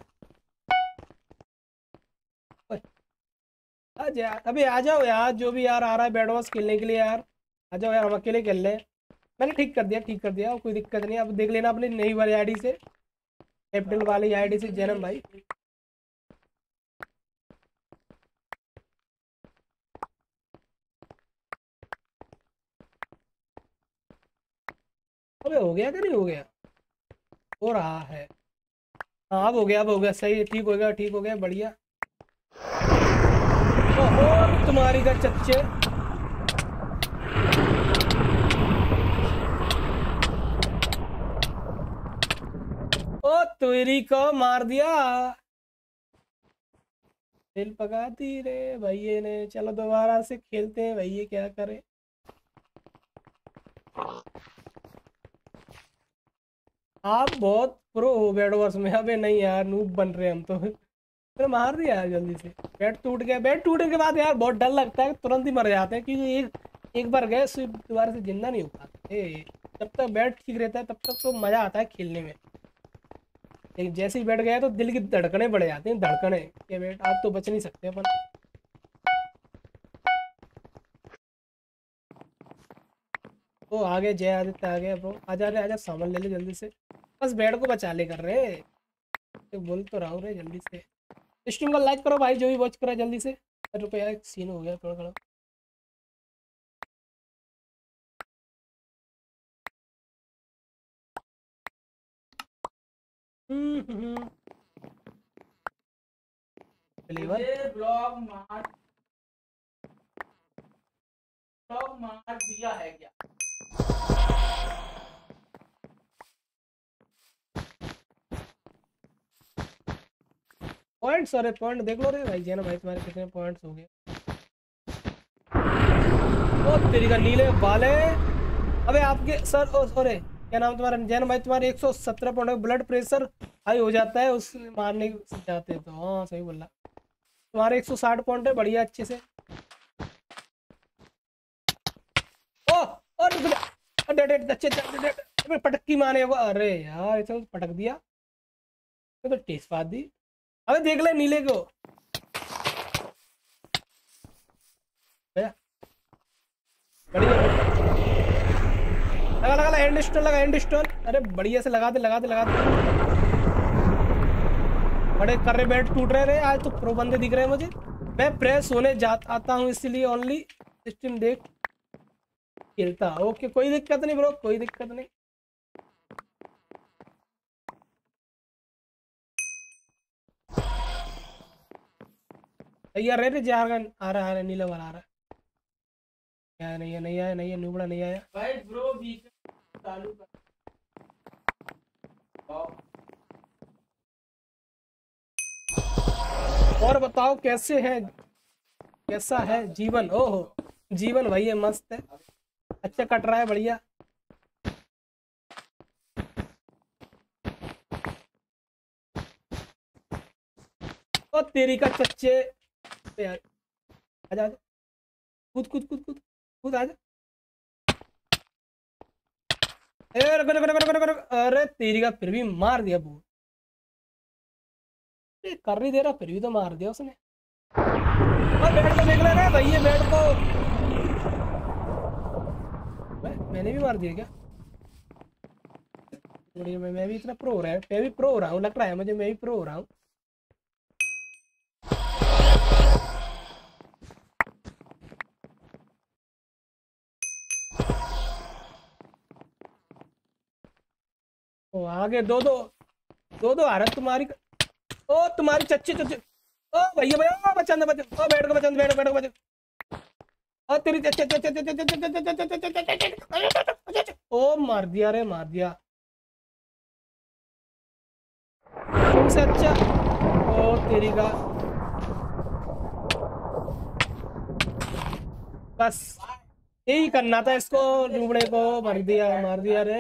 आज यार, अभी आ जाओ यार, जो भी यार आ रहा है बैट बॉल खेलने के लिए यार, आ जाओ यार, हम अकेले खेल रहे हैं। मैंने ठीक कर दिया, ठीक कर दिया, कोई दिक्कत नहीं। अब देख लेना अपनी नई वाली आईडी से, कैपिटल वाली आईडी से जन्म भाई। अबे हो गया कि नहीं हो गया? हो रहा है, हाँ अब हो गया, अब हो गया, सही है, ठीक हो गया, ठीक हो गया, बढ़िया। ओहो तुम्हारी का चच्चे। ओ तेरी को मार दिया, दिल पका दी रे भैये ने। चलो दोबारा से खेलते हैं भैये, क्या करें। आप बहुत प्रो हो बैट वर्स में। अबे नहीं यार, नूब बन रहे हम तो। फिर मार दिया यार जल्दी से। बैट टूट गया, बैट टूटने के बाद यार बहुत डर लगता है, तुरंत ही मर जाते हैं, क्योंकि एक बार गए फिर दोबारा से जिंदा नहीं हो पाते। जब तक बैट ठीक रहता है तब तक तो मजा आता है खेलने में, लेकिन जैसे ही बैठ गया तो दिल की धड़कने बढ़ जाती हैं, धड़कने के बैट आज तो बच नहीं सकते अपन। ओ आगे जय आदित्य आ गया ब्रो, आजा रे आजा, सामान ले ले जल्दी से, बस बैट को बचा ले कर रहे। तो बोल तो रहा हूँ रे, जल्दी से स्ट्रीम को लाइक करो भाई, जो भी वॉच करा जल्दी से। रुको यार, एक सीन हो गया थोड़ा थोड़ा। हम्म। मुझे ब्लॉग मार दिया है क्या? पॉइंट्स, अरे पॉइंट देख लो रे भाई, जैन भाई तुम्हारे कितने पॉइंट्स हो गए। ओ तेरी का नीले वाले। अबे आपके सर, ओ सॉरी क्या नाम तुम्हारा, जैन भाई तुम्हारे 117 पॉइंट, ब्लड प्रेशर हाई हो जाता है उस मारने जाते तो। हाँ सही बोला, तुम्हारे 160 पॉइंट है, बढ़िया अच्छे से। ओ और अच्छे पटकी मारे होगा। अरे यार इसे पटक दिया तो टेस्ट पात दी। अबे देख ले नीले को, बढ़िया लगा लगा एंड स्टोन, लगा एंड स्टोन। अरे बढ़िया से लगा दे लगा दे लगा दे। बड़े कर रहे, बैट टूट रहे रे आज तो, प्रो बंदे दिख रहे हैं मुझे। मैं प्रेस होने आता हूँ इसलिए ओनली स्ट्रीम देख खेलता। ओके कोई दिक्कत नहीं ब्रो, कोई दिक्कत नहीं। यार रे जारगन आ रहा है, नीला वाला आ रहा है। नहीं है, नहीं आया, नहीं है, नुबड़ा नहीं आया भाई ब्रो बीच चालू कर। और बताओ कैसे है, कैसा है जीवन? ओहो, जीवन भाई है, मस्त है, अच्छा कट रहा है, बढ़िया। ओ तेरी का चच्चे यार, आजा आजा, कूद कूद कूद कूद कूद, आजा। रुको रुको रुको रुको रुको, अरे तेरी का फिर भी मार दिया बूट, कर नहीं दे रहा, फिर भी तो मार दिया उसने। बेड को देख ले रहा भाई, ये बेड को मैंने भी मार दिया क्या? बढ़िया, मैं भी इतना प्रो हो रहा है, मैं भी प्रो हो रहा हूँ, लग रहा है मुझे, मैं भी प्रो हो रहा हूँ। ओ आगे दो दो दो दो आ रहा तुम्हारी, ओ तुम्हारी चच्चे चच्चे, ओ भैया भैया बचा दे, बचा, ओ बेड को बचा, बेड बेड को बचा, ओ तेरी ओ मार दिया रे, मार दिया तुमसे अच्छा। ओ तेरी का, बस यही करना था इसको, डूबने को मार दिया रे।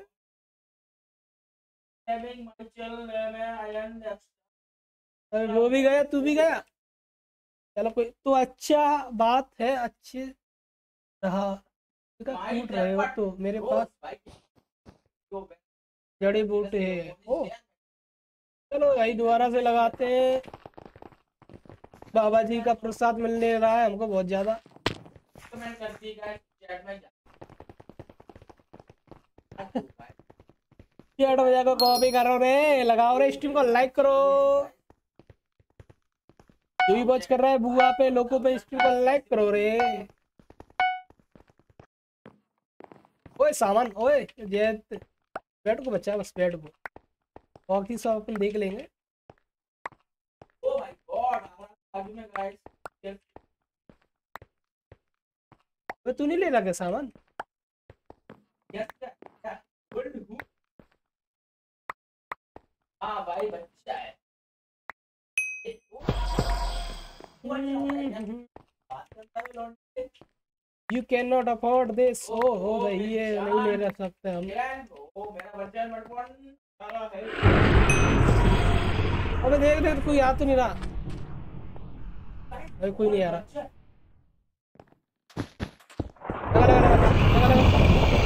वो भी गया, तू भी गया, चलो कोई तो अच्छा बात है, अच्छे रहा। टूट रहे हो तो मेरे पास जड़ी बूटी है। ओ चलो भाई दोबारा से लगाते हैं, बाबा जी का प्रसाद मिलने रहा है हमको बहुत ज्यादा। चैट बजा को कॉपी करो रे, लगाओ रे, स्ट्रीम को लाइक करो, जो भी वॉच कर रहा है बुआ पे, लोगों पे, स्ट्रीम को लाइक करो रे। ओए सामान, ओए जैत, बैट को बचा, बस बैट को, बाकी सब अपन देख लेंगे। ओ माय गॉड, हमारा आगे में गाइस, तो तू नहीं ले रहा क्या सामान? हाँ भाई बच्चा है। You cannot afford this। ओ हो भाई, ये नहीं ले रह सकते हम। मेरा बच्चा है। अबे देख देख, कोई आ तो नहीं रहा भाई, कोई नहीं आ रहा। लगा लगा लगा लगा लगा।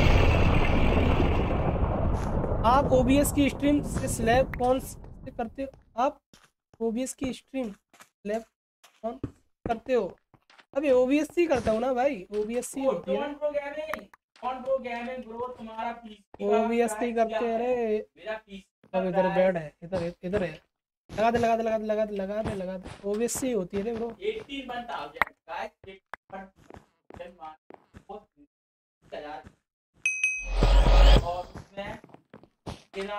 आप ओबीएस की स्ट्रीम से स्लैब कौन से करते हो? आप ओबीएस की स्ट्रीम स्लैब कौन करते हो? अबे ओबीएस ही करता हूँ ना भाई, ओबीएस ही होती है। ओबीएस ही करते हैं रे। अब इधर बेड है, इधर इधर है, लगा दे लगा दे लगा दे लगा दे लगा दे लगा दे, ओबीएस ही होती है रे ब्रो। 18 बनता हो जाए और उसमें तेरा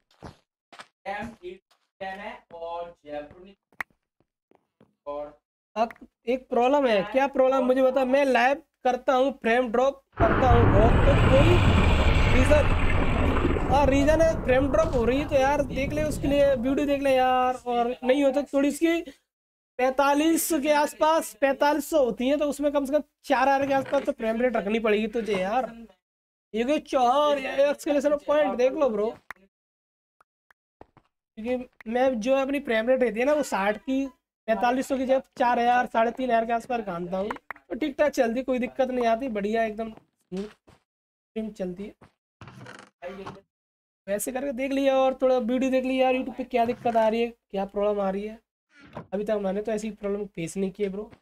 है और जयपुर और अब एक प्रॉब्लम है। क्या प्रॉब्लम मुझे बता। मैं लाइव करता हूँ, फ्रेम ड्रॉप करता हूँ बहुत, तो कोई रीजन, हाँ रीजन है, फ्रेम ड्रॉप हो रही है तो यार देख ले, उसके लिए वीडियो देख ले यार। और नहीं होता थोड़ी इसकी 45 के आसपास, 4500 होती है, तो उसमें कम से कम 4000 के आसपास तो फ्रेम रेट रखनी पड़ेगी तुझे यार। ये चौहान एक्सक्लेमेशन पॉइंट देख लो ब्रो, क्योंकि मैं जो अपनी फ्रेम रेट रहती है ना वो 60 की, 4500 की जगह 4000 3500 के आसपास कानता हूँ, तो ठीक ठाक चलती, कोई दिक्कत नहीं आती, बढ़िया एकदम स्ट्रीम चलती है। वैसे करके देख लिया और थोड़ा वीडियो देख लिया यार, यूट्यूब पे क्या दिक्कत आ रही है, क्या प्रॉब्लम आ रही है। अभी तक मैंने तो ऐसी प्रॉब्लम फेस नहीं की है ब्रो।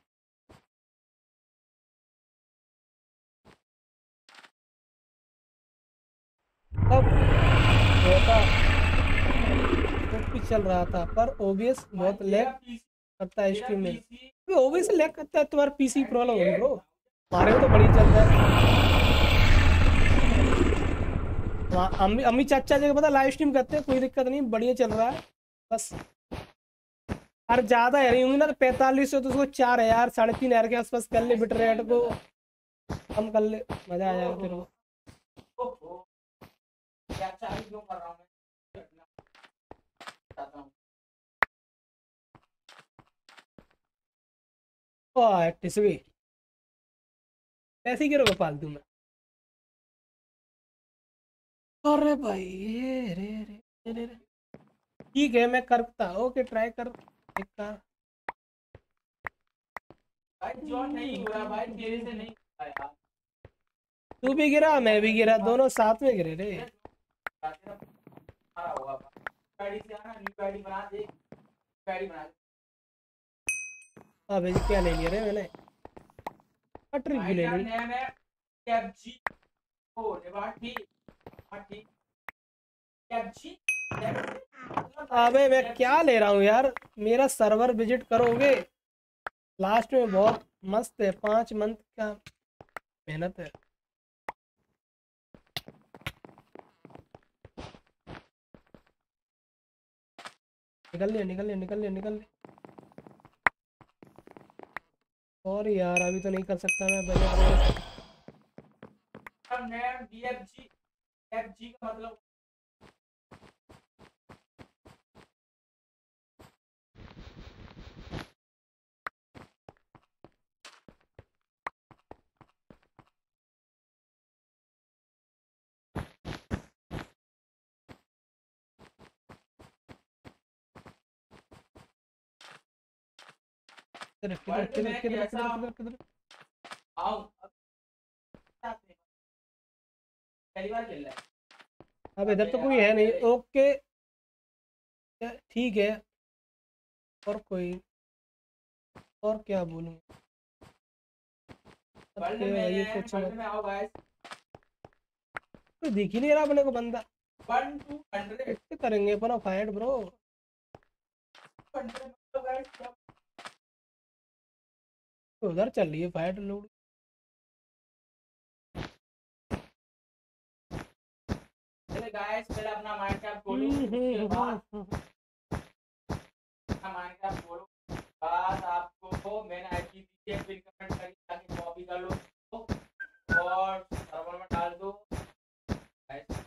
अब होता सब कुछ चल रहा था, पर ओबीएस बहुत लैग करता है स्ट्रीम में। ओबीएस लैग करता है, तुम्हारा पीसी प्रॉब्लम होगी ब्रो, हमारे में तो बढ़िया चलता है। अम्मी चाचा जी को पता लाइव स्ट्रीम करते हैं, कोई दिक्कत नहीं, बढ़िया चल रहा है बस। अरे ज्यादा है नहीं होंगी ना, तो 45 से तो उसको 4,000 3,500 के आसपास कर ले, बिट रेट को कम कर ले, मजा आ जाएगा तेरे को। ओहो, क्या चाल क्यों कर रहा हूँ मैं, चाहता हूँ। ओह टिसवी ऐसे ही गिरोगे फालतू में। अरे भाई ये रे रे रे रे। ठीक है मैं करता, ओके ट्राई कर एक का। भाई जो नहीं हुआ भाई, तेरे से नहीं हुआ यार। तू भी गिरा मैं भी गिरा, दोनों साथ में गिरे रे। हमारा होगा गाड़ी से आना, न्यू गाड़ी बना दे, गाड़ी बना दे। अबे जी क्या ले लिया रे मैंने, पटरी भी ले भाई ली। नेम है कैप्ची, ओ नेवाटी माटी कैप्ची। अबे मैं क्या ले रहा हूँ यार, मेरा सर्वर विजिट करोगे लास्ट में, बहुत मस्त है, 5 मंथ का मेहनत है। निकल लिया निकल लिया निकल लिया निकल लिया। और यार अभी तो नहीं कर सकता मैं भैया। नेम डीएफजी, एफजी का मतलब किधर किधर किधर किधर किधर किधर किधर। आओ पहली बार खेल रहा है। अब इधर तो कोई है नहीं, ओके ठीक है। और कोई, और क्या बोलूं, वर्ल्ड ये में कुछ वर्ल्ड में आओ गाइस, कोई दिख ही नहीं रहा अपने को बंदा। 1 to 100 कैसे करेंगे अपना फाइट ब्रो। 100 मतलब गाइस। तो उधर चल रही है फाइट लोड। चले गाइस पहले अपना माइनक्राफ्ट खोलो, उसके बाद अपना माइनक्राफ्ट खोलो, बाद आपको मैंने आईपी दी है, पिन कमेंट करके ताकि कॉपी कर लो और सर्वर में डाल दो गाइस।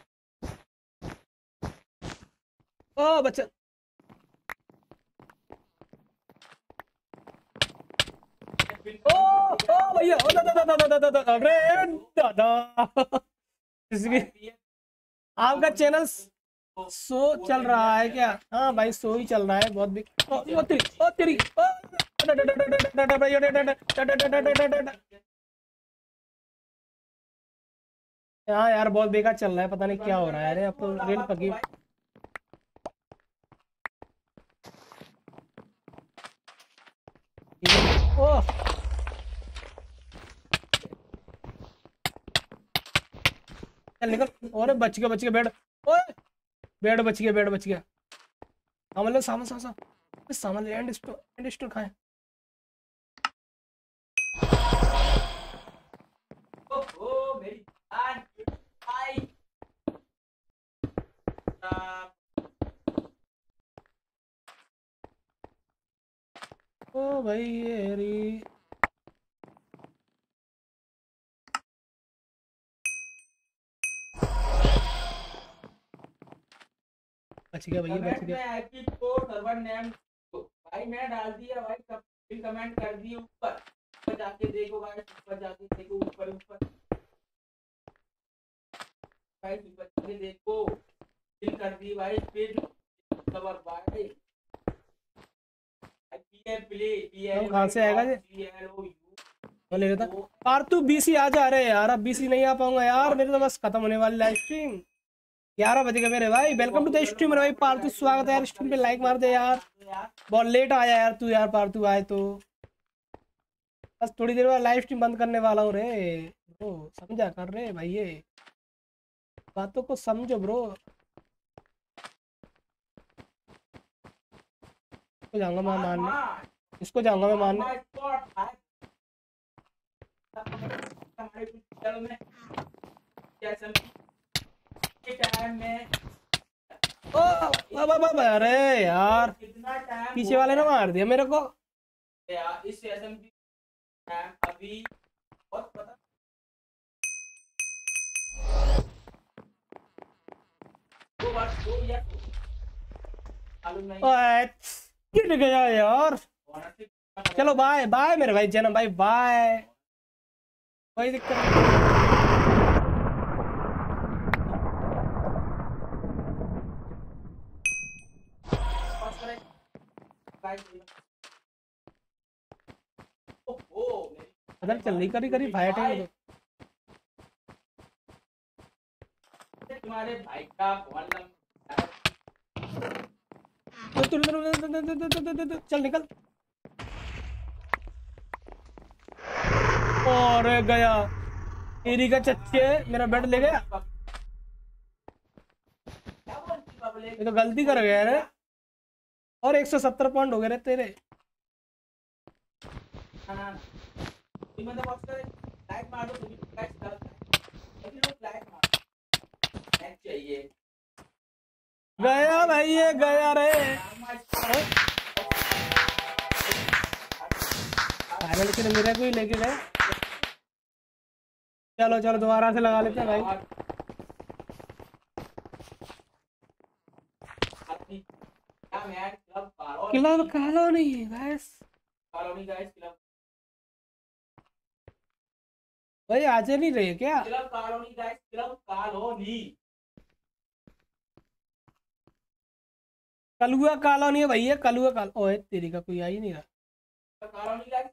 ओ बच्चा ओ भैया, ओ दादा दादा दादा दादा, अरे दादा आपका चैनल शो चल रहा है क्या? हाँ भाई शो ही चल रहा है, बहुत बिग। ओ तेरी ओ तेरी हाँ यार बहुत बेकार चल रहा है, पता नहीं क्या हो रहा है यार, अब तो रेल पकी। ओह चल निकल, और बच गया बेड, ओए बेड बच गया, बेड बच गया। सामान लो सामान सामान सामान सामान ले, एंड स्टोर खाएं। ओहो मेरी जान भाई। ओ भाई ये री बच गया भैया, बच गया। आईपी कोड सर्वर नेम भाई मैंने डाल दिया भाई, सब पिन कमेंट कर दिए ऊपर, ऊपर जाके देखो गाइस, ऊपर जाके देखो, ऊपर ऊपर भाई, ऊपर जाके देखो, पिन कर दी भाई, पिन सर्वर भाई। हम कहाँ से आएगा ये, मैं ले लेता। पार्थू बीसी आ जा रहे यार, अब बीसी नहीं आ पाऊंगा यार, मेरे तो बस खत्म होने वाली लाइव स्ट्रीम, 11 बज गए मेरे भाई। वेलकम टू द स्ट्रीम मेरे भाई पार्थू, स्वागत है यार, स्ट्रीम पे लाइक मार दे यार, बहुत लेट आया यार तू यार, पार्थू आए तो बस थोड़ी देर बाद लाइव स्ट्रीम बंद करने वाला हूँ रे ब्रो, समझा कर रहे भाई, ये बातों को समझो ब्रो। इसको जाऊंगा मैं मारने, इसको जाऊंगा मैं मारने। ओ अरे यार कितना इतना टाइम पीछे वाले ने मार दिया मेरे को। यार इस एसएमजी टाइम अभी बहुत पता दो बार दो या मालूम नहीं ओए, गिर गया यार। ऑनरशिप चलो बाय बाय मेरे भाई जन्म भाई, बाय। कोई दिक्कत नहीं। अदर चल रही करी करी फाइट है ये तुम्हारे भाई का फोन तो। चल निकल। और गया तेरी का चच्चे, मेरा बेड ले गया। ये तो गलती कर गया रे। और 170 पॉइंट हो गए रे तेरे। गया भाई, ये गया रे। लेकिन मेरे को ही लेके गए। चलो चलो दोबारा से लगा लेते हैं भाई। क्लब कॉलोनी बस भाई, आज नहीं रहे क्या? Club colony guys, club colony Kalua colony है भैया, कलुआ कॉल। ओए तेरी का कोई आ ही नहीं रहा। कॉलोनी गाइस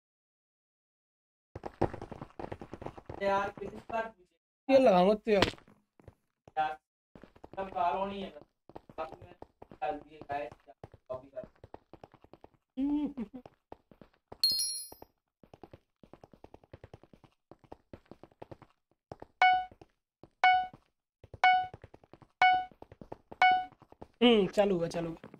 यार किसी का पूछे ये लगाऊंगा तेरे। यार क्लब कॉलोनी है बाकी में डाल दिए गाइस कॉपी कर चालू है चालू है।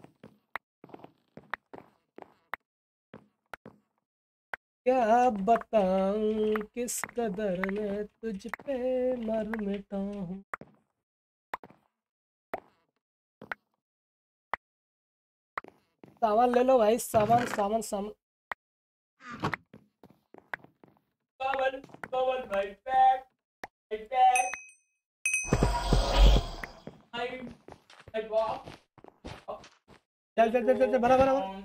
क्या बताऊं किस कदर मैं तुझ पे मर मिटा हूँ। सामान ले लो भाई, सामान सामान सामान। कवर कवर भाई बैक बैक आई वॉक चल चल चल चल चल, बराबर बराबर।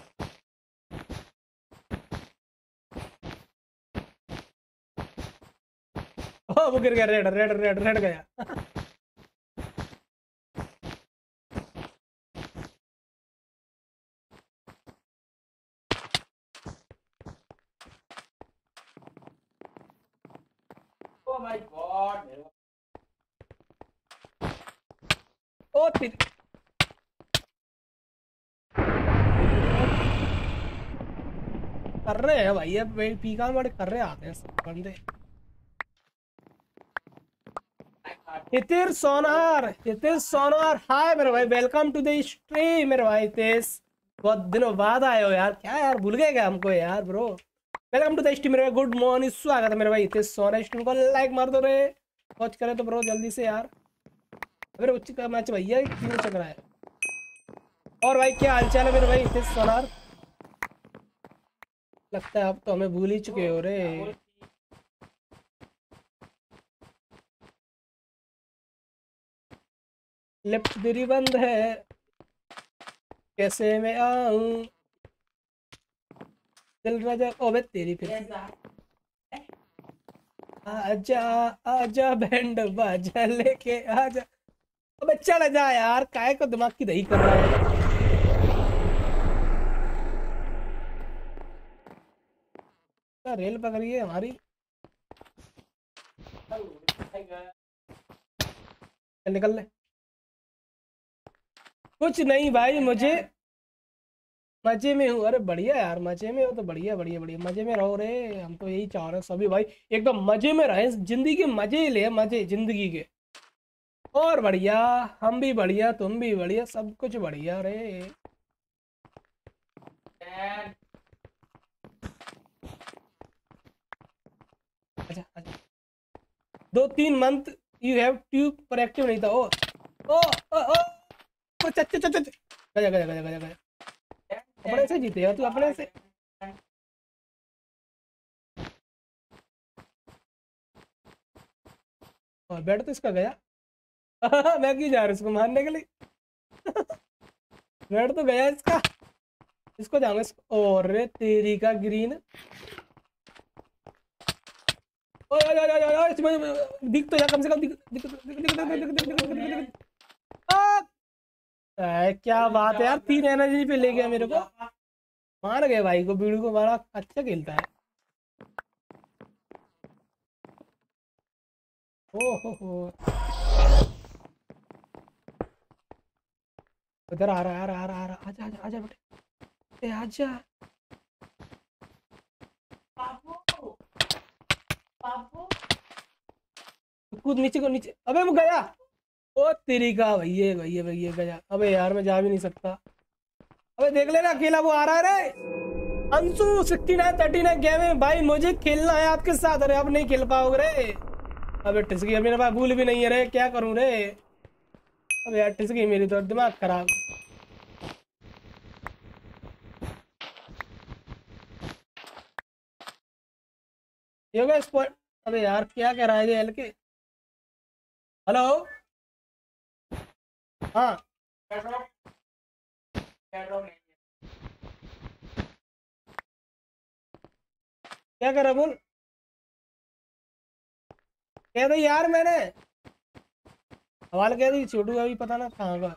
ओ वो गिर गया, रेड रेड रेड रेड गया। ओ माय गॉड ओ तेरी कर रहे हैं भाई, अब पीका बड़े कर रहे आते हैं सब बंदे। हितेश सोनार हाय मेरे भाई, वेलकम टू द स्ट्रीम मेरे भाई हितेश। बहुत दिनों बाद आए हो यार, क्या यार भूल गए क्या हमको यार bro. Welcome to the stream मेरे भाई, गुड मॉर्निंग, स्वागत है मेरे भाई हितेश सोनार। स्ट्रीम को लाइक मार दो रे, वॉच करे तो ब्रो जल्दी से यार। अरे उच्च का मैच भैया क्यों चल रहा है। और भाई क्या हालचाल है मेरे भाई हितेश सोनार। लगता है आप तो हमें भूल ही चुके हो रे। लेफ्ट दिरी बंद है, कैसे मैं आऊं दिल राजा। ओबे तेरी फिर आजा आजा बैंड बाजा लेके आजा। अबे चल जा यार, काय को दिमाग की दही कर रहा है। रेल पकड़ी है हमारी। निकल ले। कुछ नहीं भाई, मुझे मजे में हूँ। अरे बढ़िया यार, मजे में हो तो बढ़िया बढ़िया बढ़िया, मजे में रहो रे। हम तो यही चाह रहे हैं सभी भाई एकदम मजे में रहे, जिंदगी के मजे ही ले, मजे जिंदगी के। और बढ़िया, हम भी बढ़िया, तुम भी बढ़िया, सब कुछ बढ़िया रे। अच्छा अच्छा, 2-3 मंथ यू हैव ट्यूब पर एक्टिव नहीं था। ओ ओ ओ ओ चच चच चच, गया गया गया गया गया। अपने से जीतेगा तू, अपने से। और बैट तो इसका गया। मैं क्यों जा रहा हूँ इसको मारने के लिए। बैट तो गया इसका। इसको जाऊंगा इसको। और रे तेरी का ग्रीन। ओए ओए ओए ओए ओए, इसमें दिख तो जा कम से कम, दिख दिख दिख दिख दिख दिख दिख दिख दिख दिख दिख। आ! क्या बात है यार, 3 एनर्जी पे ले गया मेरे को। मार गए भाई को, बीड़ू को मारा। अच्छा खेलता है। ओ हो। इधर आ रहा है, आ रहा है, आ रहा है, आ रहा है। आजा आजा आजा बेटे, ए आजा। बाबू बाबू कूद नीचे को, नीचे। अबे वो गया। ओ तेरी का भैया भैया भैया गया। अबे यार मैं जा भी नहीं सकता। अबे देख लेना, अकेला वो आ रहा है रे। अंशु 69-39 गेम है भाई, मुझे खेलना है आपके साथ। अरे अब नहीं खेल पाओगे रे। अबे टिस गई, मेरे पास भूल भी नहीं है रे, क्या करूं रे। अबे यार टिस गई मेरी तो, दिमाग खराब। ये हो गया स्पॉट। अबे यार क्या कह रहा है ये एल के। हेलो। हाँ। पेट्रोल पेट्रोल नहीं है। क्या कर रहा है, बोल। कह दे यार मैंने सवाल कह दी, छोटू अभी पता ना कहाँ का।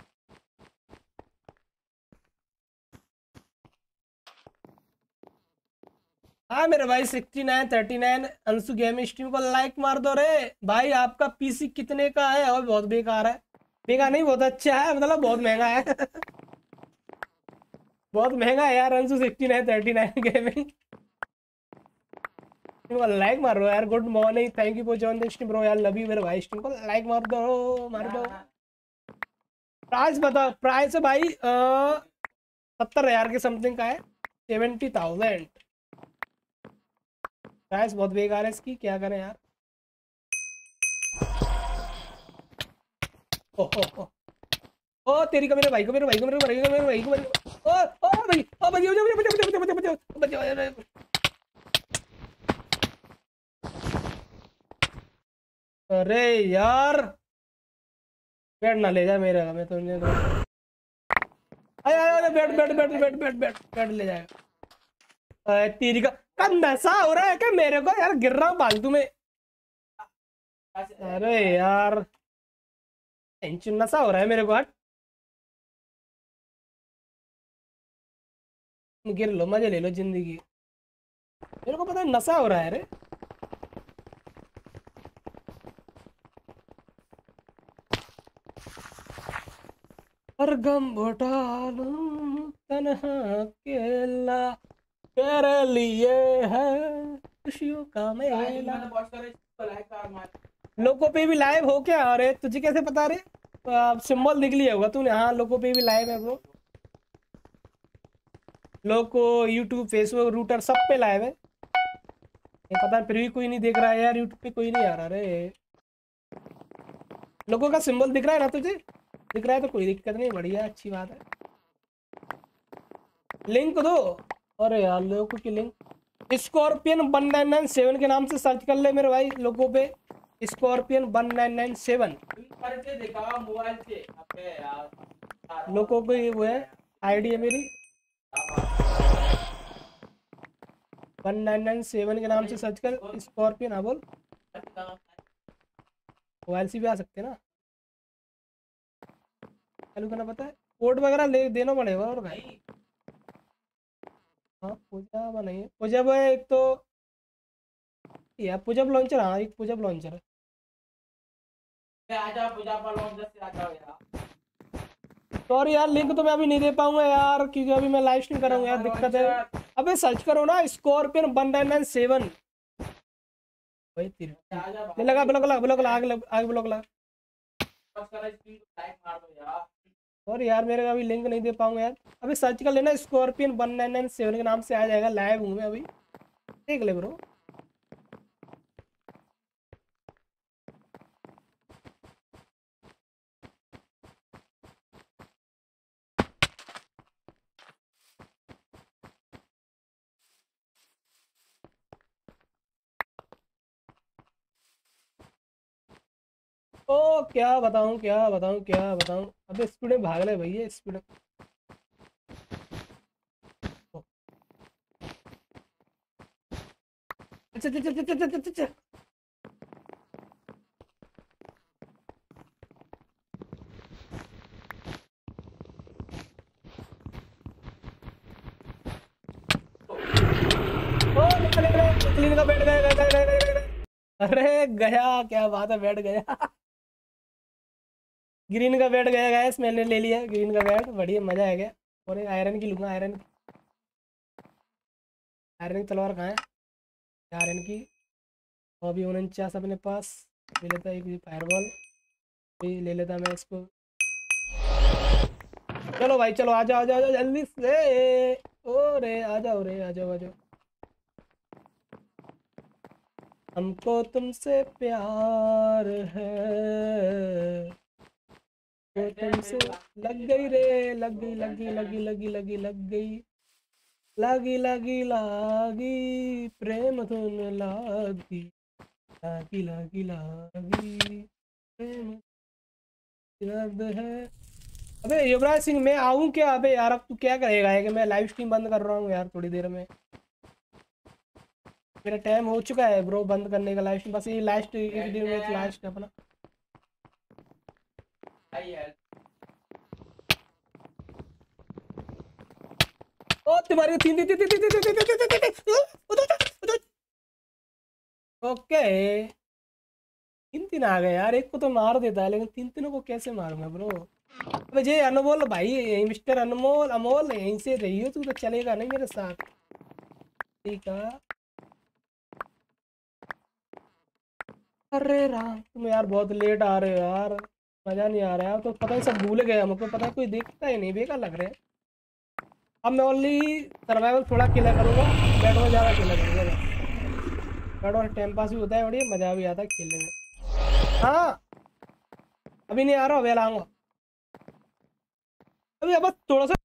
हाँ मेरे भाई 69-39 अंशु गेम स्ट्रीम को लाइक मार दो रे। भाई आपका पीसी कितने का है? और बहुत बेकार है। बेकार नहीं, बहुत अच्छा है, मतलब बहुत महंगा है। बहुत महंगा है यार अंशु 69-39 गेमिंग को लाइक मार दो यार। Good morning, thank you for join the stream bro यार, लव यू मेरे भाई। स्ट्रीम को लाइक मार दो, मार दो। प्राइस बताओ, प्राइस है भाई 70,000 के समथिंग का है। 70,000। प्राइस बहुत बेकार है इसकी, क्या करें यार। ओ ओ ओ ओ तेरी का, मेरे भाई को, मेरे भाई को, मेरे भाई को, मेरे भाई को, मेरे ओ ओ भाई, ओ भाई, बचाओ बचाओ बचाओ बचाओ बचाओ बचाओ बचाओ। अरे यार बैठ ना ले जा मेरे का, मैं तो आया आया बैठ बैठ बैठ बैठ बैठ बैठ बैठ ले जाएगा। तेरी का नशा हो रहा है क्या मेरे को यार, गिर रहा हूँ फालतू में। अरे यार टेंशन, नशा हो रहा है मेरे को। हट, गिर लो, मजे ले लो जिंदगी। मेरे को पता है नशा हो रहा है रे। हर गम घोटालू तन्हा अकेला तेरे लिए है खुशियों का मेला। मैंने वॉच करे इसको लाइक कर मार। लोगों पे भी लाइव हो क्या? अरे तुझे कैसे पता रे? सिंबल दिख लिया होगा तूने। हाँ लोगों पे भी लाइव है ब्रो। लोगो, यूट्यूब, फेसबुक, रूटर सब पे लाइव है। ये पता है फिर भी कोई नहीं देख रहा है यार, यूट्यूब पे कोई नहीं आ रहा रे। लोगों का सिंबल दिख रहा है ना तुझे? दिख रहा है तो कोई दिक्कत नहीं, बढ़िया अच्छी बात है। लिंक दो। अरे यार लोगों की लिंक स्कॉर्पियन 1997 के नाम से सर्च कर ले मेरे भाई लोगों पे। स्कॉर्पियन 1997 करके दिखाओ मोबाइल से। अबे यार लोगों को वो है, आईडी है मेरी 1997 के नाम से सर्च कर स्कॉर्पियन। हाँ बोल। मोबाइल से भी आ सकते हैं ना, चालू करना पता है। कोड वगैरह ले देना पड़ेगा और भाई। हाँ पूजा बनाइए, पूजा वो है एक तो यार, पूजब लॉन्चर। हाँ एक पूजब लॉन्चर है। आ जाओ पूजा पर लॉन्च से आ जाओ यार। सॉरी यार लिंक तो मैं अभी नहीं दे पाऊंगा यार, क्योंकि अभी मैं लाइव स्ट्रीम करूंगा यार, दिक्कत है। अबे सर्च करो ना स्कॉर्पियन 1997। वही तीर आ जा ये लगा, ब्लॉक लगा, ब्लॉक लगा, आगे आगे ब्लॉक लगा। वॉच कर स्क्रीन को लाइक मार दो यार। और यार मेरे का अभी लिंक नहीं दे पाऊंगा यार। अभी सर्च कर लेना स्कॉर्पियन 1997 के नाम से आ जाएगा। लाइव हूँ मैं अभी, देख ले ब्रो। ओ क्या बताऊं क्या बताऊं क्या बताऊं। अबे स्पीड में भाग ले भैया स्पीड। अच्छा अच्छा अच्छा अच्छा अच्छा अच्छा। ओ ले ले ले क्लीन का बैठ गया गया गया गया गया गया। अरे गया क्या बात है बैठ गया। ग्रीन का बैट गया गैस मैंने ले लिया ग्रीन का बैट बढ़िया मजा आ गया। और एक आयरन की लूंगा आयरन। आयरन की तलवार कहाँ है आयरन की। वो अभी 49 अपने पास। ले लेता एक फायरबॉल भी ले लेता मैं इसको। चलो भाई चलो आ जाओ आ जाओ आ जाओ जल्दी से। ओ रे आ जाओ रे आ जाओ आ जाओ। हमको तुमसे प्यार है वो तुमसे लग गई रे लग गई लग गई लगी लगी लगी लग गई लागी लागी लागी प्रेम धुन लागी लागी लागी लागी प्रेम दर्द है। अबे युवराज सिंह मैं आऊं क्या। अबे यार अब तू क्या करेगा है कि मैं लाइव स्ट्रीम बंद कर रहा हूँ यार थोड़ी देर में। मेरा टाइम हो चुका है ब्रो बंद करने का लाइव स्ट्रीम। बस ये लास्ट एक दिन में लास्ट अपना। भाई यार ओ तुम्हारी तीन तीन तीन तीन तीन तीन तीन तीन तीन तीन तीन तीन। ओके तीन तीन आ गए यार। एक को तो मार देता है लेकिन तीन तीनों को कैसे मारूंगा ब्रो। अबे ये अनमोल भाई मिस्टर अनमोल अमोल यहीं से रही हो तू तो चलेगा नहीं मेरे साथ। ठीक है। अरे राम तुम यार बहुत लेट आ रहे हो यार। मजा नहीं आ रहा है तो पता है सब भूल गए हमको पता है कोई देखता ही नहीं बेकार लग रहा है। अब मैं ओनली सर्वाइवल थोड़ा खेला करूंगा। बैट बॉल ज़्यादा खेला करूंगा मैं। बैट बॉल टाइम पास भी होता है बढ़िया मज़ा भी आता है खेलने में। हाँ अभी नहीं आ रहा वेला आऊँगा। अभी अब बस थोड़ा सा।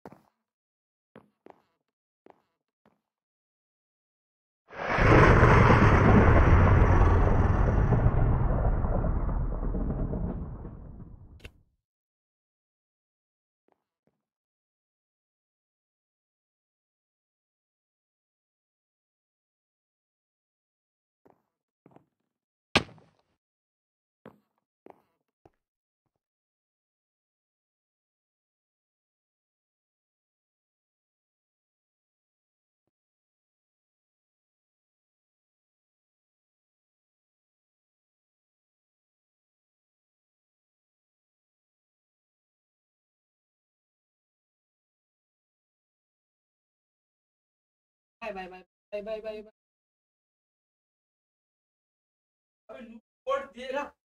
Bye bye bye bye bye bye. अबे लूट दे रहा